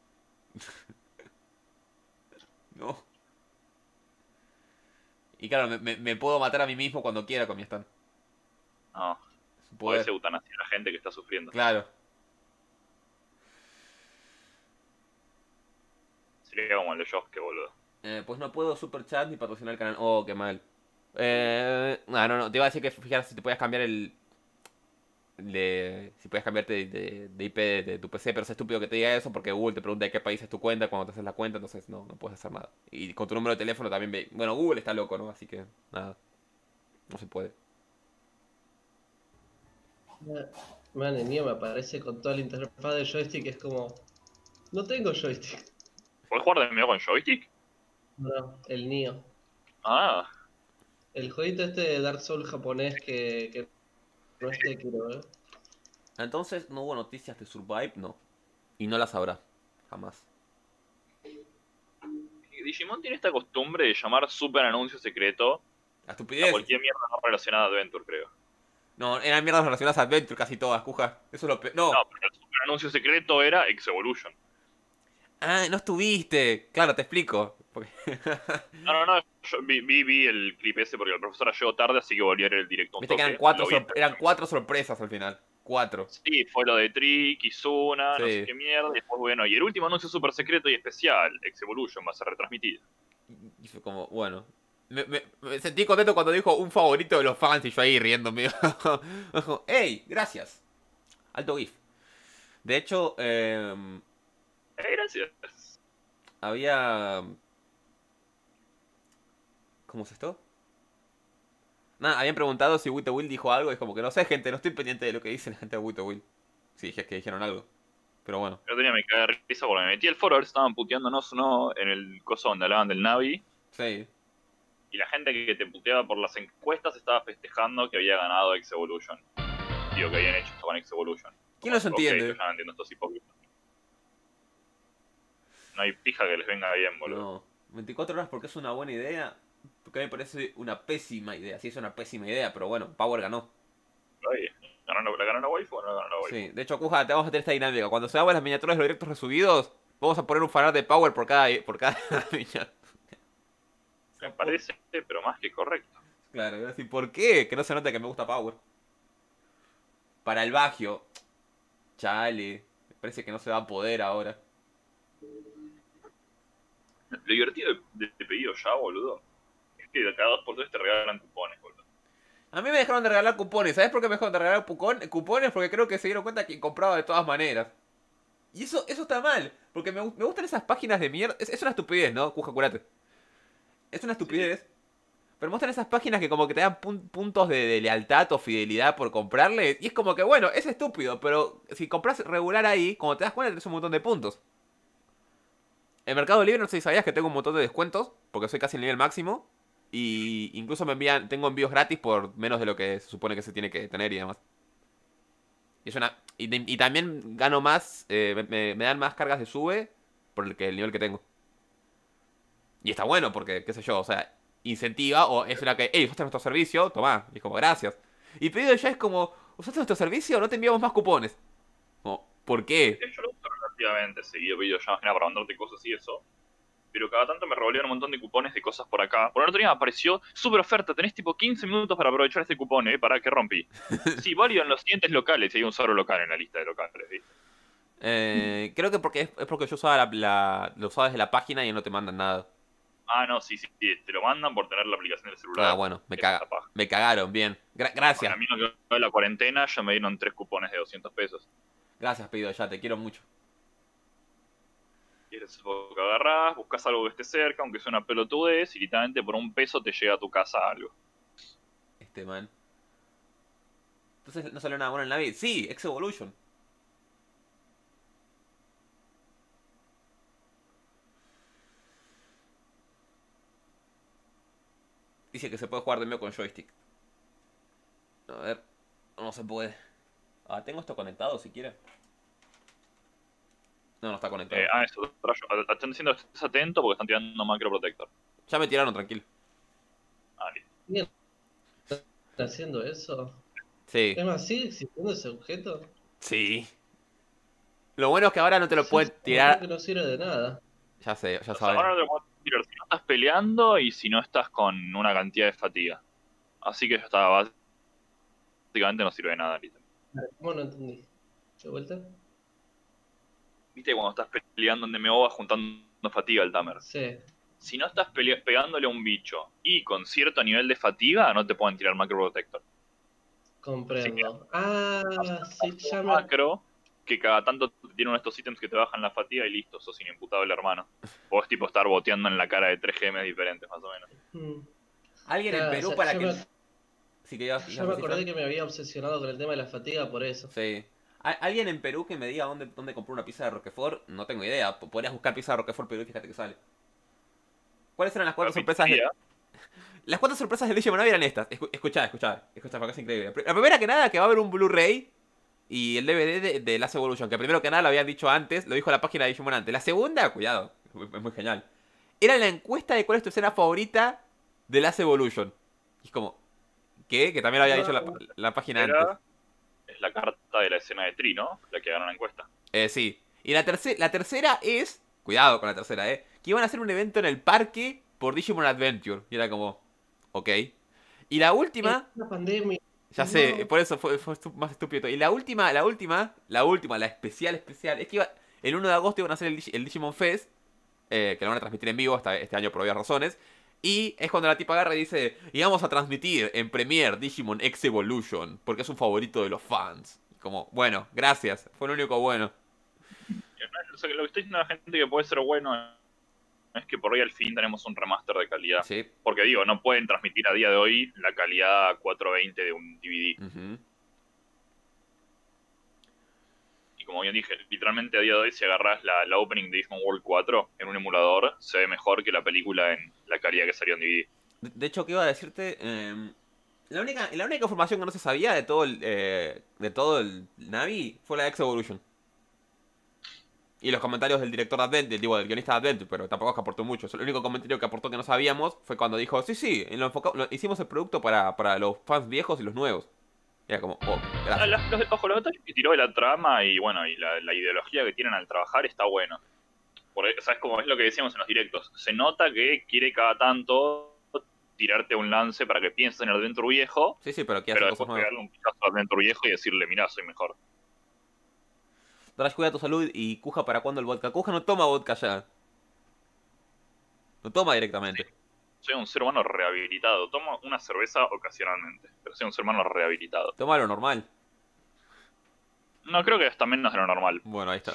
No. Y claro, me puedo matar a mí mismo cuando quiera con mi stand. No, Es un puede poder. ser eutanasia a la gente que está sufriendo. Claro. Sería como el de Josuke, boludo. Pues no puedo super chat ni patrocinar el canal. Oh, qué mal. No. Te iba a decir que fijaras si te podías cambiar si puedes cambiarte de IP de tu PC, pero es estúpido que te diga eso porque Google te pregunta de qué país es tu cuenta cuando te haces la cuenta, entonces no puedes hacer nada. Y con tu número de teléfono también ve... Bueno, Google está loco, ¿no? Así que nada. No se puede. Man, el mío me aparece con toda la interfaz de joystick, es como... No tengo joystick. ¿Puedes jugar de nuevo con joystick? No, el Nioh. Ah, El jueguito este de Dark Souls japonés que no es Sekiro, Entonces, no hubo noticias de Survive, no. Y no las habrá. Jamás. Digimon tiene esta costumbre de llamar super anuncio secreto La a estupidez. cualquier mierda no relacionada a Adventure, creo. No, eran mierdas relacionadas a Adventure casi todas, cuja. Eso es lo peor. No. No, pero el super anuncio secreto era X-Evolution. Ah, no estuviste. Claro, te explico. Porque... No, yo vi el clip ese porque el profesor llegó tarde, así que volví a ver el directo un Viste que toque. eran cuatro sorpresas al final. 4. Sí, fue lo de Trick, Izuna, no Sí. sé qué mierda, y después, bueno, y el último anuncio super secreto y especial, X-Evolution, va a ser retransmitido. Y fue como, bueno. Me sentí contento cuando dijo un favorito de los fans y yo ahí riéndome. Dijo, ¡ey! Gracias. Alto GIF. De hecho, Gracias. había... ¿Cómo es esto? Nada, habían preguntado si Wito Will dijo algo. Y es como que no sé, gente, no estoy pendiente de lo que dice la gente de Wito Will. Si dije que dijeron algo. Pero bueno. Yo tenía mi cara de risa porque me metí al foro, a ver si estaban puteándonos o no en el coso donde hablaban del Navi. Sí. Y la gente que te puteaba por las encuestas estaba festejando que había ganado X-Evolution. Digo, que habían hecho esto con X-Evolution. ¿Quién los Ok, entiende? yo ya no entiendo estos hipócritas. No hay pija que les venga bien, boludo. No. 24 horas porque es una buena idea. Porque a mí me parece una pésima idea. Sí, es una pésima idea, pero bueno, Power ganó. Oye, ¿la ganó la waifu o no la ganó la waifu? Sí, de hecho, Kuja, te vamos a tener esta dinámica. Cuando se hagan las miniaturas de los directos resubidos, vamos a poner un fanart de Power por cada miniatura. Me parece, pero más que correcto. Claro, iba a decir, ¿por qué? Que no se note que me gusta Power. Para el Bagio. Chale. Me parece que no se va a poder ahora. Lo divertido de pedido ya, boludo, es que de cada 2x3 te regalan cupones, boludo. A mí me dejaron de regalar cupones. ¿Sabes por qué me dejaron de regalar cupones? Porque creo que se dieron cuenta que compraba de todas maneras. Y eso está mal. Porque me gustan esas páginas de mierda. Es una estupidez, ¿no? Cuja, curate. Es una estupidez. Pero me gustan esas páginas que como que te dan puntos de lealtad o fidelidad por comprarle. Y es como que, bueno, es estúpido. Pero si compras regular ahí, como te das cuenta, tenés un montón de puntos. En Mercado Libre no sé si sabías que tengo un montón de descuentos. Porque soy casi el nivel máximo. Y incluso tengo envíos gratis por menos de lo que se supone que se tiene que tener y demás. Y también gano más, me dan más cargas de sube por el nivel que tengo. Y está bueno porque, qué sé yo, o sea, incentiva o es una que, hey, usaste nuestro servicio, tomá. Y es como, gracias. Y pedido ya es como, ¿usaste nuestro servicio? No te enviamos más cupones. Como, ¿por qué? Yo lo uso relativamente seguido, pedido ya más que nada para mandarte cosas y eso. Pero cada tanto me revolvían un montón de cupones de cosas por acá. Por el otro día me apareció súper oferta, tenés tipo 15 minutos para aprovechar este cupón, ¿para qué rompí? Sí, válido en los siguientes locales, y hay un solo local en la lista de locales, ¿viste? Creo que porque es porque yo usaba lo usaba desde la página y no te mandan nada. Ah, no, sí, te lo mandan por tener la aplicación del celular. Ah, bueno, me cagaron, bien. Gracias. Bueno, a mí no quedó de la cuarentena, ya me dieron 3 cupones de 200 pesos. Gracias, pedido ya, te quiero mucho. Quieres que agarrás, buscas algo que esté cerca, aunque sea una pelotudez, y literalmente por $1 te llega a tu casa algo. Este man. Entonces, ¿no salió nada bueno en Navi? Sí, X-Evolution. Dice que se puede jugar de medio con joystick. A ver, no se puede. Ah, tengo esto conectado si quieres. No está conectado. Eso, están diciendo que estés atento porque están tirando macro protector. Ya me tiraron, tranquilo. Listo. ¿Están haciendo eso? Sí. ¿Es más, sigue existiendo ese objeto? Sí. Lo bueno es que ahora no te lo Sí, pueden sí, tirar. que no sirve de nada. Ya sé, ya O sea, sabes. ahora no te lo puedes tirar si no estás peleando y si no estás con una cantidad de fatiga. Así que ya está, básicamente no sirve de nada, literal. ¿Cómo no entendí? ¿De vuelta? ¿Viste cuando estás peleando en DMO vas juntando fatiga al tamer? Sí. Si no estás pegándole a un bicho y con cierto nivel de fatiga, no te pueden tirar macro protector. Comprendo. Ah, sí, ya me... Macro que cada tanto tiene uno de estos ítems que te bajan la fatiga y listo, sos inimputable, hermano. Podés tipo estar boteando en la cara de 3 GMs diferentes, más o menos. Alguien en Ya, Perú ya- para ya que. me- Sí, que ibas Ya a me decir, acordé Fran. que me había obsesionado con el tema de la fatiga por eso. Sí. Alguien en Perú que me diga dónde compró una pizza de Roquefort, no tengo idea. Podrías buscar pizza de Roquefort Perú y fíjate que sale. ¿Cuáles eran las cuatro sorpresas de... Las cuatro sorpresas del Digimon Navi eran estas. Escuchá, porque es increíble. La primera que nada, que va a haber un Blu-ray y el DVD de Last Evolution. Que primero que nada lo habían dicho antes, lo dijo la página de Digimon antes. La segunda, cuidado, es muy genial. Era la encuesta de cuál es tu escena favorita de Last Evolution. Y es como, ¿qué? Que también lo había dicho la página antes. Es la carta de la escena de Tri, ¿no? La que ganó la encuesta. Sí. Y la tercera es... Cuidado con la tercera, que iban a hacer un evento en el parque por Digimon Adventure. Y era como... Ok. Y la última... Es una pandemia. Ya sé, No. por eso fue más estúpido. Y la última, la especial, es que el 1 de agosto iban a hacer el Digimon Fest. Que lo van a transmitir en vivo este año por obvias razones. Y es cuando la tipa agarra y dice, y vamos a transmitir en Premiere Digimon X Evolution, porque es un favorito de los fans. Y como, bueno, gracias, fue lo único bueno. O sea, lo que estoy diciendo a la gente que puede ser bueno es que por hoy al fin tenemos un remaster de calidad. Sí. Porque digo, no pueden transmitir a día de hoy la calidad 420 de un DVD. Ujú. Y como bien dije, literalmente a día de hoy si agarras la opening de Digimon World 4 en un emulador, se ve mejor que la película en la calidad que salió en DVD. De hecho, ¿qué iba a decirte? La única información que no se sabía de todo el Navi fue la X Evolution. Y los comentarios del director de Adventure, digo, del guionista de Adventure, pero tampoco es que aportó mucho. El único comentario que aportó que no sabíamos fue cuando dijo, sí, hicimos el producto para los fans viejos y los nuevos. Y era como, oh, gracias. Los detalles que tiró de la trama y bueno, y la ideología que tienen al trabajar está bueno. ¿Sabes cómo es lo que decíamos en los directos? Se nota que quiere cada tanto tirarte un lance para que pienses en el Adventure viejo, Sí, sí, pero aquí hace pero cosas después nuevas. pegarle un pichazo al Adventure viejo y decirle, mirá, soy mejor. Drash, cuida tu salud y Kuja, ¿para cuándo el vodka? Kuja no toma vodka ya. No toma directamente. Soy un ser humano rehabilitado. Tomo una cerveza ocasionalmente, pero soy un ser humano rehabilitado. Toma lo normal. No, creo que es también menos de lo normal. Bueno, ahí está.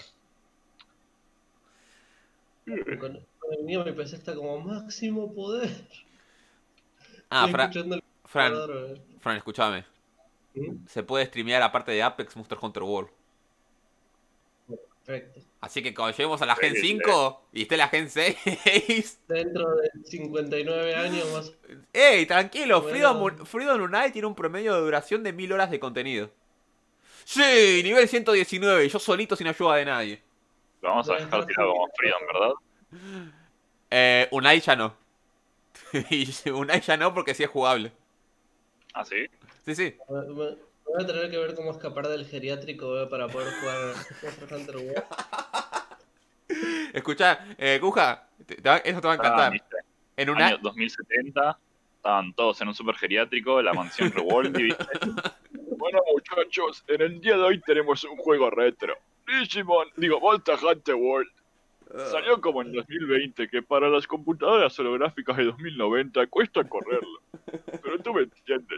Con el mío mi PC está como máximo poder. Ah, Estoy escuchando el Fran, computador, Fran, escúchame. ¿Mm? Se puede streamear aparte de Apex Monster Hunter World. Perfecto. Así que cuando lleguemos a la Gen 5 y esté la Gen 6. Dentro de 59 años más. ¡Ey, tranquilo! Bueno. Freedom Unite tiene un promedio de duración de 1000 horas de contenido. ¡Sí! Nivel 119, yo solito sin ayuda de nadie. Lo vamos a dejar tirado como Freedom, ¿verdad? Unite ya no. Y Unite ya no porque sí es jugable. ¿Ah, sí? Sí, sí. Voy a tener que ver cómo escapar del geriátrico para poder jugar Monster Hunter World. Escucha, Kuja, eso te va a encantar. ¿Viste? En Año Unite... 2070, estaban todos en un super geriátrico, la mansión Revolty, ¿viste? Bueno, muchachos, en el día de hoy tenemos un juego retro. Monster Hunter World. Salió como en 2020, que para las computadoras holográficas de 2090 cuesta correrlo. Pero tú me entiendes.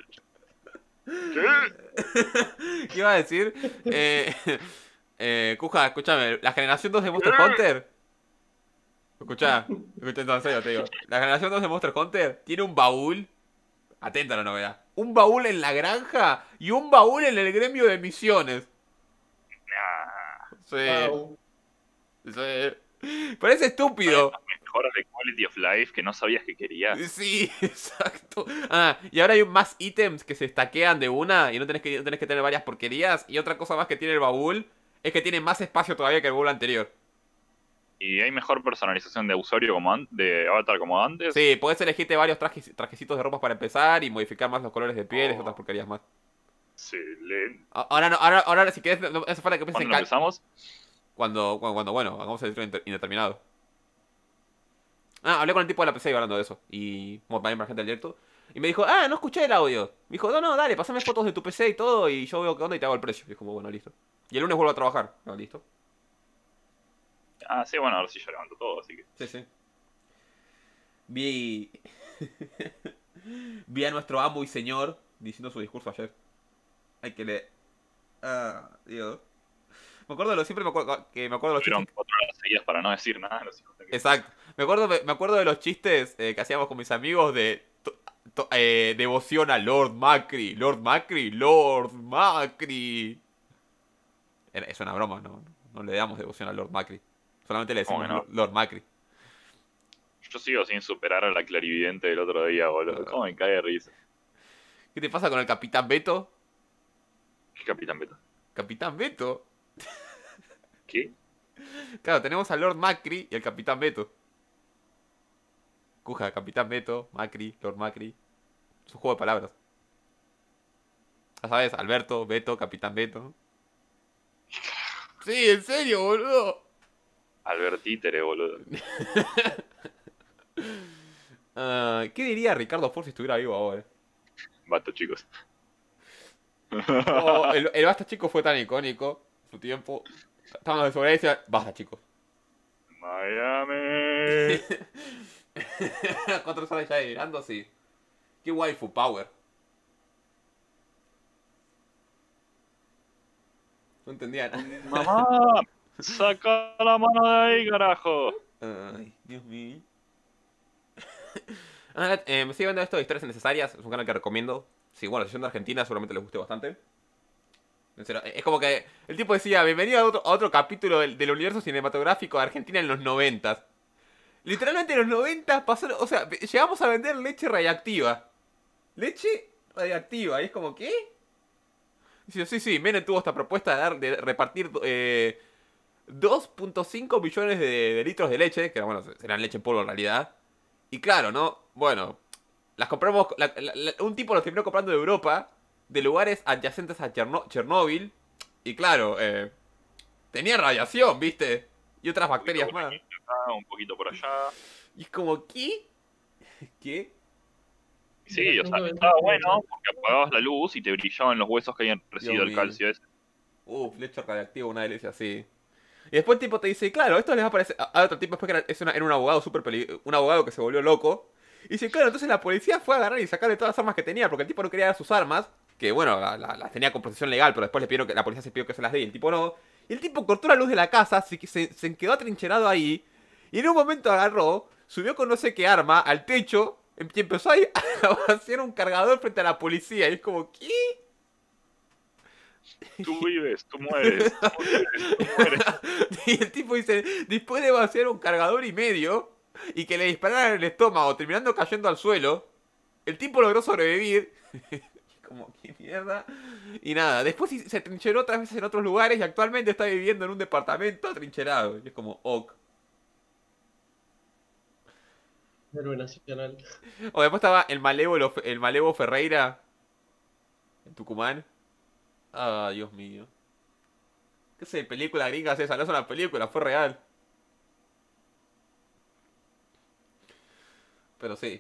¿Qué? ¿Qué iba a decir? Kuja, escúchame, la generación 2 de Monster Hunter. Escucha, en serio te digo. La generación 2 de Monster Hunter tiene un baúl. Atenta a la novedad. Un baúl en la granja y un baúl en el gremio de misiones. Nah, Sí. Wow. Sí. Parece estúpido. mejoras de quality of life que no sabías que querías. Sí, exacto. Ah, y ahora hay más ítems que se stackean de una y no tenés que tener varias porquerías. Y otra cosa más que tiene el baúl es que tiene más espacio todavía que el baúl anterior. Y hay mejor personalización de usuario como de avatar como antes. Sí, podés elegirte varios trajecitos de ropas para empezar y modificar más los colores de piel y otras porquerías más. Excelente. Ahora no, ahora si querés, no hace falta que pienses ¿Cuándo en empezamos? Cuando, bueno, hagamos el destino indeterminado. Ah, hablé con el tipo de la PC hablando de eso. Y también para gente del directo. Y me dijo, no escuché el audio. Me dijo, no, dale, pasame fotos de tu PC y todo. Y yo veo qué onda y te hago el precio. Y es como, bueno, listo. Y el lunes vuelvo a trabajar. Listo. Ah, sí, bueno, ahora sí ya levanto todo, así que. Sí, sí. Vi. Vi a nuestro amo y señor diciendo su discurso ayer. Hay que leer. Dios. Siempre me acuerdo de los Tuvieron chistes. 4 horas seguidas para no decir nada. Los hijos de... Exacto. Me acuerdo de los chistes que hacíamos con mis amigos de devoción a Lord Macri. Lord Macri, Lord Macri. Es una broma, no le damos devoción a Lord Macri. Solamente le decimos ¿Cómo que no? Lord Macri. Yo sigo sin superar a la clarividente del otro día, boludo. ¿Cómo me cae de risa? ¿Qué te pasa con el Capitán Beto? ¿Qué Capitán Beta? ¿Capitán Beto? ¿Qué? Claro, tenemos a Lord Macri y el Capitán Beto. Cuja, Capitán Beto, Macri, Lord Macri. Es un juego de palabras. Ya sabes, Alberto, Beto, Capitán Beto. Sí, en serio, boludo. Albertítere, boludo. ¿Qué diría Ricardo Ford si estuviera vivo ahora? Basta, chicos. Oh, el Basta Chicos fue tan icónico. Su tiempo. Estábamos de sobre y decía, basta chicos. Miami. 4 horas ya delirando, sí. Qué waifu power. No entendía nada. Mamá, saca la mano de ahí, carajo. Ay, Dios mío. Me sigue viendo esto de historias innecesarias. Es un canal que recomiendo. Sí, bueno, la sesión de Argentina seguramente les guste bastante. En serio, es como que el tipo decía, bienvenido a otro capítulo del universo cinematográfico de Argentina en los 90. Literalmente en los 90 pasó, o sea, llegamos a vender leche radiactiva. Leche radiactiva, y es como, ¿qué? Dice, sí, Menem tuvo esta propuesta de repartir 2.5 millones de litros de leche, que bueno, serán leche en polvo en realidad. Y claro, ¿no? Bueno, las compramos, un tipo los terminó comprando de Europa, de lugares adyacentes a Chernóbil. Y claro, tenía radiación, ¿viste? Y otras bacterias más. acá, un poquito por allá. Y es como, ¿qué? ¿Qué? Y sí, o sea, estaba bueno porque apagabas la luz y te brillaban los huesos que habían recibido el mío. calcio ese. Flecha radiactiva, una delicia así. Y después el tipo te dice, claro, esto les va a parecer... A otro tipo después que era un abogado súper peligroso, un abogado que se volvió loco. Y dice, claro, entonces la policía fue a agarrar y sacarle todas las armas que tenía, porque el tipo no quería dar sus armas, que bueno, las tenía con posesión legal, pero después le pidieron que la policía se pidió que se las dé, y el tipo no. Y el tipo cortó la luz de la casa, se quedó atrincherado ahí, y en un momento agarró, subió con no sé qué arma al techo, y empezó ahí a vaciar un cargador frente a la policía, y es como, ¿qué? Tú vives, tú mueres, tú vives, tú mueres. Y el tipo dice, después de vaciar un cargador y medio y que le dispararan en el estómago, terminando cayendo al suelo, el tipo logró sobrevivir. Como, ¿qué mierda? Y nada, después se trincheró otras veces en otros lugares y actualmente está viviendo en un departamento atrincherado. Y es como, ok. Héroe nacional. O después estaba el Malevo Ferreira en Tucumán. Ah, Dios mío. ¿Qué sé? Película gringa es esa, no es una película, fue real. Pero sí.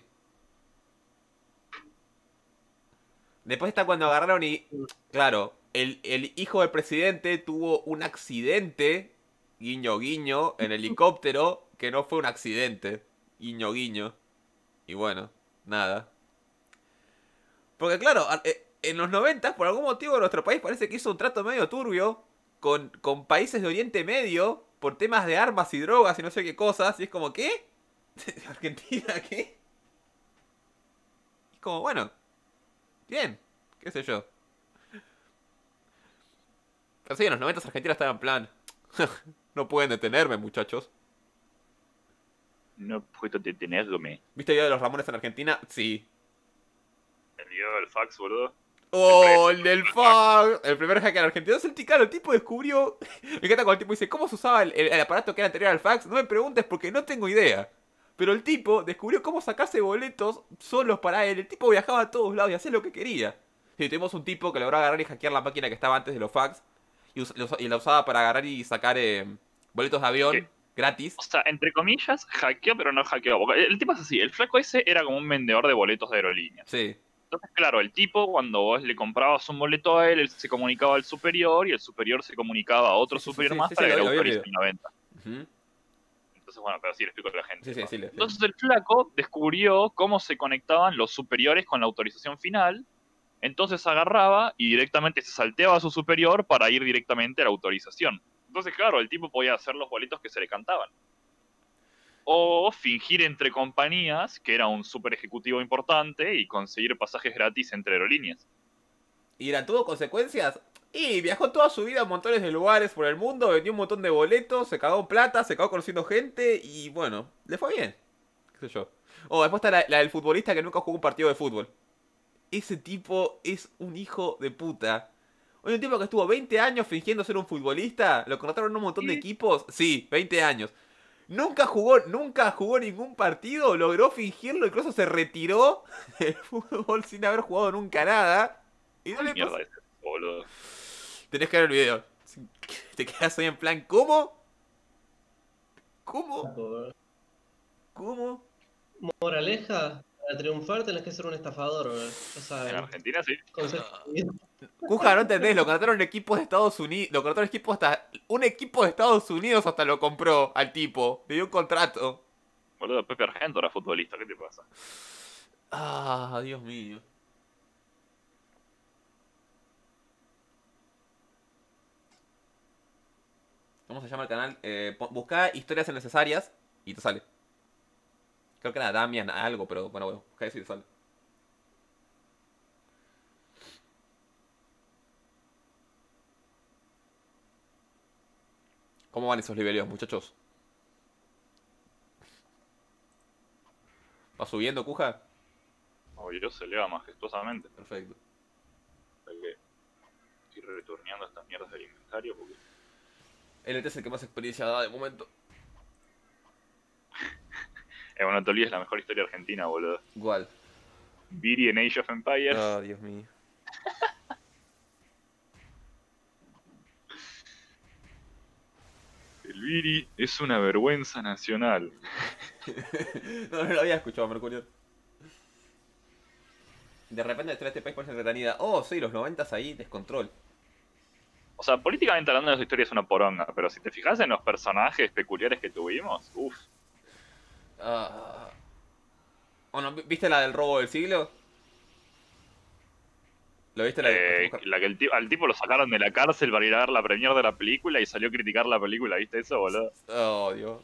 Después está cuando agarraron y... Claro, el hijo del presidente tuvo un accidente, guiño guiño, en helicóptero, que no fue un accidente, guiño guiño. Y bueno, nada. Porque claro, en los 90 por algún motivo nuestro país parece que hizo un trato medio turbio con países de Oriente Medio por temas de armas y drogas y no sé qué cosas. Y es como, ¿qué? ¿Argentina qué? Y es como, bueno, bien, qué sé yo. Pero sí, en los 90 Argentina estaba en plan. No pueden detenerme, muchachos. No puedo detenerme. ¿Viste el video de los Ramones en Argentina? Sí. El video del fax, boludo. ¡Oh, el del fax! El primer hacker argentino. Es el claro, el tipo descubrió. Me encanta cuando el tipo dice: ¿Cómo se usaba el aparato que era anterior al fax? No me preguntes porque no tengo idea. Pero el tipo descubrió cómo sacarse boletos solos para él. El tipo viajaba a todos lados y hacía lo que quería. Sí, tuvimos un tipo que logró agarrar y hackear la máquina que estaba antes de los fax. Y la usaba para agarrar y sacar boletos de avión ¿Qué? gratis. O sea, entre comillas, hackeó, pero no hackeó. Porque el tipo es así, el flaco ese era como un vendedor de boletos de aerolíneas. Sí. Entonces, claro, el tipo, cuando vos le comprabas un boleto a él se comunicaba al superior y el superior se comunicaba a otro superior más para que le autoricen la venta. Ujú. Entonces, bueno, pero así le explico a la gente. Sí, sí, sí. Entonces el flaco descubrió cómo se conectaban los superiores con la autorización final. Entonces agarraba y directamente se salteaba a su superior para ir directamente a la autorización. Entonces, claro, el tipo podía hacer los boletos que se le cantaban. O fingir entre compañías que era un super ejecutivo importante y conseguir pasajes gratis entre aerolíneas. ¿Y era tuvo consecuencias? Y viajó toda su vida a montones de lugares por el mundo, vendió un montón de boletos, se cagó en plata, se cagó conociendo gente y bueno, le fue bien. ¿Qué sé yo? O después está la del futbolista que nunca jugó un partido de fútbol. Ese tipo es un hijo de puta. Oye, un tipo que estuvo 20 años fingiendo ser un futbolista, lo contrataron en un montón de equipos. Sí, 20 años. Nunca jugó ningún partido, logró fingirlo, incluso se retiró del fútbol sin haber jugado nunca nada. Y no le Mierda pasó. ese, boludo. Tenés que ver el video. Te quedas ahí en plan, ¿cómo? ¿Cómo? ¿Cómo? Moraleja, para triunfar tenés que ser un estafador, ¿verdad? Ya En saben. Argentina sí. Consejo. Cuja, no entendés, lo contrataron equipos de Estados Unidos. Lo contrataron equipos hasta. Un equipo de Estados Unidos hasta lo compró al tipo. Le dio un contrato. Boludo, Pepe Argento era futbolista, ¿qué te pasa? Ah, Dios mío. ¿Cómo se llama el canal? Buscá historias innecesarias y te sale. Creo que era Damian algo, pero bueno, buscá eso y te sale. ¿Cómo van esos niveleos, muchachos? ¿Va subiendo, Cuja? Obvio, se eleva majestuosamente. Perfecto. Hay que ir retorneando estas mierdas del inventario porque... LT es el que más experiencia da de momento. Bueno, no te olvides la mejor historia argentina, boludo. Igual. Viri en Age of Empires. Ah, Dios mío. El Viri es una vergüenza nacional. No lo había escuchado, Mercurio. De repente trae este país por entretenida. Oh, sí, los 90 ahí, descontrol. O sea, políticamente hablando de su historia es una poronga, pero si te fijas en los personajes peculiares que tuvimos, uff. Ah. Bueno, ¿viste la del robo del siglo? ¿Lo viste La que al tipo lo sacaron de la cárcel para ir a ver la premiere de la película y salió a criticar la película, ¿viste eso, boludo? Oh, Dios.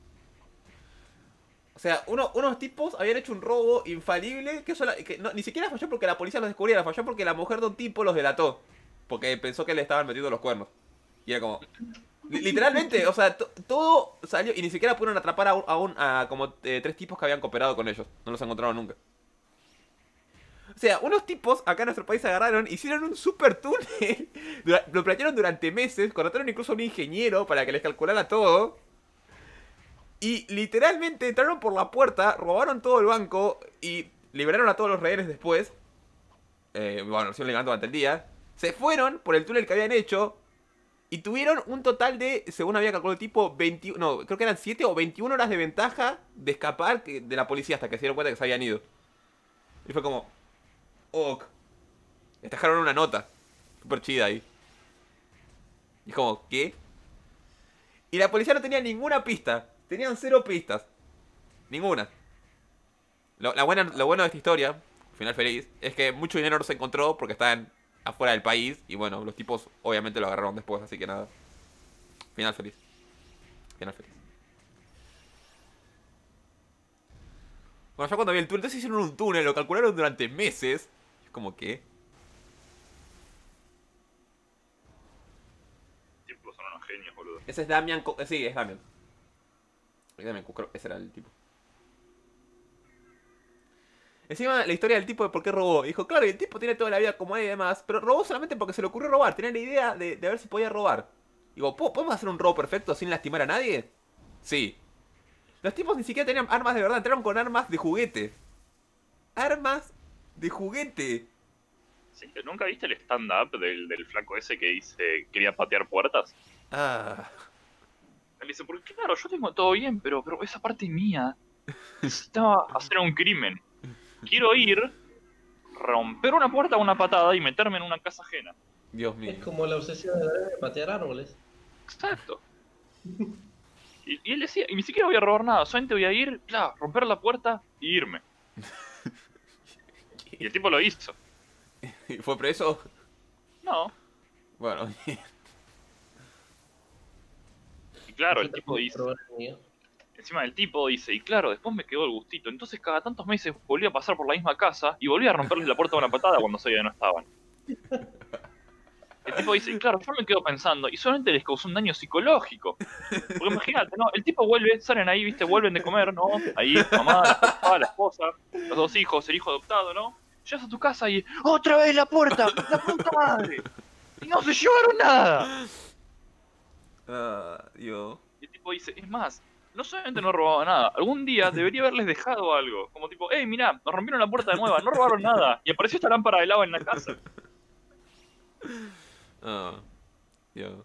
O sea, unos tipos habían hecho un robo infalible que ni siquiera falló porque la policía los descubriera, falló porque la mujer de un tipo los delató. Porque pensó que le estaban metiendo los cuernos. Y era como... Literalmente, o sea, todo salió y ni siquiera pudieron atrapar a como 3 tipos que habían cooperado con ellos. No los encontraron nunca. O sea, unos tipos acá en nuestro país agarraron, hicieron un super túnel, lo planearon durante meses, contrataron incluso a un ingeniero para que les calculara todo. Y literalmente entraron por la puerta, robaron todo el banco y liberaron a todos los rehenes después. Bueno, lo hicieron legando durante el día. Se fueron por el túnel que habían hecho y tuvieron un total de, según había calculado el tipo, 21, no, creo que eran 7 o 21 horas de ventaja de escapar de la policía hasta que se dieron cuenta que se habían ido. Y fue como... Ok. Les dejaron una nota. Súper chida ahí. Y es como, ¿qué? Y la policía no tenía ninguna pista. Tenían 0 pistas. Ninguna. Lo bueno de esta historia, final feliz, es que mucho dinero no se encontró porque estaban afuera del país. Y bueno, los tipos obviamente lo agarraron después, así que nada. Final feliz. Final feliz. Bueno, ya cuando vi el túnel, entonces hicieron un túnel, lo calcularon durante meses. Como que... Tipos son unos genios, boludo. Ese es Damian... Sí, es Damian. Damian Cook, ese era el tipo. Encima, la historia del tipo de por qué robó. Dijo, claro, y el tipo tiene toda la vida como hay y demás, pero robó solamente porque se le ocurrió robar. Tenía la idea de ver si podía robar. Digo, ¿podemos hacer un robo perfecto sin lastimar a nadie? Sí. Los tipos ni siquiera tenían armas de verdad, entraron con armas de juguete. Armas de juguete. Sí, ¿nunca viste el stand-up del flaco ese que dice quería patear puertas? Ah. Él dice, porque claro, yo tengo todo bien, pero esa parte mía necesitaba hacer un crimen. Quiero ir, romper una puerta a una patada y meterme en una casa ajena. Dios mío. Es como la obsesión de patear árboles. Exacto. Y él decía, y ni siquiera voy a robar nada, solamente voy a ir, claro, romper la puerta y irme. Y el tipo lo hizo. ¿Y fue preso? No. Bueno. Y claro, el tipo dice... Encima el tipo dice, y claro, después me quedó el gustito. Entonces cada tantos meses volví a pasar por la misma casa y volví a romperles la puerta de una patada cuando sabía que no estaban. El tipo dice, y claro, yo me quedo pensando, y solamente les causó un daño psicológico. Porque imagínate, ¿no? El tipo vuelve, salen ahí, viste, vuelven de comer, ¿no? Ahí, mamá, la esposa, los 2 hijos, el hijo adoptado, ¿no? Llegas a tu casa y, ¡otra vez la puerta! ¡La puta madre! ¡Y no se llevaron nada! Ah, Dios. Y el tipo dice, es más, no solamente no robaba nada, algún día debería haberles dejado algo. Como tipo, hey, mirá, nos rompieron la puerta de nueva, no robaron nada. Y apareció esta lámpara de lava en la casa. Ah, Dios.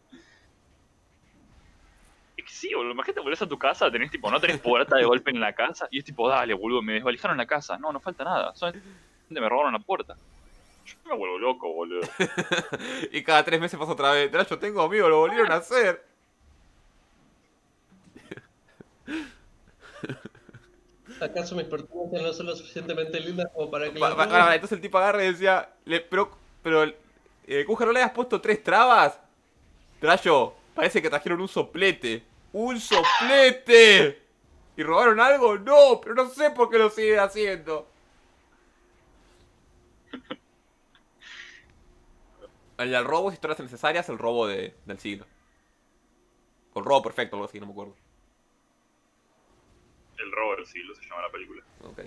Es que sí, boludo, imagínate, volvés a tu casa, tenés tipo, no tenés puerta de golpe en la casa. Y es tipo, dale, boludo, me desvalijaron la casa. No, no falta nada, solamente me robaron la puerta. Yo me vuelvo loco, boludo. Y cada 3 meses pasa otra vez. Yo tengo amigos, lo volvieron a hacer. ¿Acaso mis pertenencias no son lo suficientemente lindas como para que Entonces el tipo agarra y decía, Cuja, ¿no le has puesto 3 trabas? Trayo, parece que trajeron un soplete. ¡Un soplete! ¿Y robaron algo? No, pero no sé por qué lo siguen haciendo. El robo, historias necesarias, el robo del siglo. O el robo perfecto, algo así, no me acuerdo. El robo del siglo se llama la película. Ok.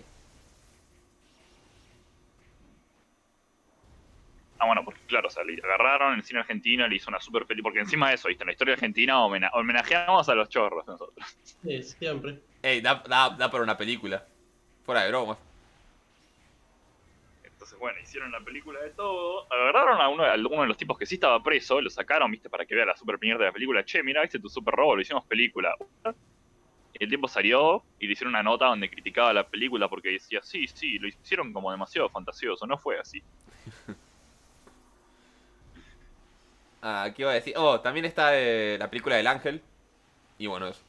Ah, bueno, porque claro, o sea, le agarraron el cine argentino, le hizo una super peli, porque encima de eso, viste, en la historia argentina homenajeamos a los chorros nosotros. Sí, siempre. Ey, da para una película. Fuera de bromas. Entonces, bueno, hicieron la película de todo. Agarraron a uno de los tipos que sí estaba preso, lo sacaron, viste, para que vea la super premiere de la película. Che, mira, viste tu super robo, lo hicimos película. Y el tipo salió y le hicieron una nota donde criticaba la película porque decía, sí, lo hicieron como demasiado fantasioso, no fue así. Ah, ¿qué iba a decir? Oh, también está la película del Ángel. Y bueno, eso.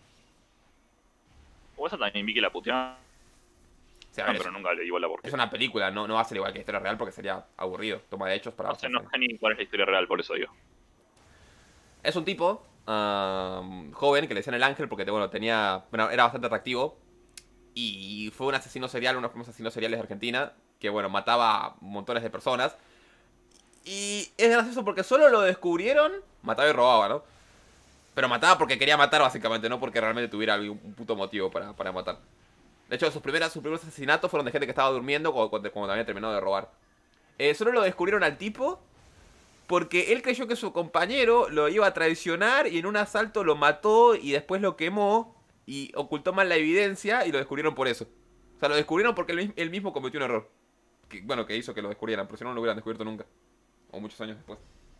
O esa también vi que la putearon, O sea, a ver, pero nunca le di bola porque es una película, no va a ser igual que la historia real porque sería aburrido. Toma de hechos para... no sé ni cuál es la historia real, por eso digo. Es un tipo joven que le decían el Ángel porque bueno, era bastante atractivo. Y fue un asesino serial, uno de los primeros asesinos seriales de Argentina. Que bueno, mataba a montones de personas. Y es gracioso porque solo lo descubrieron. Mataba y robaba, ¿no? Pero mataba porque quería matar básicamente, no porque realmente tuviera un puto motivo para matar. De hecho, sus primeros asesinatos fueron de gente que estaba durmiendo cuando había terminado de robar. Solo lo descubrieron al tipo porque él creyó que su compañero lo iba a traicionar y en un asalto lo mató y después lo quemó y ocultó mal la evidencia y lo descubrieron por eso. O sea, lo descubrieron porque él mismo cometió un error. Que hizo que lo descubrieran, pero si no, no lo hubieran descubierto nunca. O muchos años después.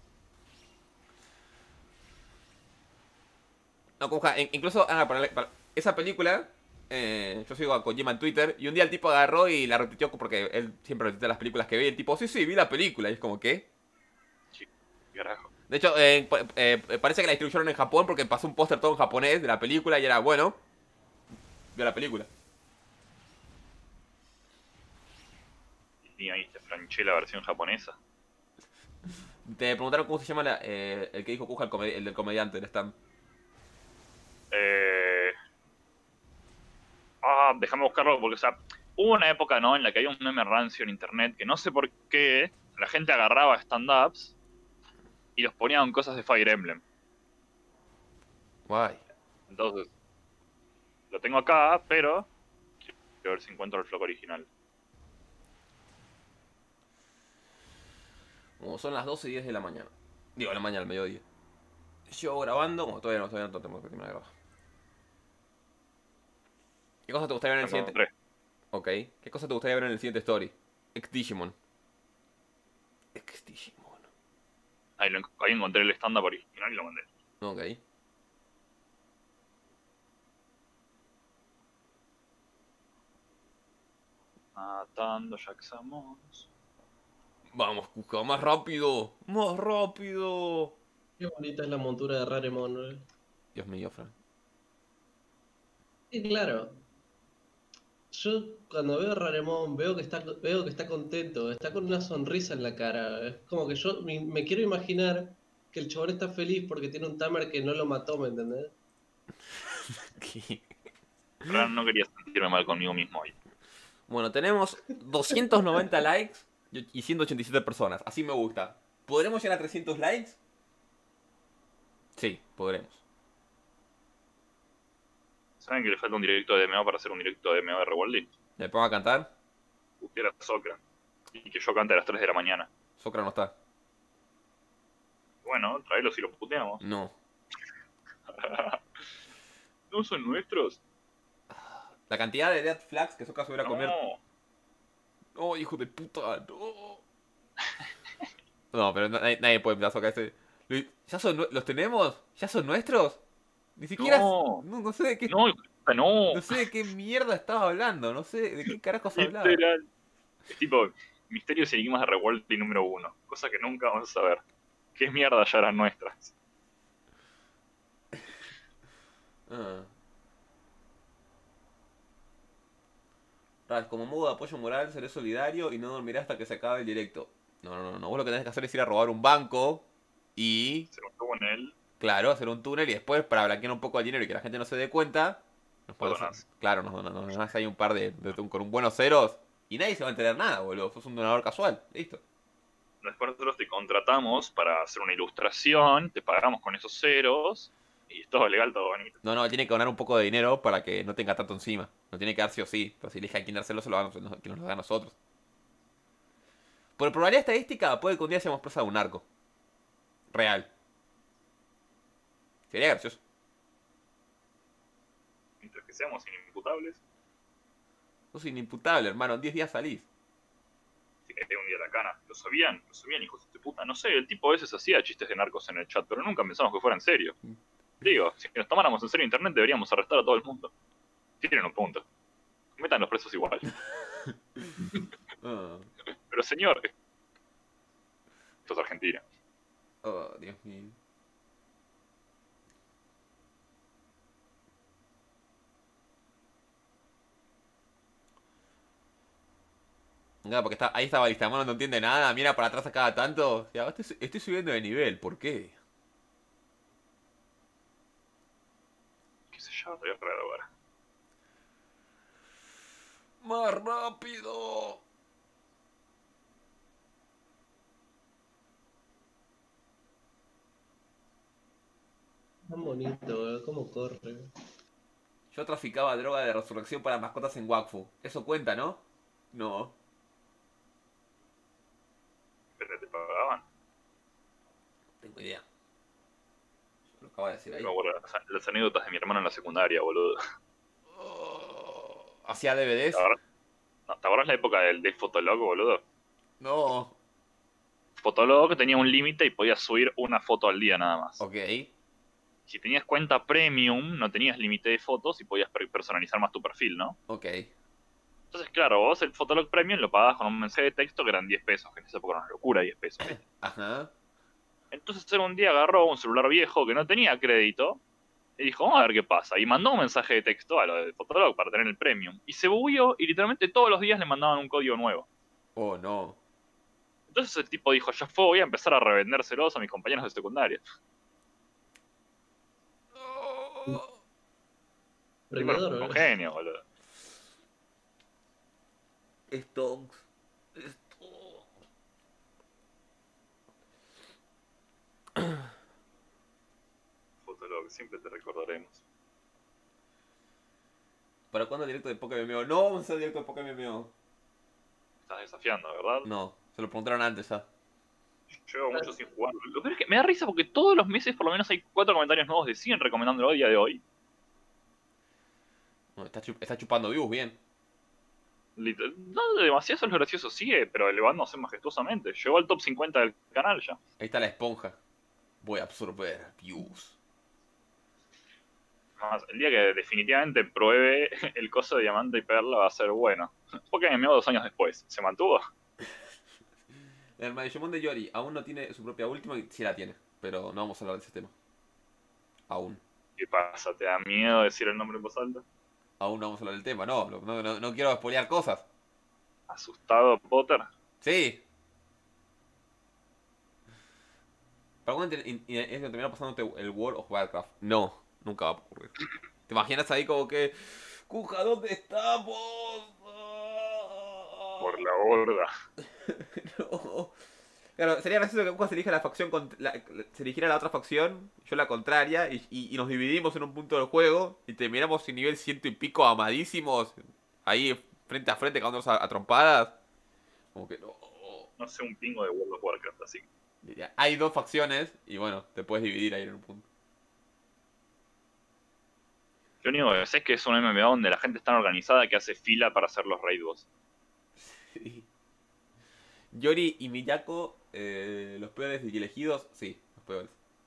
No, incluso para esa película, yo sigo a Kojima en Twitter y un día el tipo agarró y la repitió porque él siempre repite las películas que ve y el tipo, sí, vi la película. Y es como, ¿qué? Sí, carajo. De hecho, parece que la distribuyeron en Japón porque pasó un póster todo en japonés de la película y era, bueno, vio la película. Y ahí te franché la versión japonesa. Te preguntaron cómo se llama el que dijo Kuja, el del comediante, del stand. Déjame buscarlo porque, o sea, hubo una época, ¿no? En la que había un meme rancio en internet que no sé por qué la gente agarraba stand-ups y los ponía en cosas de Fire Emblem. Guay. Entonces, lo tengo acá, pero quiero ver si encuentro el flock original. Como son las 12:10 de la mañana. Digo, de la mañana, al mediodía. Yo grabando, como todavía no tengo que terminar de grabar. ¿Qué cosa te gustaría ver en el siguiente? Encontré. Ok. ¿Qué cosa te gustaría ver en el siguiente story? Ex-Digimon. Ahí encontré el stand-up original y lo mandé. Ok. Matando Jaxamos. Vamos, Kuja, más rápido. Más rápido. Qué bonita es la montura de Raremon, ¿no? Dios mío, Fran. Sí, claro. Yo cuando veo a Raremon veo que está contento, está con una sonrisa en la cara. Es como que yo me quiero imaginar que el chabón está feliz porque tiene un tamer que no lo mató, ¿me entendés? ¿Qué? Fran, no quería sentirme mal conmigo mismo hoy. Bueno, tenemos 290 likes y 187 personas. Así me gusta. ¿Podremos llegar a 300 likes? Sí, podremos. ¿Saben que le falta un directo de DMO para hacer un directo de DMO de Revoldy? ¿Le pongo a cantar? Pusiera a Socra. Y que yo cante a las 3 de la mañana. Socra no está. Bueno, tráelo si lo puteamos. No. ¿No son nuestros? La cantidad de dead flags que Socra se hubiera comido. No. No, hijo de puta, no. No, pero nadie puede empezar a Socra ese. ¿Los tenemos? ¿Ya son nuestros? Ni siquiera. No sé de qué. No, no. No sé de qué mierda estaba hablando. No sé de qué carajos hablaba. Literal. Es tipo Misterios y Enigmas de Revolty número 1. Cosa que nunca vamos a saber. ¿Qué mierda ya eran nuestras? Como modo de apoyo moral, seré solidario y no dormiré hasta que se acabe el directo. No. Vos lo que tenés que hacer es ir a robar un banco y... Se nos tuvo en él. Claro, hacer un túnel y después, para blanquear un poco el dinero y que la gente no se dé cuenta, nos donás. Claro, nos donás ahí un par con un buenos ceros y nadie se va a enterar nada, boludo. Sos un donador casual, listo. Después nosotros te contratamos para hacer una ilustración, te pagamos con esos ceros y es todo legal, todo bonito. No, tiene que donar un poco de dinero para que no tenga tanto encima. No tiene que dar sí o sí, pero si elige a quién dárselo, se lo dan, que nos lo da a nosotros. Por probabilidad estadística, puede que un día seamos presa de un narco. Real. Sería gracioso. Mientras que seamos inimputables. Sos inimputable, hermano. En 10 días salís. tiré un día la cana. ¿Lo sabían, hijos de puta? No sé, el tipo a veces hacía chistes de narcos en el chat, pero nunca pensamos que fuera en serio. Digo, si nos tomáramos en serio internet deberíamos arrestar a todo el mundo. Tienen un punto. Metan los presos igual. Ah, Pero señor, esto es Argentina. oh, Dios mío. Nada, porque ahí estaba Listamón, no entiende nada, mira para atrás a cada tanto. Ya, estoy subiendo de nivel, ¿por qué? Qué sé yo, estoy raro ahora. ¡Más rápido! Tan bonito, cómo corre. Yo traficaba droga de resurrección para mascotas en Wakfu. Eso cuenta, ¿no? No. Pero te pagaban. No tengo idea. Yo lo acabo de decir ahí. Me acuerdo las anécdotas de mi hermano en la secundaria, boludo. Oh, ¿hacía DVDs? ¿Te acuerdas la época del Fotolog, boludo? No. Fotolog tenía un límite y podías subir una foto al día nada más. Ok. Si tenías cuenta premium, no tenías límite de fotos y podías personalizar más tu perfil, ¿no? Ok. Entonces, claro, vos el Fotolog Premium lo pagabas con un mensaje de texto que eran 10 pesos, que en esa época era una locura 10 pesos. Ajá. Entonces él un día agarró un celular viejo que no tenía crédito y dijo, vamos a ver qué pasa. Y mandó un mensaje de texto a lo de Fotolog para tener el Premium. Y se bugueó y literalmente todos los días le mandaban un código nuevo. Oh, no. Entonces el tipo dijo, ya fue, voy a empezar a revendérselos a mis compañeros de secundaria. Prendedor, Un boludo. genio, boludo. Stonks. Fotolog, siempre te recordaremos. ¿Para cuándo el directo de Pokémon MMO? No vamos a hacer directo de Pokémon MMO. Estás desafiando, ¿verdad? No, se lo preguntaron antes ya. Llevo mucho sin jugarlo. Lo peor es que me da risa porque todos los meses por lo menos hay 4 comentarios nuevos de 100 recomendándolo a día de hoy. No, está chupando views bien. No demasiado, eso es lo gracioso, sigue, pero elevándose majestuosamente. Llegó al top 50 del canal ya. Ahí está la esponja. Voy a absorber views. Además, el día que definitivamente pruebe el coso de diamante y perla va a ser bueno. Porque me 2 años después. ¿Se mantuvo? El Magellón de Yori aún no tiene su propia última, y sí la tiene, pero no vamos a hablar de ese tema. Aún. ¿Qué pasa? ¿Te da miedo decir el nombre en voz alta? Aún no vamos a hablar del tema, no quiero spoilear cosas. ¿Asustado, Potter? Sí. ¿Para cuándo es que terminar pasándote el World of Warcraft? No, nunca va a ocurrir. ¿Te imaginas ahí como que... ¡Cuja, ¿dónde estamos? Por la borda. No. Claro, sería gracioso que Cuja se elija la facción se eligiera la otra facción, yo la contraria, y nos dividimos en un punto del juego y terminamos sin nivel ciento y pico amadísimos, ahí frente a frente, cagándonos a trompadas. Como que no. No sé un pingo de World of Warcraft, así. Hay dos facciones y bueno, te puedes dividir ahí en un punto. Lo único que sé es que es un MMO donde la gente es tan organizada que hace fila para hacer los raid boss. Sí. Yori y Miyako, los peores y elegidos, sí, los peores.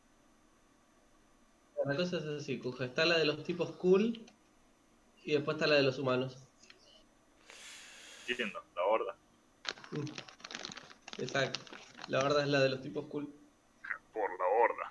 La cosa es así, Cuja. Está la de los tipos cool y después está la de los humanos. Entiendo, la borda. Exacto. La verdad es la de los tipos cool. Por la borda.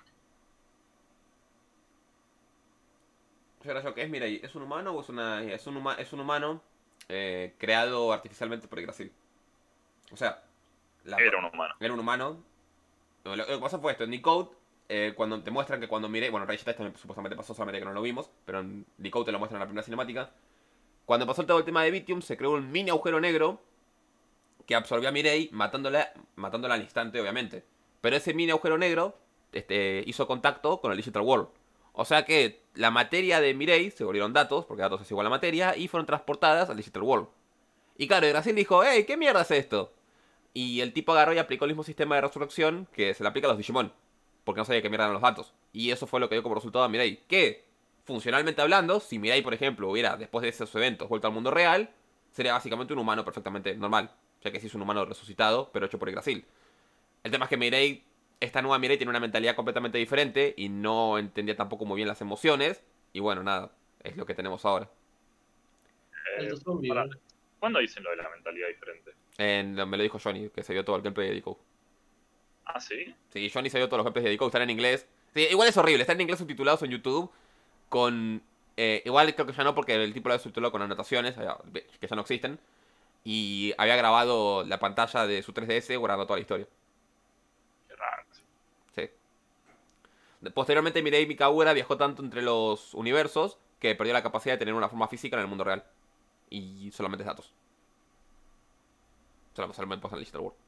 ¿Qué es Mirai? ¿Es un humano o es es un humano creado artificialmente por Yggdrasil? O sea, Era un humano. era un humano. Lo que pasó fue esto, en Decode, cuando te muestran que cuando Mirai, bueno, en realidad esto supuestamente pasó, solamente que no lo vimos, pero en Decode te lo muestran en la primera cinemática. Cuando pasó todo el tema de Vitium, se creó un mini agujero negro que absorbió a Mirai, matándola al instante, obviamente. Pero ese mini agujero negro hizo contacto con el Digital World. O sea que la materia de Mirai se volvieron datos, porque datos es igual a materia, y fueron transportadas al Digital World. Y claro, Yggdrasil dijo, ¡hey, qué mierda es esto! Y el tipo agarró y aplicó el mismo sistema de resurrección que se le aplica a los Digimon. Porque no sabía qué mierda eran los datos. Y eso fue lo que dio como resultado a Mirai. Que, funcionalmente hablando, si Mirai, por ejemplo, hubiera, después de esos eventos, vuelto al mundo real, sería básicamente un humano perfectamente normal. ya que sí es un humano resucitado, pero hecho por Yggdrasil. El tema es que Mireille, esta nueva Mireille tiene una mentalidad completamente diferente y no entendía tampoco muy bien las emociones. Y bueno, nada, es lo que tenemos ahora. Alto zombie, Pará, boludo. ¿cuándo dicen lo de la mentalidad diferente? Me lo dijo Johnny, que se vio todo el gameplay de Decode. Ah, ¿sí? Sí, Johnny se vio todos los gameplays de Decode, están en inglés. Sí, igual es horrible, están en inglés subtitulados en YouTube con... igual creo que ya no, porque el tipo lo había subtitulado con anotaciones, que ya no existen. Y había grabado la pantalla de su 3DS guardando toda la historia. Qué raro. Sí. Posteriormente Mireille Mikagura viajó tanto entre los universos que perdió la capacidad de tener una forma física en el mundo real. Y solamente es datos. Solamente pasa en el Digital World.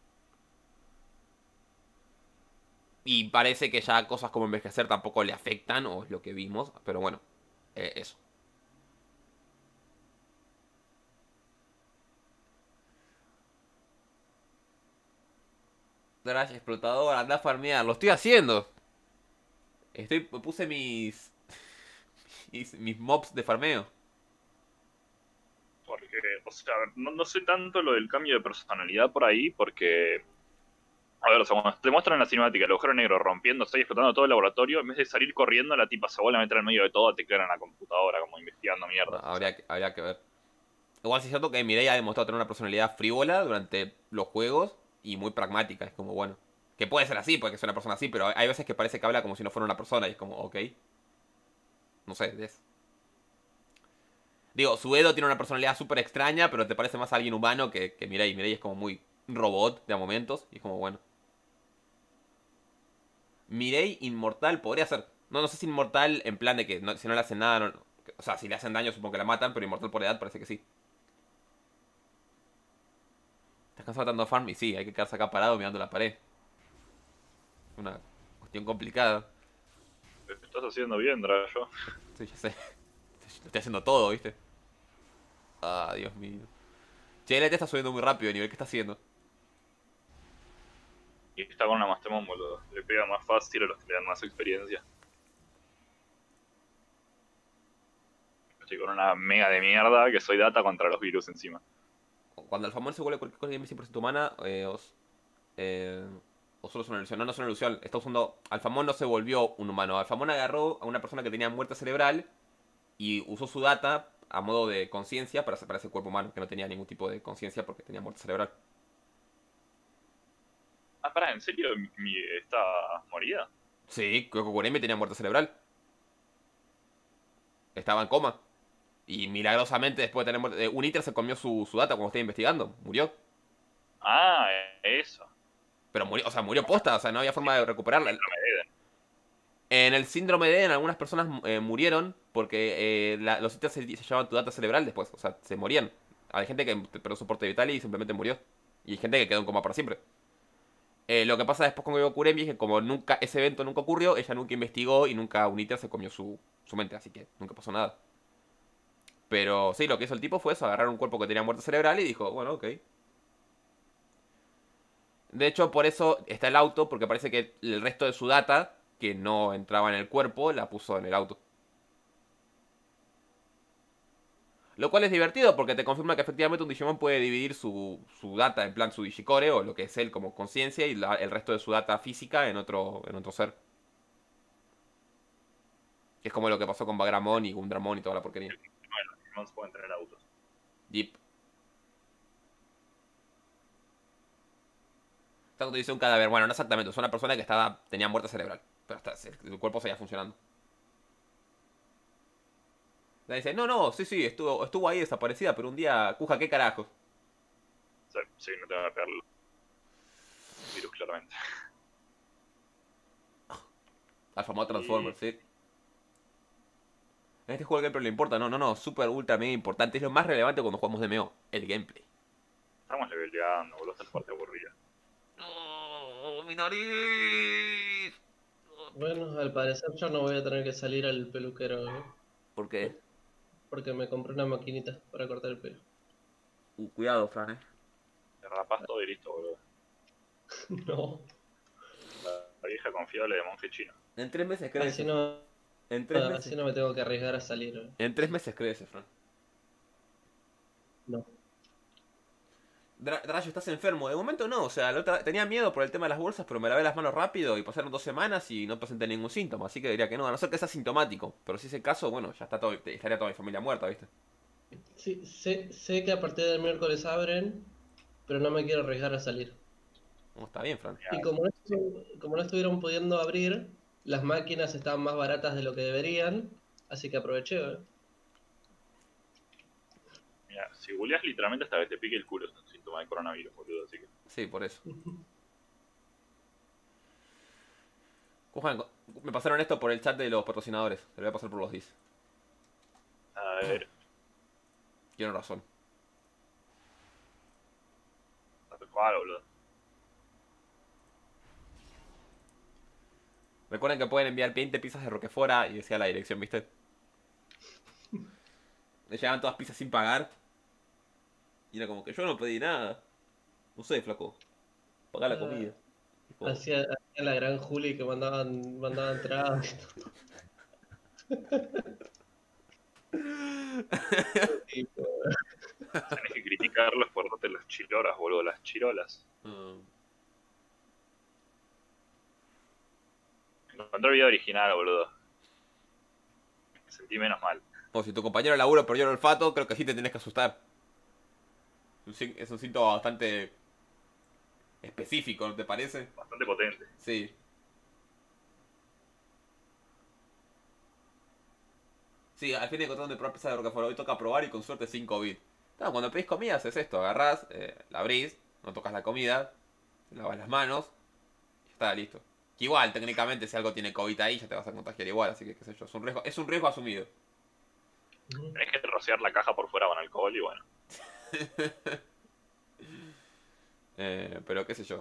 Y parece que ya cosas como envejecer tampoco le afectan, o es lo que vimos. Pero bueno, eso. Trash explotador, anda a farmear. Lo estoy haciendo. Puse mis mobs de farmeo. Porque, o sea, no sé tanto lo del cambio de personalidad por ahí, porque... A ver, o sea, cuando te muestran en la cinemática el agujero negro rompiéndose y explotando todo el laboratorio, en vez de salir corriendo, la tipa se vuelve a meter en medio de todo, te quedan en la computadora, como investigando mierda. No, habría que ver. Igual sí es cierto que Mireille ha demostrado tener una personalidad frívola durante los juegos y muy pragmática. Es como, bueno, que puede ser así, porque es una persona así, pero hay veces que parece que habla como si no fuera una persona y es como, ok. No sé, digo, Suedo tiene una personalidad súper extraña, pero te parece más a alguien humano que Mireille. Mireille es como muy robot de a momentos y es como, bueno. Mireille inmortal podría ser. No, no sé si inmortal en plan de que si no le hacen nada, o sea, si le hacen daño supongo que la matan, pero inmortal por edad parece que sí. ¿Estás cansado tanto de farm? Y sí, hay que quedarse acá parado mirando la pared. Una cuestión complicada. Lo estás haciendo bien, Drayo. Sí, ya sé. Lo estoy haciendo todo, ¿viste? Ah, Dios mío. Che, LT está subiendo muy rápido de nivel. ¿Qué está haciendo? Y está con una Mastemon, boludo. Le pega más fácil a los que le dan más experiencia. Estoy con una mega de mierda que soy data contra los virus encima. Cuando Alfamón se vuelve cualquier cosa de 100% humana, o solo es una ilusión. No, no es una ilusión. Está usando... Alfamón no se volvió un humano. Alfamón agarró a una persona que tenía muerte cerebral y usó su data a modo de conciencia para separar ese cuerpo humano, que no tenía ningún tipo de conciencia porque tenía muerte cerebral. Ah, pará, ¿en serio está morida? Sí, Kokuremi tenía muerte cerebral. Estaba en coma. Y milagrosamente, después de tener muerte... un ITER se comió su data cuando estaba investigando. Murió. Ah, eso. Pero murió, o sea, murió posta, o sea, no había forma de recuperarla. No me den. En el síndrome de Eden, algunas personas murieron porque los ITER se llevaban tu data cerebral después, o sea, se morían. Hay gente que perdió soporte vital y simplemente murió. Y hay gente que quedó en coma para siempre. Lo que pasa después con Goyo Kuremi es que como nunca ese evento nunca ocurrió, ella nunca investigó y nunca un ITER se comió su mente, así que nunca pasó nada. Pero sí, lo que hizo el tipo fue eso, agarrar un cuerpo que tenía muerte cerebral y dijo, bueno, ok. De hecho, por eso está el auto, porque parece que el resto de su data, que no entraba en el cuerpo, la puso en el auto. Lo cual es divertido porque te confirma que efectivamente un Digimon puede dividir su data, en plan su Digicore, o lo que es él como conciencia, y el resto de su data física en otro ser. Es como lo que pasó con Bagramon y Gundramon y toda la porquería. Bueno, los Digimons pueden tener autos. Jeep. Tanto dice un cadáver. Bueno, no exactamente. Es una persona que tenía muerte cerebral. Pero el cuerpo seguía funcionando. Le dice, no, no, sí, sí, estuvo ahí desaparecida, pero un día, Cuja, ¿qué carajos? Sí, sí, no te van a pegar el virus, claramente. Al famoso Transformer, sí. En este juego el gameplay le importa, no, no, no, super ultra mega importante. Es lo más relevante cuando jugamos DMO, el gameplay. Estamos leveleando, boludo, esta es la parte aburrida. ¡Oh, mi nariz! Bueno, al parecer yo no voy a tener que salir al peluquero, ¿Por qué? porque me compré una maquinita para cortar el pelo. Cuidado, Fran, Te rapas todo y listo, boludo. No, La vieja confiable de monje chino. En 3 meses así crece. no, En 3 así meses. no me tengo que arriesgar a salir. En 3 meses crece, Fran. No. Rayo, estás enfermo. De momento no, o sea, tenía miedo por el tema de las bolsas, pero me lavé las manos rápido y pasaron 2 semanas y no presenté ningún síntoma. Así que diría que no, a no ser que sea sintomático. Pero si es el caso, bueno, ya está todo, estaría toda mi familia muerta, ¿viste? Sí, sé que a partir del miércoles abren, pero no me quiero arriesgar a salir. No, está bien, Fran. Y como no estuvieron pudiendo abrir, las máquinas estaban más baratas de lo que deberían, así que aproveché, ¿eh? Mira, si googleas literalmente hasta que te pique el culo es un síntoma de coronavirus, boludo, así que... Sí, por eso. Juan, me pasaron esto por el chat de los patrocinadores. Se lo voy a pasar por los dis. A ver, Tienen razón. tal cual, boludo. Recuerden que pueden enviar 20 pizzas de Roquefort y decía la dirección, ¿viste? Me llegaban todas pizzas sin pagar. Y era como que yo no pedí nada. No sé, flaco. Pagá la comida. Tipo, Hacía la gran Juli que mandaban tragos. Tipo, Tenés que criticarlos por darte las chirolas, boludo, las chirolas. mm, Encontré el video original, boludo. Me sentí menos mal. o si tu compañero de laburo perdió el olfato, creo que sí te tenés que asustar. Es un síntoma bastante específico, ¿no te parece? Bastante potente. Sí. Sí, al fin encontré donde probar pizza de Roquefort. Hoy toca probar y con suerte sin COVID. Claro, cuando pedís comida haces esto. Agarrás, la abrís, no tocas la comida, lavas las manos y está listo. Que igual, técnicamente, si algo tiene COVID ahí, ya te vas a contagiar igual. Así que, qué sé yo, es un riesgo asumido. Tenés que rociar la caja por fuera con alcohol y bueno. Pero qué sé yo.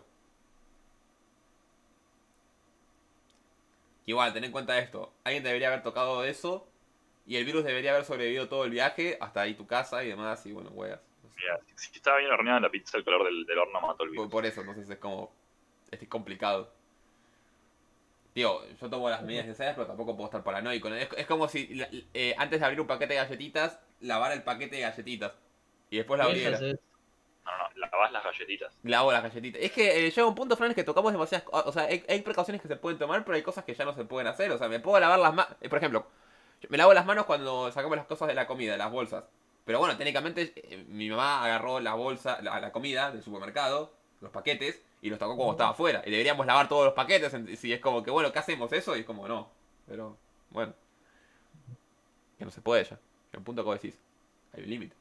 Igual, ten en cuenta esto. Alguien debería haber tocado eso. Y el virus debería haber sobrevivido todo el viaje. Hasta ahí tu casa y demás. Y bueno, huevas. Mira, si estaba bien horneada la pizza, el calor del horno mató el virus. Por eso, entonces es como... Es complicado. Tío, yo tomo las medidas necesarias, pero tampoco puedo estar paranoico. ¿No? Es como si antes de abrir un paquete de galletitas, lavara el paquete de galletitas. Y después la abriera. Dejas, No, lavás las galletitas. Lavo las galletitas. Es que llega un punto, Fran, es que tocamos demasiadas cosas. O sea, hay precauciones que se pueden tomar, pero hay cosas que ya no se pueden hacer. O sea, me puedo lavar las manos. Por ejemplo, yo me lavo las manos cuando sacamos las cosas de la comida, de las bolsas. Pero bueno, técnicamente mi mamá agarró la bolsa, la comida del supermercado, los paquetes, y los tocó cuando estaba afuera. Y deberíamos lavar todos los paquetes. Si es como que, bueno, ¿qué hacemos eso? Y es como, no. Pero, bueno. Que no se puede ya. En un punto como decís, hay un límite.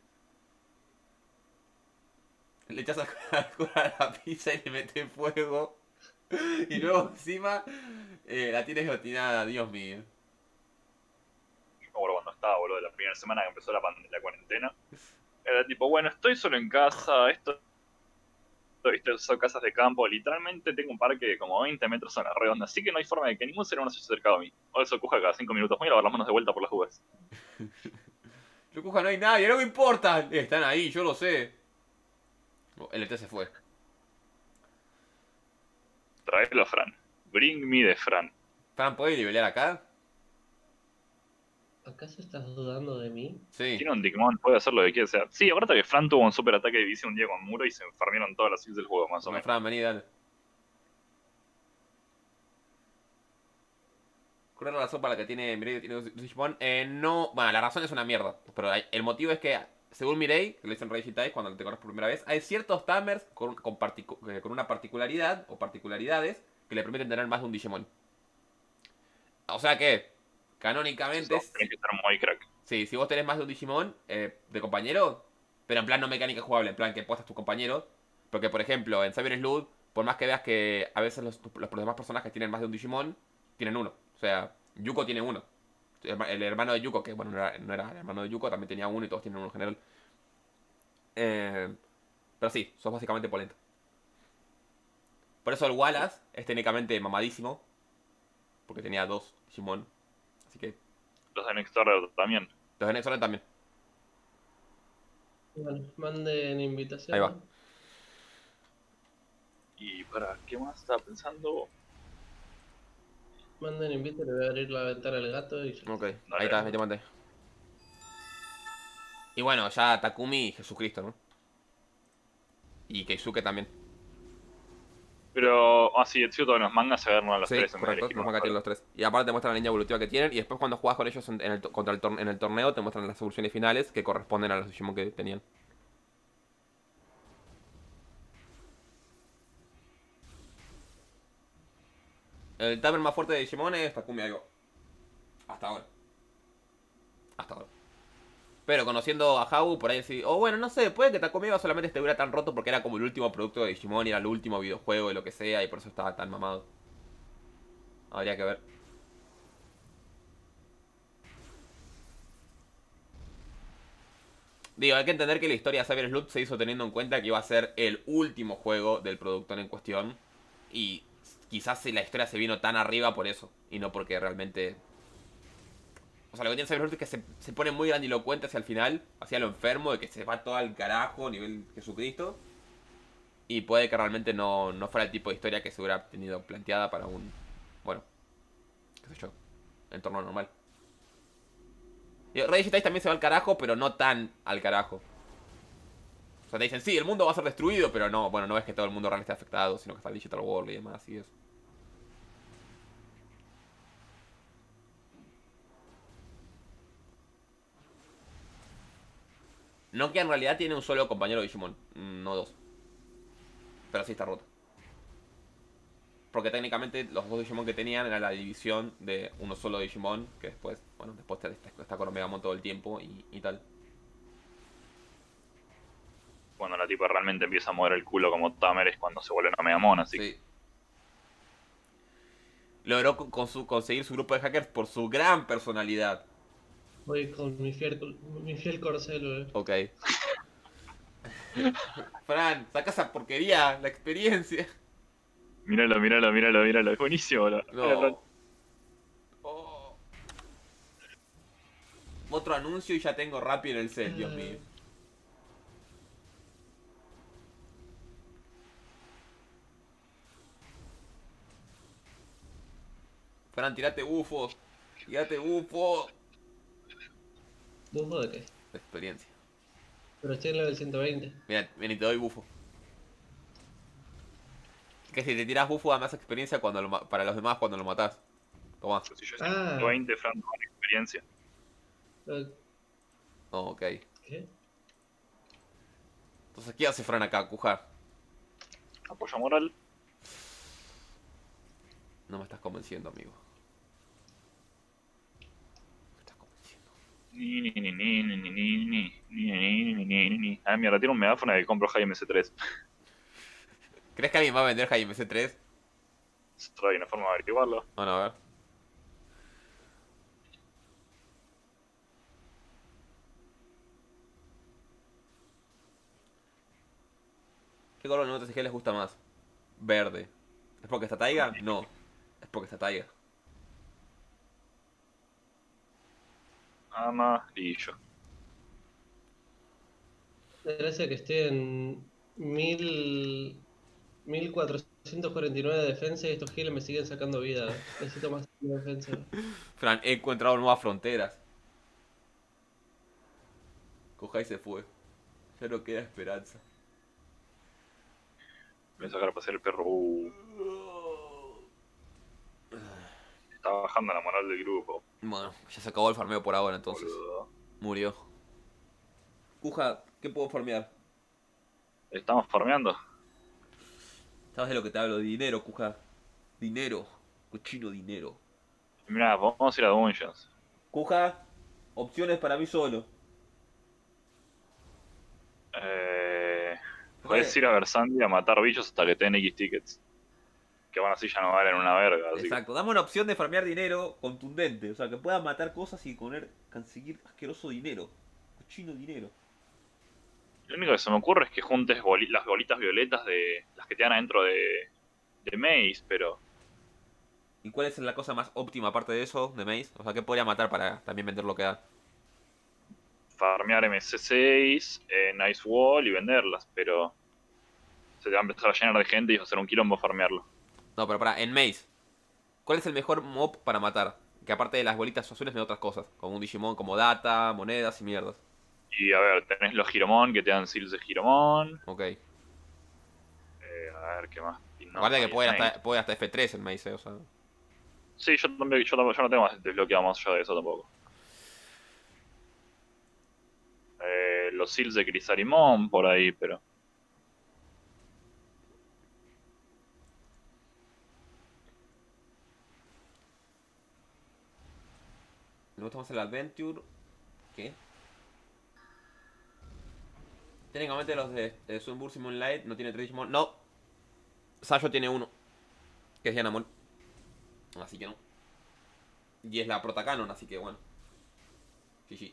Le echas alcohol a la pizza y le metes fuego. Y luego encima la tienes gratinada, Dios mío. Yo me acuerdo cuando estaba, boludo, la primera semana que empezó la cuarentena. Era tipo, bueno, estoy solo en casa, viste, son casas de campo, literalmente tengo un parque de como 20 metros a la redonda, así que no hay forma de que ningún ser humano se haya acercado a mí. O eso cuja cada 5 minutos, voy a lavar las manos de vuelta por las dudas. Yo coja, no hay nadie, no me importa. Están ahí, yo lo sé. El ET se fue. Traelo a Fran. Bring me de Fran. Fran, ¿puedes nivelar acá? ¿Acaso estás dudando de mí? Sí. Tiene un Digimon, puede hacer lo que quiera. O sea, sí, acuérdate que Fran tuvo un super ataque de división un día con Muro y se enfermaron todas las kills del juego, más o Bueno, menos. Fran, vení, dale. ¿Cuál es la razón para la que tiene Mireille tiene un Digimon? No, bueno, la razón es una mierda. Pero el motivo es que, según Mireille, que le dicen Rage Dice cuando te conoces por primera vez, hay ciertos tamers con una particularidad o particularidades que le permiten tener más de un Digimon. O sea que, canónicamente, Eso, tenés que estar muy crack. sí, si vos tenés más de un Digimon de compañero, pero en plan no mecánica jugable, en plan que puestas tus compañeros. Porque, por ejemplo, en Cyber Sleuth, por más que veas que a veces los demás personajes tienen más de un Digimon, tienen uno. O sea, Yuko tiene uno. El hermano de Yuko, que bueno, no era el hermano de Yuko, también tenía uno y todos tienen uno en general. Pero sí, sos básicamente polenta. Por eso el Wallace es técnicamente mamadísimo. Porque tenía dos Digimon. Así que Los de Nextdoor también. los de Nexoran también. Bueno, manden invitación. Ahí va. Y para, ¿qué más estaba pensando? Manden invite, le voy a abrir la ventana al gato y ya. Ok, ahí está, ahí te mandé. Y bueno, ya Takumi y Jesucristo, ¿no? Y Keisuke también. Pero, sí, Etsuto en los mangas se agarran a los Sí, tres en vez de correcto, elegir los uno mangas tienen solo. los tres. Y aparte te muestran la línea evolutiva que tienen. Y después cuando juegas con ellos en el torneo te muestran las evoluciones finales que corresponden a los Digimon que tenían. El tamer más fuerte de Digimon es Takumi Aigo. Hasta ahora. Hasta ahora. Pero conociendo a Hau, por ahí sí. O bueno, no sé, puede que Takumi Aigo solamente estuviera tan roto porque era como el último producto de Digimon y era el último videojuego y lo que sea. Y por eso estaba tan mamado. Habría que ver. Digo, hay que entender que la historia de Cyber Sleuth se hizo teniendo en cuenta que iba a ser el último juego del productor en cuestión. Y quizás la historia se vino tan arriba por eso. Y no porque realmente... O sea, lo que tiene Cyber Sleuth es que se pone muy grandilocuente hacia el final. Hacia lo enfermo, de que se va todo al carajo, nivel Jesucristo. Y puede que realmente no fuera el tipo de historia que se hubiera tenido planteada para un... Bueno, qué sé yo, entorno normal. Rey Digitais también se va al carajo, pero no tan al carajo. O sea, te dicen, sí, el mundo va a ser destruido, pero no, bueno, no es que todo el mundo realmente esté afectado, sino que está el Digital World y demás, y eso. Nokia en realidad tiene un solo compañero de Digimon, no dos. Pero sí está roto. Porque técnicamente los dos Digimon que tenían era la división de uno solo Digimon, que después, bueno, después está con Omegamon todo el tiempo y tal. Cuando la tipa realmente empieza a mover el culo como Tamer es cuando se vuelve una Megamon, así que... Sí. Logró conseguir su grupo de hackers por su gran personalidad. Voy con mi fiel corcelo, Ok. Fran, saca esa porquería, la experiencia. Míralo, míralo, míralo, míralo. Es buenísimo. No. Oh. Otro anuncio y ya tengo Rappi en el set, Dios mío. Fran, tirate bufo. Tirate bufo. ¿Bufo de qué? De experiencia. Pero estoy en level 120. Mira, ven y te doy bufo. Que si te tiras bufo da más experiencia para los demás cuando lo matás. Tomá. Si yo estoy en 20, Fran, con experiencia. Oh, ok. ¿Qué? Entonces, ¿qué hace Fran acá, Cuja? Apoyo moral. No me estás convenciendo, amigo. Me estás convenciendo. Ah, mierda, tiene un megáfono y compro High MC3. ¿Crees que alguien va a vender High MC3? Hay una forma de averiguarlo. Bueno, a ver. ¿Qué color de notas les gusta más? Verde. ¿Es porque está Taiga? No. Es porque está Taiga. Amarillo. Gracias que esté en 1449 de defensa y estos giles me siguen sacando vida. Necesito más defensa. Fran, he encontrado nuevas fronteras. Coja y se fue. Ya no queda esperanza. Voy a sacar a pasear el perro. Está bajando la moral del grupo. Bueno, ya se acabó el farmeo por ahora entonces. Boludo. Murió. Cuja, ¿qué puedo farmear? Estamos farmeando. ¿Sabes de lo que te hablo? Dinero, Cuja. Dinero. Cochino dinero. Mira, vamos a ir a Dungeons. Cuja, opciones para mí solo. Puedes ir a Versandia a matar bichos hasta que te den X tickets. Que van así ya no valen una verga. Así Exacto, dame una opción de farmear dinero contundente. O sea, que puedas matar cosas y conseguir asqueroso dinero. Cochino dinero. que lo único que se me ocurre es que juntes las bolitas violetas de las que te dan adentro de Maze, pero ¿Y cuál es la cosa más óptima aparte de eso, de Maze? O sea, ¿qué podría matar para también vender lo que da? farmear MC6, Nice Wall y venderlas, pero se te va a empezar a llenar de gente y va a ser un quilombo farmearlo. No, pero en Maze, ¿cuál es el mejor mob para matar? Que aparte de las bolitas azules me da otras cosas, como un Digimon, como data, monedas y mierdas. Y a ver, tenés los Giromon que te dan seals de Giromon. Ok. A ver, ¿qué más? No, Aparte que hay puede Snake. hasta F3 el Maze, o sea. Sí, yo también, yo no tengo más desbloqueado más allá de eso tampoco. Los seals de Crisarimon por ahí, pero... Me gusta más el Adventure. ¿Qué? Técnicamente los de Sunburst y Moonlight no tiene Digimon. No. Sayo tiene uno. Que es Yanamon. Así que no. Y es la prota canon, así que bueno. GG.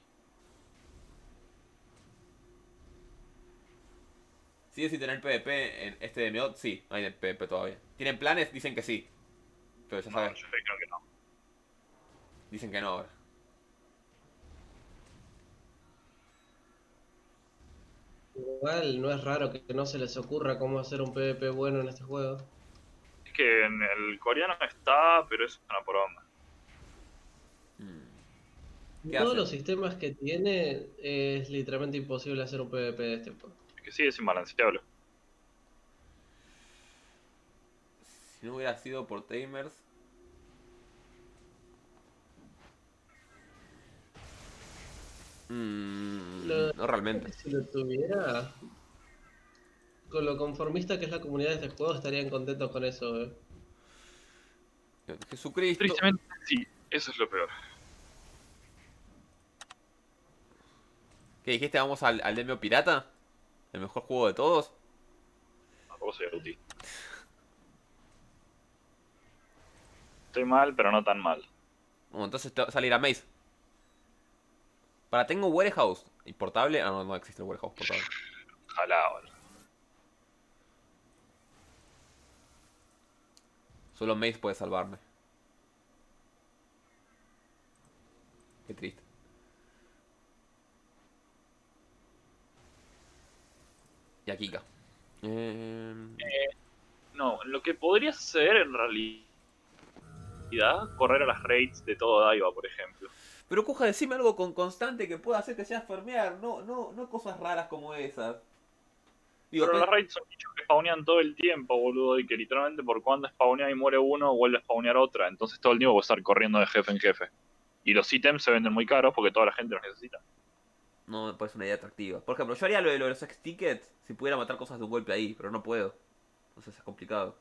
¿Sigue sin tener PvP en este de Meot? Sí, hay de PvP todavía. ¿Tienen planes? Dicen que sí. Pero ya No, sabes, yo creo que no. dicen que no ahora. Igual no es raro que no se les ocurra cómo hacer un PvP bueno en este juego. Es que en el coreano está, pero es una poronga. ¿Qué Todos hace? los sistemas que tiene es literalmente imposible hacer un PvP de este juego. Es que sí, es imbalanceable. Si no hubiera sido por Tamers. No realmente. Si lo tuviera, con lo conformista que es la comunidad de este juego, estarían contentos con eso. Jesucristo. Tristemente, sí, eso es lo peor. ¿Qué dijiste? ¿Vamos al Demio Pirata? ¿El mejor juego de todos? Tampoco soy autista. Estoy mal, pero no tan mal. Bueno, entonces te va a salir a Maze. Para, tengo Warehouse. ¿Y portable? Ah, no, no existe el Warehouse portable. Ojalá, boludo. Solo Maze puede salvarme. Qué triste. Y a Kika. No, lo que podría ser en realidad, correr a las raids de todo Daiva, por ejemplo. Pero coja, decime algo con constante que pueda hacer que sea farmear. No cosas raras como esas. Digo, Pero las raids son bichos que spawnean todo el tiempo, boludo, y que literalmente por cuando spawnea y muere uno, vuelve a spawnear otra. Entonces todo el tiempo voy a estar corriendo de jefe en jefe. Y los ítems se venden muy caros porque toda la gente los necesita. no me parece una idea atractiva. Por ejemplo, yo haría lo de los X-Tickets si pudiera matar cosas de un golpe ahí, pero no puedo. Entonces es complicado.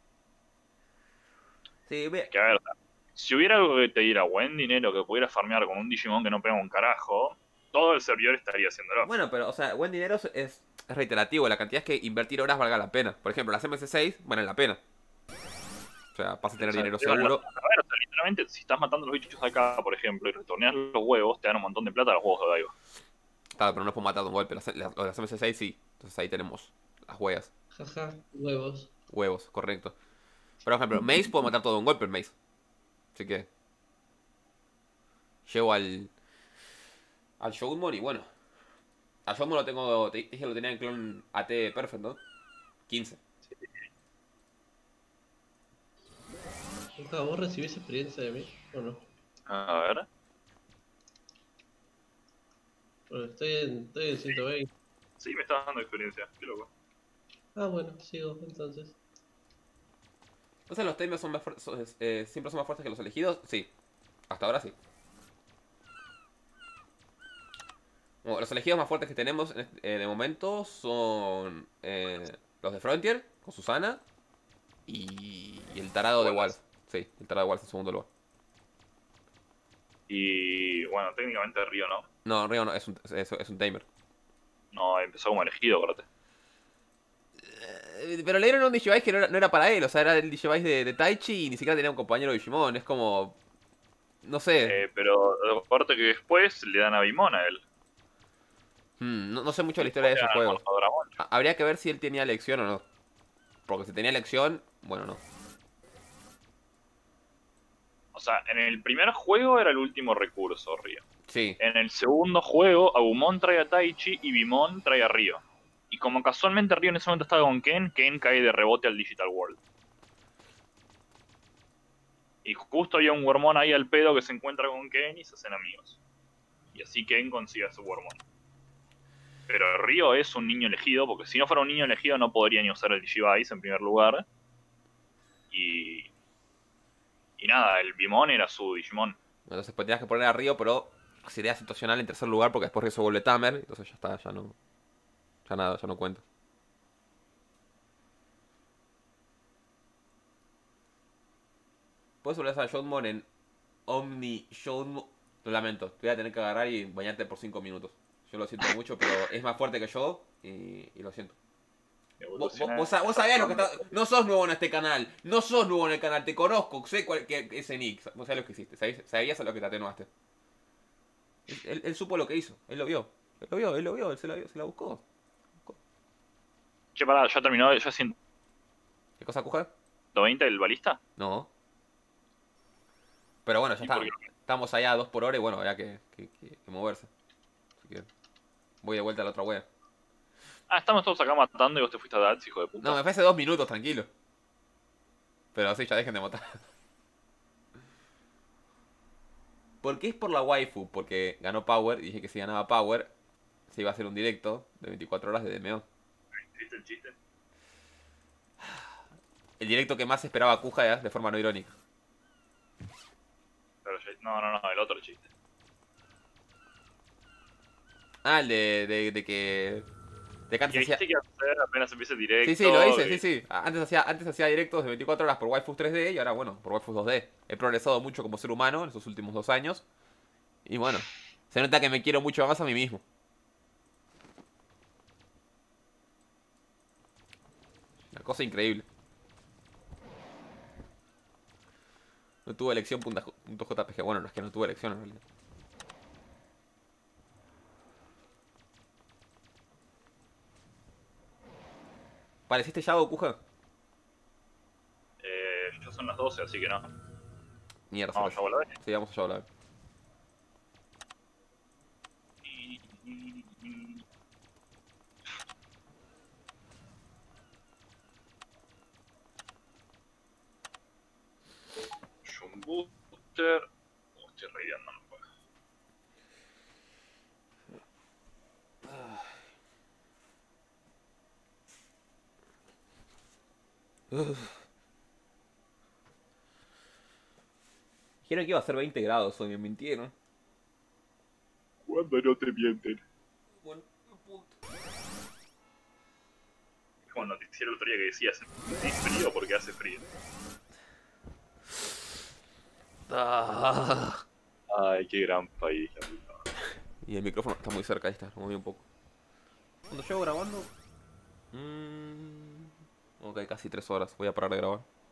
Sí, ve. Que a ver, si hubiera algo que te diera buen dinero, que pudiera farmear con un Digimon que no pega un carajo, todo el servidor estaría haciéndolo. Bueno, pero, o sea, buen dinero es reiterativo. La cantidad es que invertir horas valga la pena. Por ejemplo, las MS6 valen la pena. O sea, vas a tener O sea, dinero te van seguro. a ver, o sea, literalmente, si estás matando los bichos acá, por ejemplo, y retorneas los huevos, te dan un montón de plata a los huevos de Daiva. Claro, pero no puedo matar de un golpe. Las MS6 sí. Entonces ahí tenemos las huellas. Jaja, huevos. Huevos, correcto. Por ejemplo, Maze puedo matar todo de un golpe en Maze. Así que. Llego al Shogunmon y bueno. Al Shogunmon lo tengo. Te dije que lo tenía en clon AT Perfect, ¿no? 15. Jaja, ¿vos recibís experiencia de mí o no? A ver. Porque estoy en 120. Sí, me estás dando experiencia. Qué loco. Ah, bueno, sigo entonces. Entonces los Tamers son más siempre son más fuertes que los elegidos. Sí. Hasta ahora sí. Bueno, los elegidos más fuertes que tenemos de momento son los de Frontier, con Susana. Y el tarado de Waltz. Sí, el tarado de Waltz en segundo lugar. Y bueno, técnicamente Río no. No, Río no, es un Tamer. No, empezó como elegido, acuérdate. Pero le dieron un Digivice que no era para él. O sea, era el Digivice de Taichi y ni siquiera tenía un compañero de Digimon. Es como. No sé. Pero aparte que después le dan a Bimon a él. No sé mucho de la historia de ese Después le dan juego. al Morfodramon. Habría que ver si él tenía elección o no. Porque si tenía elección, bueno, no. O sea, en el primer juego era el último recurso, Río. Sí. En el segundo juego, Agumon trae a Taichi y Bimon trae a Río. Y como casualmente Río en ese momento estaba con Ken cae de rebote al Digital World. Y justo había un Wormon ahí al pedo que se encuentra con Ken y se hacen amigos. Y así Ken consigue a su Wormon. Pero Río es un niño elegido, porque si no fuera un niño elegido no podría ni usar el Digivice en primer lugar. Y nada, el Bimon era su Digimon. Entonces pues tenías que poner a Río, pero sería situacional en tercer lugar porque después Río se vuelve Tamer. Entonces ya está, ya no. Ya nada, ya no cuenta. Puedes volver a Shoutmon en Omni Shoutmon. Lo lamento, te voy a tener que agarrar y bañarte por 5 minutos. Yo lo siento mucho, pero es más fuerte que yo y lo siento. Vos sabías lo que está. No sos nuevo en este canal. No sos nuevo en el canal. Te conozco. Sé que ese nick. Vos sabés lo que hiciste. Sabías a lo que te atenuaste. Él supo lo que hizo. Él lo vio. Él se la buscó. Che, pará, ya terminó, ya es ¿Qué cosa, Cuja? 120 el balista. No. Pero bueno, ya ¿Y está. por qué? Estamos allá a 2 por hora y bueno, había que moverse. Así que voy de vuelta a la otra wea. Ah, estamos todos acá matando y vos te fuiste a Dats, hijo de puta. No, me fue hace 2 minutos, tranquilo. Pero sí, ya dejen de matar. ¿Por qué es por la waifu? Porque ganó Power y dije que si ganaba Power se iba a hacer un directo de 24 horas de DMO. ¿Viste el chiste? El directo que más esperaba Kuja de forma no irónica. Pero no, el otro chiste. Ah, el de que... De que Y antes hacía... dijiste que iba a hacer apenas empiece el directo. Sí, lo hice, y- sí. Antes hacía directos de 24 horas por waifus 3D y ahora, bueno, por waifus 2D. He progresado mucho como ser humano en estos últimos 2 años. Y bueno, se nota que me quiero mucho más a mí mismo. Una cosa increíble. No tuve elección .jpg. Bueno, no es que no tuve elección en realidad. ¿Pareciste Shadow, Kuja? Ya son las 12, así que no. Mierda, Vamos a volver. Sí, vamos a Shadow. Un booster. Estoy raideando, no puedo. Dijeron que iba a ser 20 grados hoy, me mintieron. Cuando no te mienten. Bueno, punto. Es como el noticiero el otro día que decía, hace frío porque hace frío. Ay, qué gran país, la puta. Y el micrófono está muy cerca, ahí está, lo moví un poco. Cuando llego grabando... Ok, casi 3 horas, voy a parar de grabar.